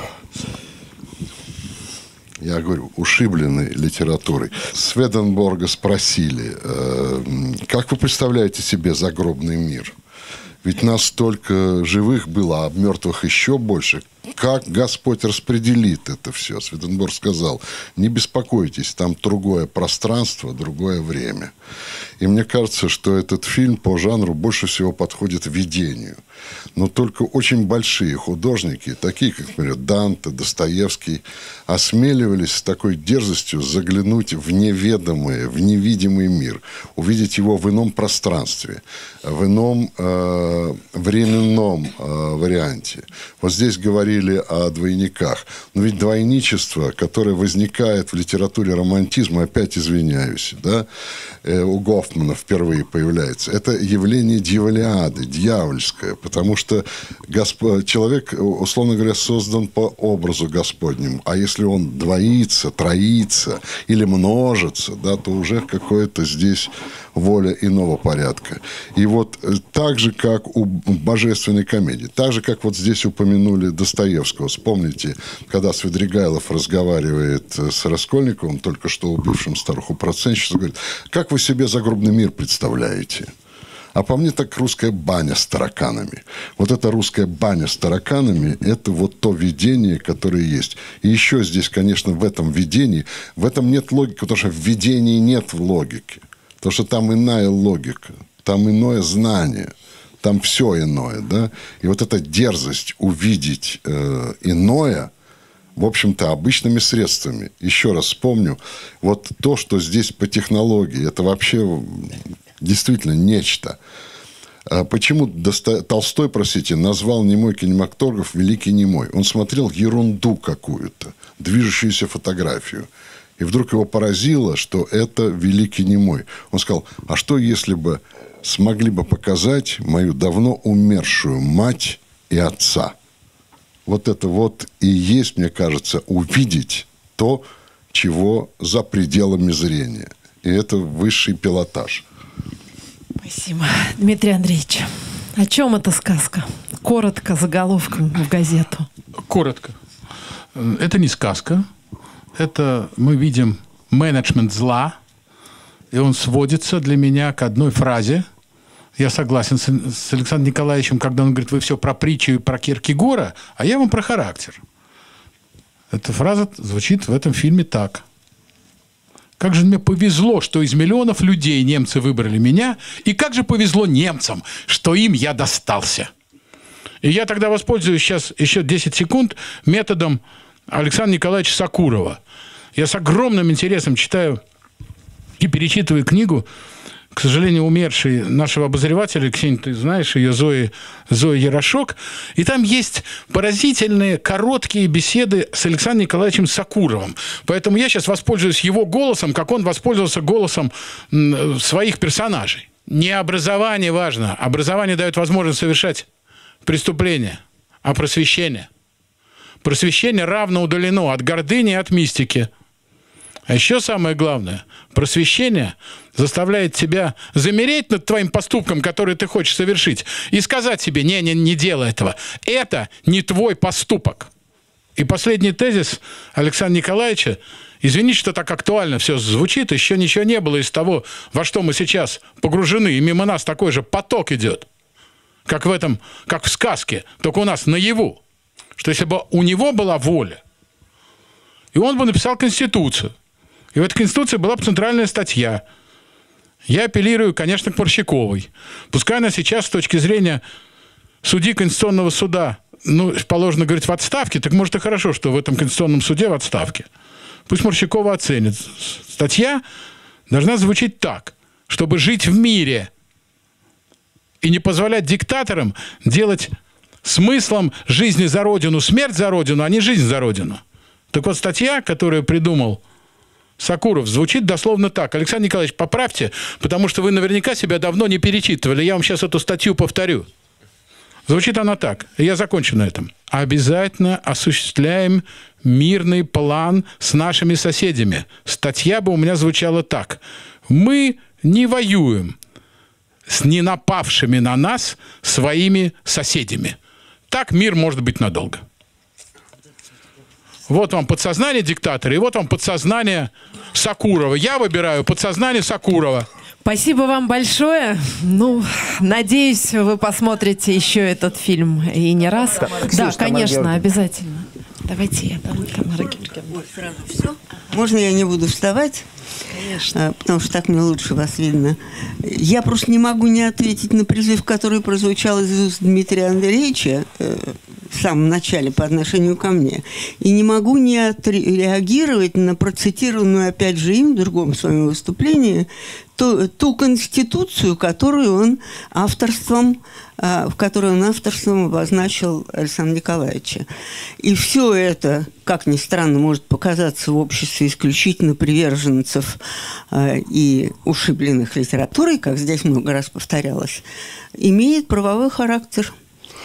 Я говорю, ушибленный литературой. Сведенборга спросили, э, как вы представляете себе загробный мир? Ведь нас столько живых было, а мертвых еще больше. Как Господь распределит это все? Сведенборг сказал, не беспокойтесь, там другое пространство, другое время. И мне кажется, что этот фильм по жанру больше всего подходит видению. Но только очень большие художники, такие как, например, Данте, Достоевский, осмеливались с такой дерзостью заглянуть в неведомый, в невидимый мир, увидеть его в ином пространстве, в ином э, временном э, варианте. Вот здесь говорили о двойниках. Но ведь двойничество, которое возникает в литературе романтизма, опять извиняюсь, да, э, у Гофмана впервые появляется, это явление дьяволиады, дьявольское, потому что Госп... человек, условно говоря, создан по образу Господнему. А если он двоится, троится или множится, да, то уже какое-то здесь воля иного порядка. И вот так же, как у божественной комедии, так же, как вот здесь упомянули Достоевского. Вспомните, когда Свидригайлов разговаривает с Раскольниковым, только что убившим старуху-процентщицу, говорит, как вы себе загробный мир представляете? А по мне так русская баня с тараканами. Вот эта русская баня с тараканами, это вот то видение, которое есть. И еще здесь, конечно, в этом видении, в этом нет логики, потому что в видении нет логики. Потому что там иная логика, там иное знание, там все иное, да. И вот эта дерзость увидеть э, иное, в общем-то, обычными средствами. Еще раз вспомню, вот то, что здесь по технологии, это вообще... Действительно, нечто. Почему Досто... Толстой, простите, назвал немой кинематограф «Великий немой»? Он смотрел ерунду какую-то, движущуюся фотографию. И вдруг его поразило, что это «Великий немой». Он сказал, а что, если бы смогли бы показать мою давно умершую мать и отца? Вот это вот и есть, мне кажется, увидеть то, чего за пределами зрения. И это высший пилотаж. Спасибо. Дмитрий Андреевич, о чем эта сказка? Коротко, заголовком в газету. Коротко. Это не сказка. Это мы видим менеджмент зла. И он сводится для меня к одной фразе. Я согласен с, с Александром Николаевичем, когда он говорит, вы все про притчу и про Киркегора, а я вам про характер. Эта фраза звучит в этом фильме так. Как же мне повезло, что из миллионов людей немцы выбрали меня, и как же повезло немцам, что им я достался. И я тогда воспользуюсь сейчас еще десять секунд методом Александра Николаевича Сокурова. Я с огромным интересом читаю и перечитываю книгу, к сожалению, умершей нашего обозревателя, Ксения, ты знаешь ее, Зои, Зои Ярошок. И там есть поразительные короткие беседы с Александром Николаевичем Сокуровым. Поэтому я сейчас воспользуюсь его голосом, как он воспользовался голосом своих персонажей. Не образование важно. Образование дает возможность совершать преступления, а просвещение. Просвещение равно удалено от гордыни и от мистики. А еще самое главное, просвещение заставляет тебя замереть над твоим поступком, который ты хочешь совершить, и сказать себе, не, не, не делай этого. Это не твой поступок. И последний тезис Александра Николаевича, извините, что так актуально все звучит, еще ничего не было из того, во что мы сейчас погружены, и мимо нас такой же поток идет, как в этом, как в сказке, только у нас наяву, что если бы у него была воля, и он бы написал Конституцию, и в этой Конституции была бы центральная статья. Я апеллирую, конечно, к Морщаковой. Пускай она сейчас, с точки зрения судьи Конституционного суда, ну, положено говорить в отставке, так может и хорошо, что в этом Конституционном суде в отставке. Пусть Морщакова оценит. Статья должна звучить так, чтобы жить в мире и не позволять диктаторам делать смыслом жизни за Родину смерть за Родину, а не жизнь за Родину. Так вот, статья, которую придумал Сакуров звучит дословно так. Александр Николаевич, поправьте, потому что вы наверняка себя давно не перечитывали. Я вам сейчас эту статью повторю. Звучит она так. Я закончу на этом. Обязательно осуществляем мирный план с нашими соседями. Статья бы у меня звучала так. Мы не воюем с не напавшими на нас своими соседями. Так мир может быть надолго. Вот вам подсознание диктатора, и вот вам подсознание Сакурова. Я выбираю подсознание Сакурова. Спасибо вам большое. Ну, надеюсь, вы посмотрите еще этот фильм и не раз. Да, да, конечно, обязательно. Давайте я дам Тамара Георгиевна. Сразу все? Можно я не буду вставать? Конечно. Потому что так мне лучше вас видно. Я просто не могу не ответить на призыв, который прозвучал из уст Дмитрия Андреевича в самом начале по отношению ко мне. И не могу не отреагировать на процитированную опять же им в другом своем выступлении ту, ту конституцию, которую он авторством, в которой он авторством обозначил Александра Николаевича. И все это, как ни странно, может показаться в обществе исключительно приверженцев и ушибленных литературой, как здесь много раз повторялось, имеет правовой характер.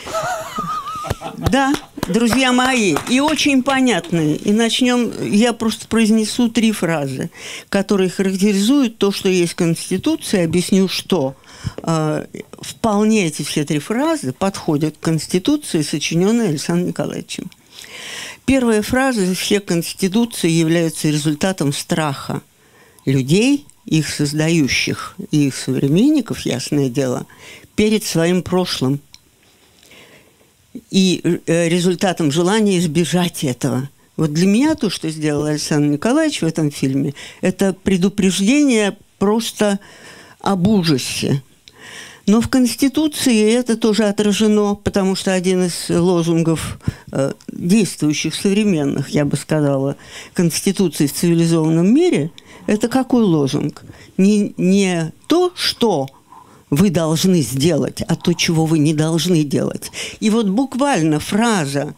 Да, друзья мои, и очень понятные. И начнем, я просто произнесу три фразы, которые характеризуют то, что есть Конституция, объясню, что. Вполне эти все три фразы подходят к Конституции, сочиненной Александром Николаевичем. Первая фраза: все конституции являются результатом страха людей, их создающих и их современников, ясное дело, перед своим прошлым. И результатом желания избежать этого. Вот для меня то, что сделал Александр Николаевич в этом фильме, это предупреждение просто об ужасе. Но в Конституции это тоже отражено, потому что один из лозунгов э, действующих современных, я бы сказала, Конституции в цивилизованном мире, это какой лозунг? Не, не то, что вы должны сделать, а то, чего вы не должны делать. И вот буквально фраза,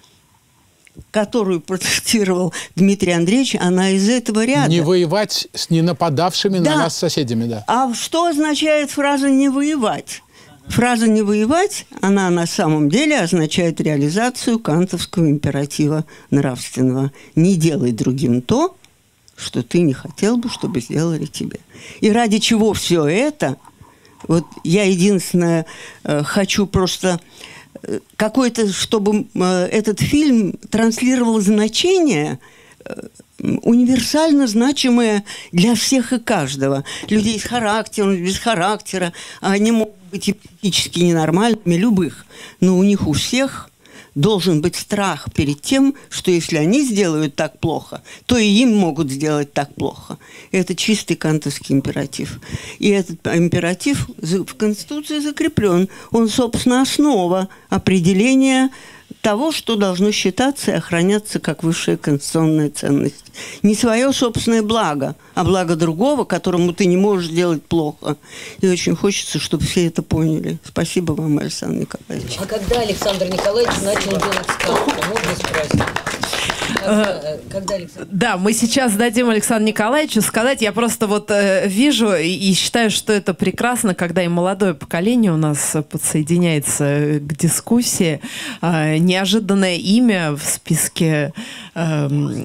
которую процитировал Дмитрий Андреевич, она из этого ряда. Не воевать с ненападавшими да. на нас соседями, да. А что означает фраза «не воевать»? Фраза «не воевать», она на самом деле означает реализацию кантовского императива нравственного. Не делай другим то, что ты не хотел бы, чтобы сделали тебе. И ради чего все это? Вот я единственное э, хочу просто э, какой-то, чтобы э, этот фильм транслировал значение э, универсально значимое для всех и каждого. Людей с характером, без характера, они могут быть и психически ненормальными, любых, но у них у всех должен быть страх перед тем, что если они сделают так плохо, то и им могут сделать так плохо. Это чистый кантовский императив. И этот императив в Конституции закреплен. Он, собственно, основа определения того, что должно считаться и охраняться как высшая конституционная ценность. Не свое собственное благо, а благо другого, которому ты не можешь делать плохо. И очень хочется, чтобы все это поняли. Спасибо вам, Александр Николаевич. А когда Александр Николаевич начал делать сказку? Можно спросить? Когда, когда Александр... Да, мы сейчас дадим Александру Николаевичу сказать. Я просто вот э, вижу и, и считаю, что это прекрасно, когда и молодое поколение у нас подсоединяется к дискуссии. Э, неожиданное имя в списке э,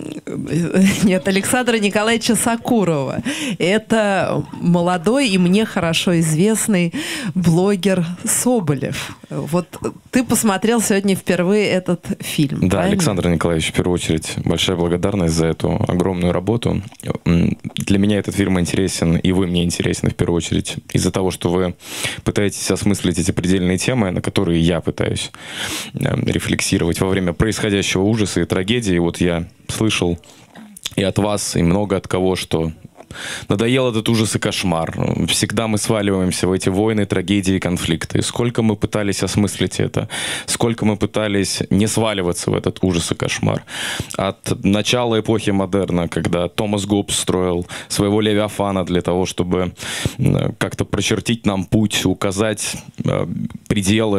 нет, Александра Николаевича Сакурова. Это молодой и мне хорошо известный блогер Соболев. Вот ты посмотрел сегодня впервые этот фильм. Да, правильно? Александр Николаевич, в первую очередь, большая благодарность за эту огромную работу. Для меня этот фильм интересен, и вы мне интересны в первую очередь из-за того, что вы пытаетесь осмыслить эти предельные темы, на которые я пытаюсь рефлексировать во время происходящего ужаса и трагедии. Вот я слышал и от вас, и много от кого, что надоел этот ужас и кошмар. Всегда мы сваливаемся в эти войны, трагедии, конфликты. Сколько мы пытались осмыслить это, сколько мы пытались не сваливаться в этот ужас и кошмар. От начала эпохи модерна, когда Томас Гоббс строил своего Левиафана для того, чтобы как-то прочертить нам путь, указать пределы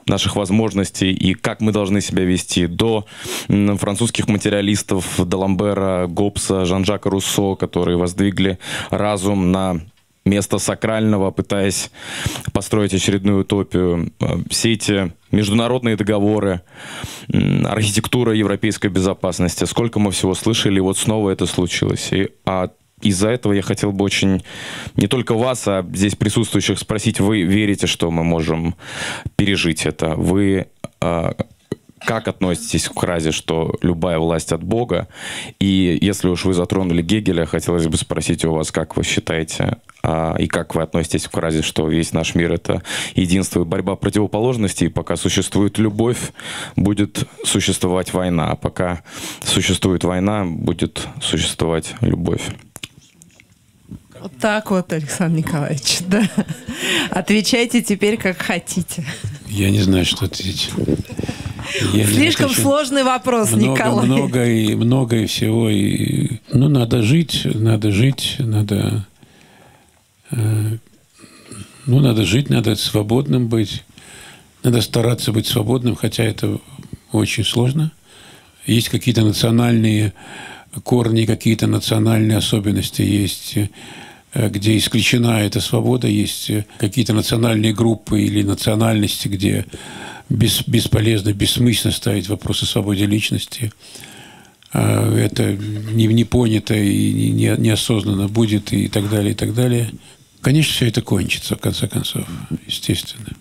наших возможностей и как мы должны себя вести, до французских материалистов Даламбера, Гоббса, Жан-Жака Руссо, которые воздвигли разум на место сакрального, пытаясь построить очередную утопию. Все эти международные договоры, архитектура европейской безопасности. Сколько мы всего слышали, и вот снова это случилось. И, а из-за этого я хотел бы очень не только вас, а здесь присутствующих спросить, вы верите, что мы можем пережить это? Вы а, как относитесь к фразе, что любая власть от Бога? И если уж вы затронули Гегеля, хотелось бы спросить у вас, как вы считаете, а, и как вы относитесь к фразе, что весь наш мир — это единство и борьба противоположностей, и пока существует любовь, будет существовать война, а пока существует война, будет существовать любовь. Вот так вот, Александр Николаевич, да. Отвечайте теперь, как хотите. Я не знаю, что ответить. Я Слишком сложный вопрос, много, Николай. Много и много и всего. И, ну, надо жить, надо жить, надо... Э, ну, надо жить, надо свободным быть. Надо стараться быть свободным, хотя это очень сложно. Есть какие-то национальные корни, какие-то национальные особенности есть, где исключена эта свобода, есть какие-то национальные группы или национальности, где бес, бесполезно, бессмысленно ставить вопросы о свободе личности. Это не, не понято и не, неосознанно будет, и так далее, и так далее. Конечно, все это кончится, в конце концов, естественно.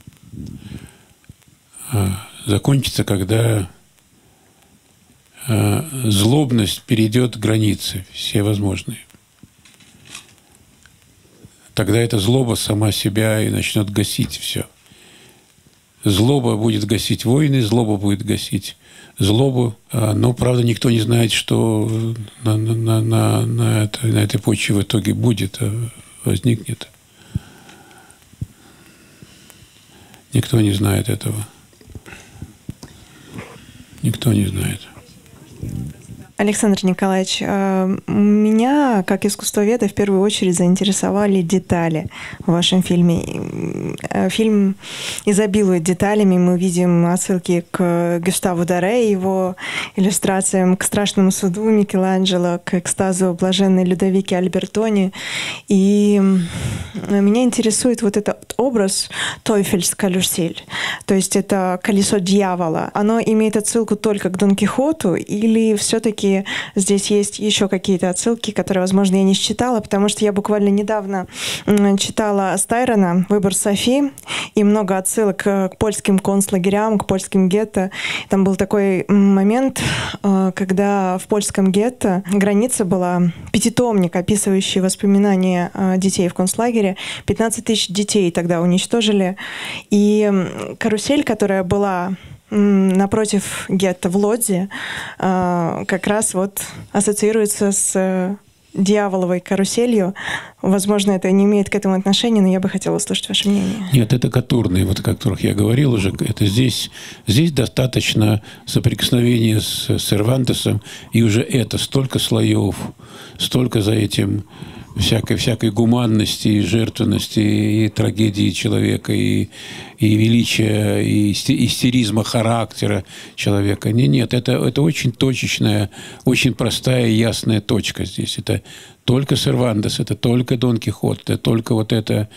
Закончится, когда злобность перейдет границы все возможные. Тогда эта злоба сама себя и начнет гасить все. Злоба будет гасить войны, злоба будет гасить злобу. Но, правда, никто не знает, что на, на, на, на, это, на этой почве в итоге будет, возникнет. Никто не знает этого. Никто не знает. Александр Николаевич, меня, как искусствоведа, в первую очередь заинтересовали детали в вашем фильме. Фильм изобилует деталями. Мы видим отсылки к Гюставу Доре, его иллюстрациям, к «Страшному суду» Микеланджело, к «Экстазу блаженной Людовики Альбертони. И меня интересует вот этот образ «Тойфельскалюсель», то есть это колесо дьявола. Оно имеет отсылку только к Дон Кихоту или все-таки здесь есть еще какие-то отсылки, которые, возможно, я не считала, потому что я буквально недавно читала Стайрона «Выбор Софи», и много отсылок к польским концлагерям, к польским гетто. Там был такой момент, когда в польском гетто граница была пятитомник, описывающий воспоминания детей в концлагере. пятнадцать тысяч детей тогда уничтожили. И карусель, которая была напротив гетто в Лодзе, как раз вот ассоциируется с дьяволовой каруселью. Возможно, это не имеет к этому отношения, но я бы хотела услышать ваше мнение. Нет, это катурные, вот о которых я говорил уже. Это здесь, здесь достаточно соприкосновения с Сервантесом, и уже это столько слоев, столько за этим всякой, всякой гуманности и жертвенности, и трагедии человека, и, и величия, и истеризма характера человека. Нет, нет, это, это очень точечная, очень простая и ясная точка здесь. Это только Сервантес, это только Дон Кихот, это только вот это,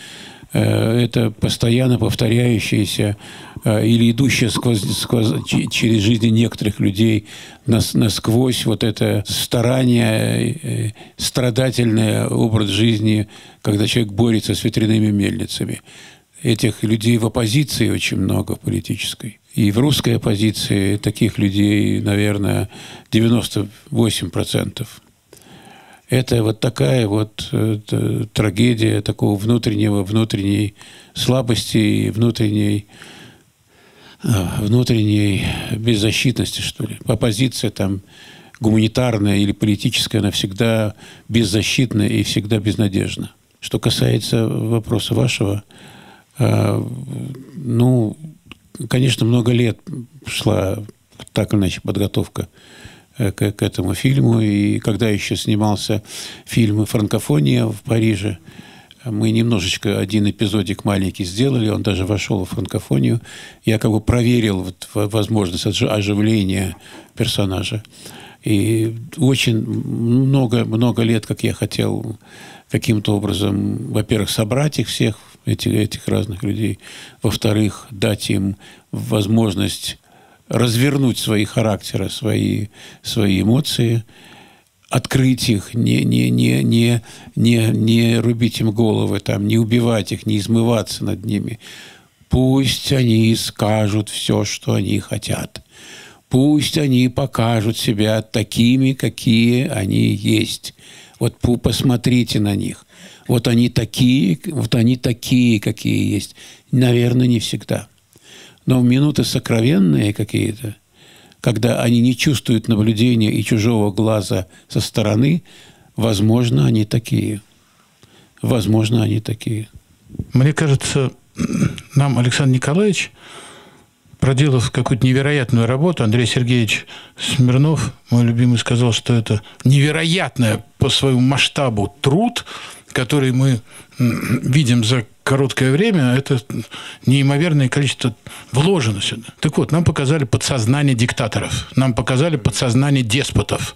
это постоянно повторяющееся или идущее сквозь, сквозь, через жизни некоторых людей насквозь вот это старание, страдательный образ жизни, когда человек борется с ветряными мельницами. Этих людей в оппозиции очень много, в политической. И в русской оппозиции таких людей, наверное, девяносто восемь процентов. Это вот такая вот э, трагедия такого внутреннего, внутренней слабости, внутренней, э, внутренней беззащитности, что ли. Оппозиция там гуманитарная или политическая, она всегда беззащитна и всегда безнадежна. Что касается вопроса вашего, э, ну, конечно, много лет шла так или иначе подготовка К, к этому фильму. И когда еще снимался фильм «Франкофония» в Париже, Мы немножечко один эпизодик маленький сделали, он даже вошел в франкофонию. Я как бы проверил вот возможность оживления персонажа. И очень много, много лет, как я хотел каким-то образом, во-первых, собрать их всех, этих, этих разных людей, во-вторых, дать им возможность развернуть свои характеры, свои, свои эмоции, открыть их, не, не, не, не, не, не рубить им головы, там, не убивать их, не измываться над ними. Пусть они скажут все, что они хотят. Пусть они покажут себя такими, какие они есть. Вот посмотрите на них. Вот они такие, вот они такие, какие есть. Наверное, не всегда. Но в минуты сокровенные какие-то, когда они не чувствуют наблюдения и чужого глаза со стороны, возможно, они такие. Возможно, они такие. Мне кажется, нам Александр Николаевич, проделав какую-то невероятную работу, Андрей Сергеевич Смирнов, мой любимый, сказал, что это невероятное по своему масштабу труд, который мы видим за короткое время, это неимоверное количество вложено сюда. Так вот, нам показали подсознание диктаторов, нам показали подсознание деспотов.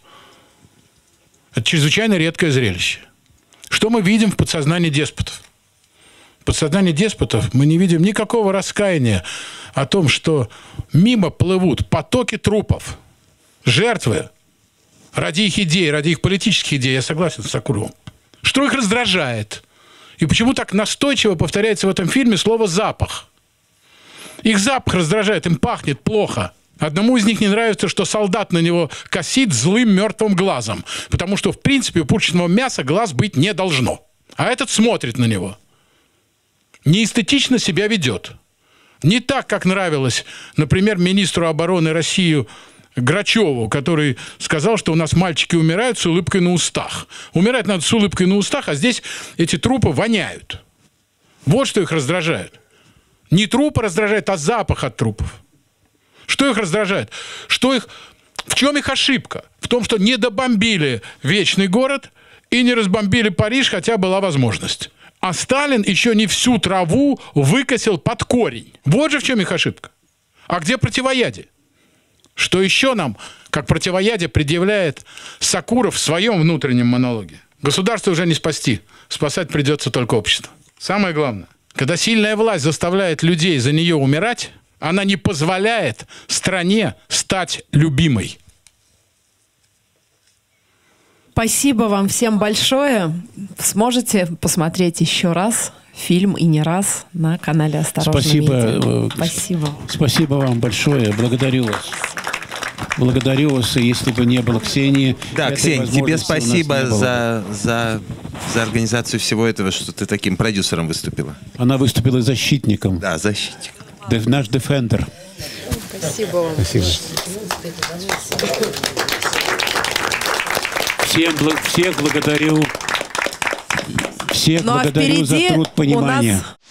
Это чрезвычайно редкое зрелище. Что мы видим в подсознании деспотов? В подсознании деспотов мы не видим никакого раскаяния о том, что мимо плывут потоки трупов, жертвы ради их идей, ради их политических идей. Я согласен с Сакуровым. Что их раздражает? И почему так настойчиво повторяется в этом фильме слово «запах»? Их запах раздражает, им пахнет плохо. Одному из них не нравится, что солдат на него косит злым мертвым глазом, потому что, в принципе, у пушечного мяса глаз быть не должно. А этот смотрит на него. Неэстетично себя ведет. Не так, как нравилось, например, министру обороны России Грачеву, который сказал, что у нас мальчики умирают с улыбкой на устах. Умирать надо с улыбкой на устах, а здесь эти трупы воняют. Вот что их раздражает. Не трупы раздражает, а запах от трупов. Что их раздражает? Что их... В чем их ошибка? В том, что не добомбили Вечный город и не разбомбили Париж, хотя была возможность. А Сталин еще не всю траву выкосил под корень. Вот же в чем их ошибка. А где противоядие? Что еще нам, как противоядие, предъявляет Сакуров в своем внутреннем монологе? Государство уже не спасти. Спасать придется только общество. Самое главное, когда сильная власть заставляет людей за нее умирать, она не позволяет стране стать любимой. Спасибо вам всем большое. Сможете посмотреть еще раз фильм и не раз на канале «Осторожно, Спасибо. Видео». Спасибо. Спасибо вам большое. Благодарю вас. Благодарю вас. И если бы не было Ксении... Да, Ксения, тебе спасибо за, за, за организацию всего этого, что ты таким продюсером выступила. Она выступила защитником. Да, защитником. Дef, наш дефендер. Спасибо вам. Спасибо. Всем, всех благодарю. Всех ну, благодарю а за труд понимания. У нас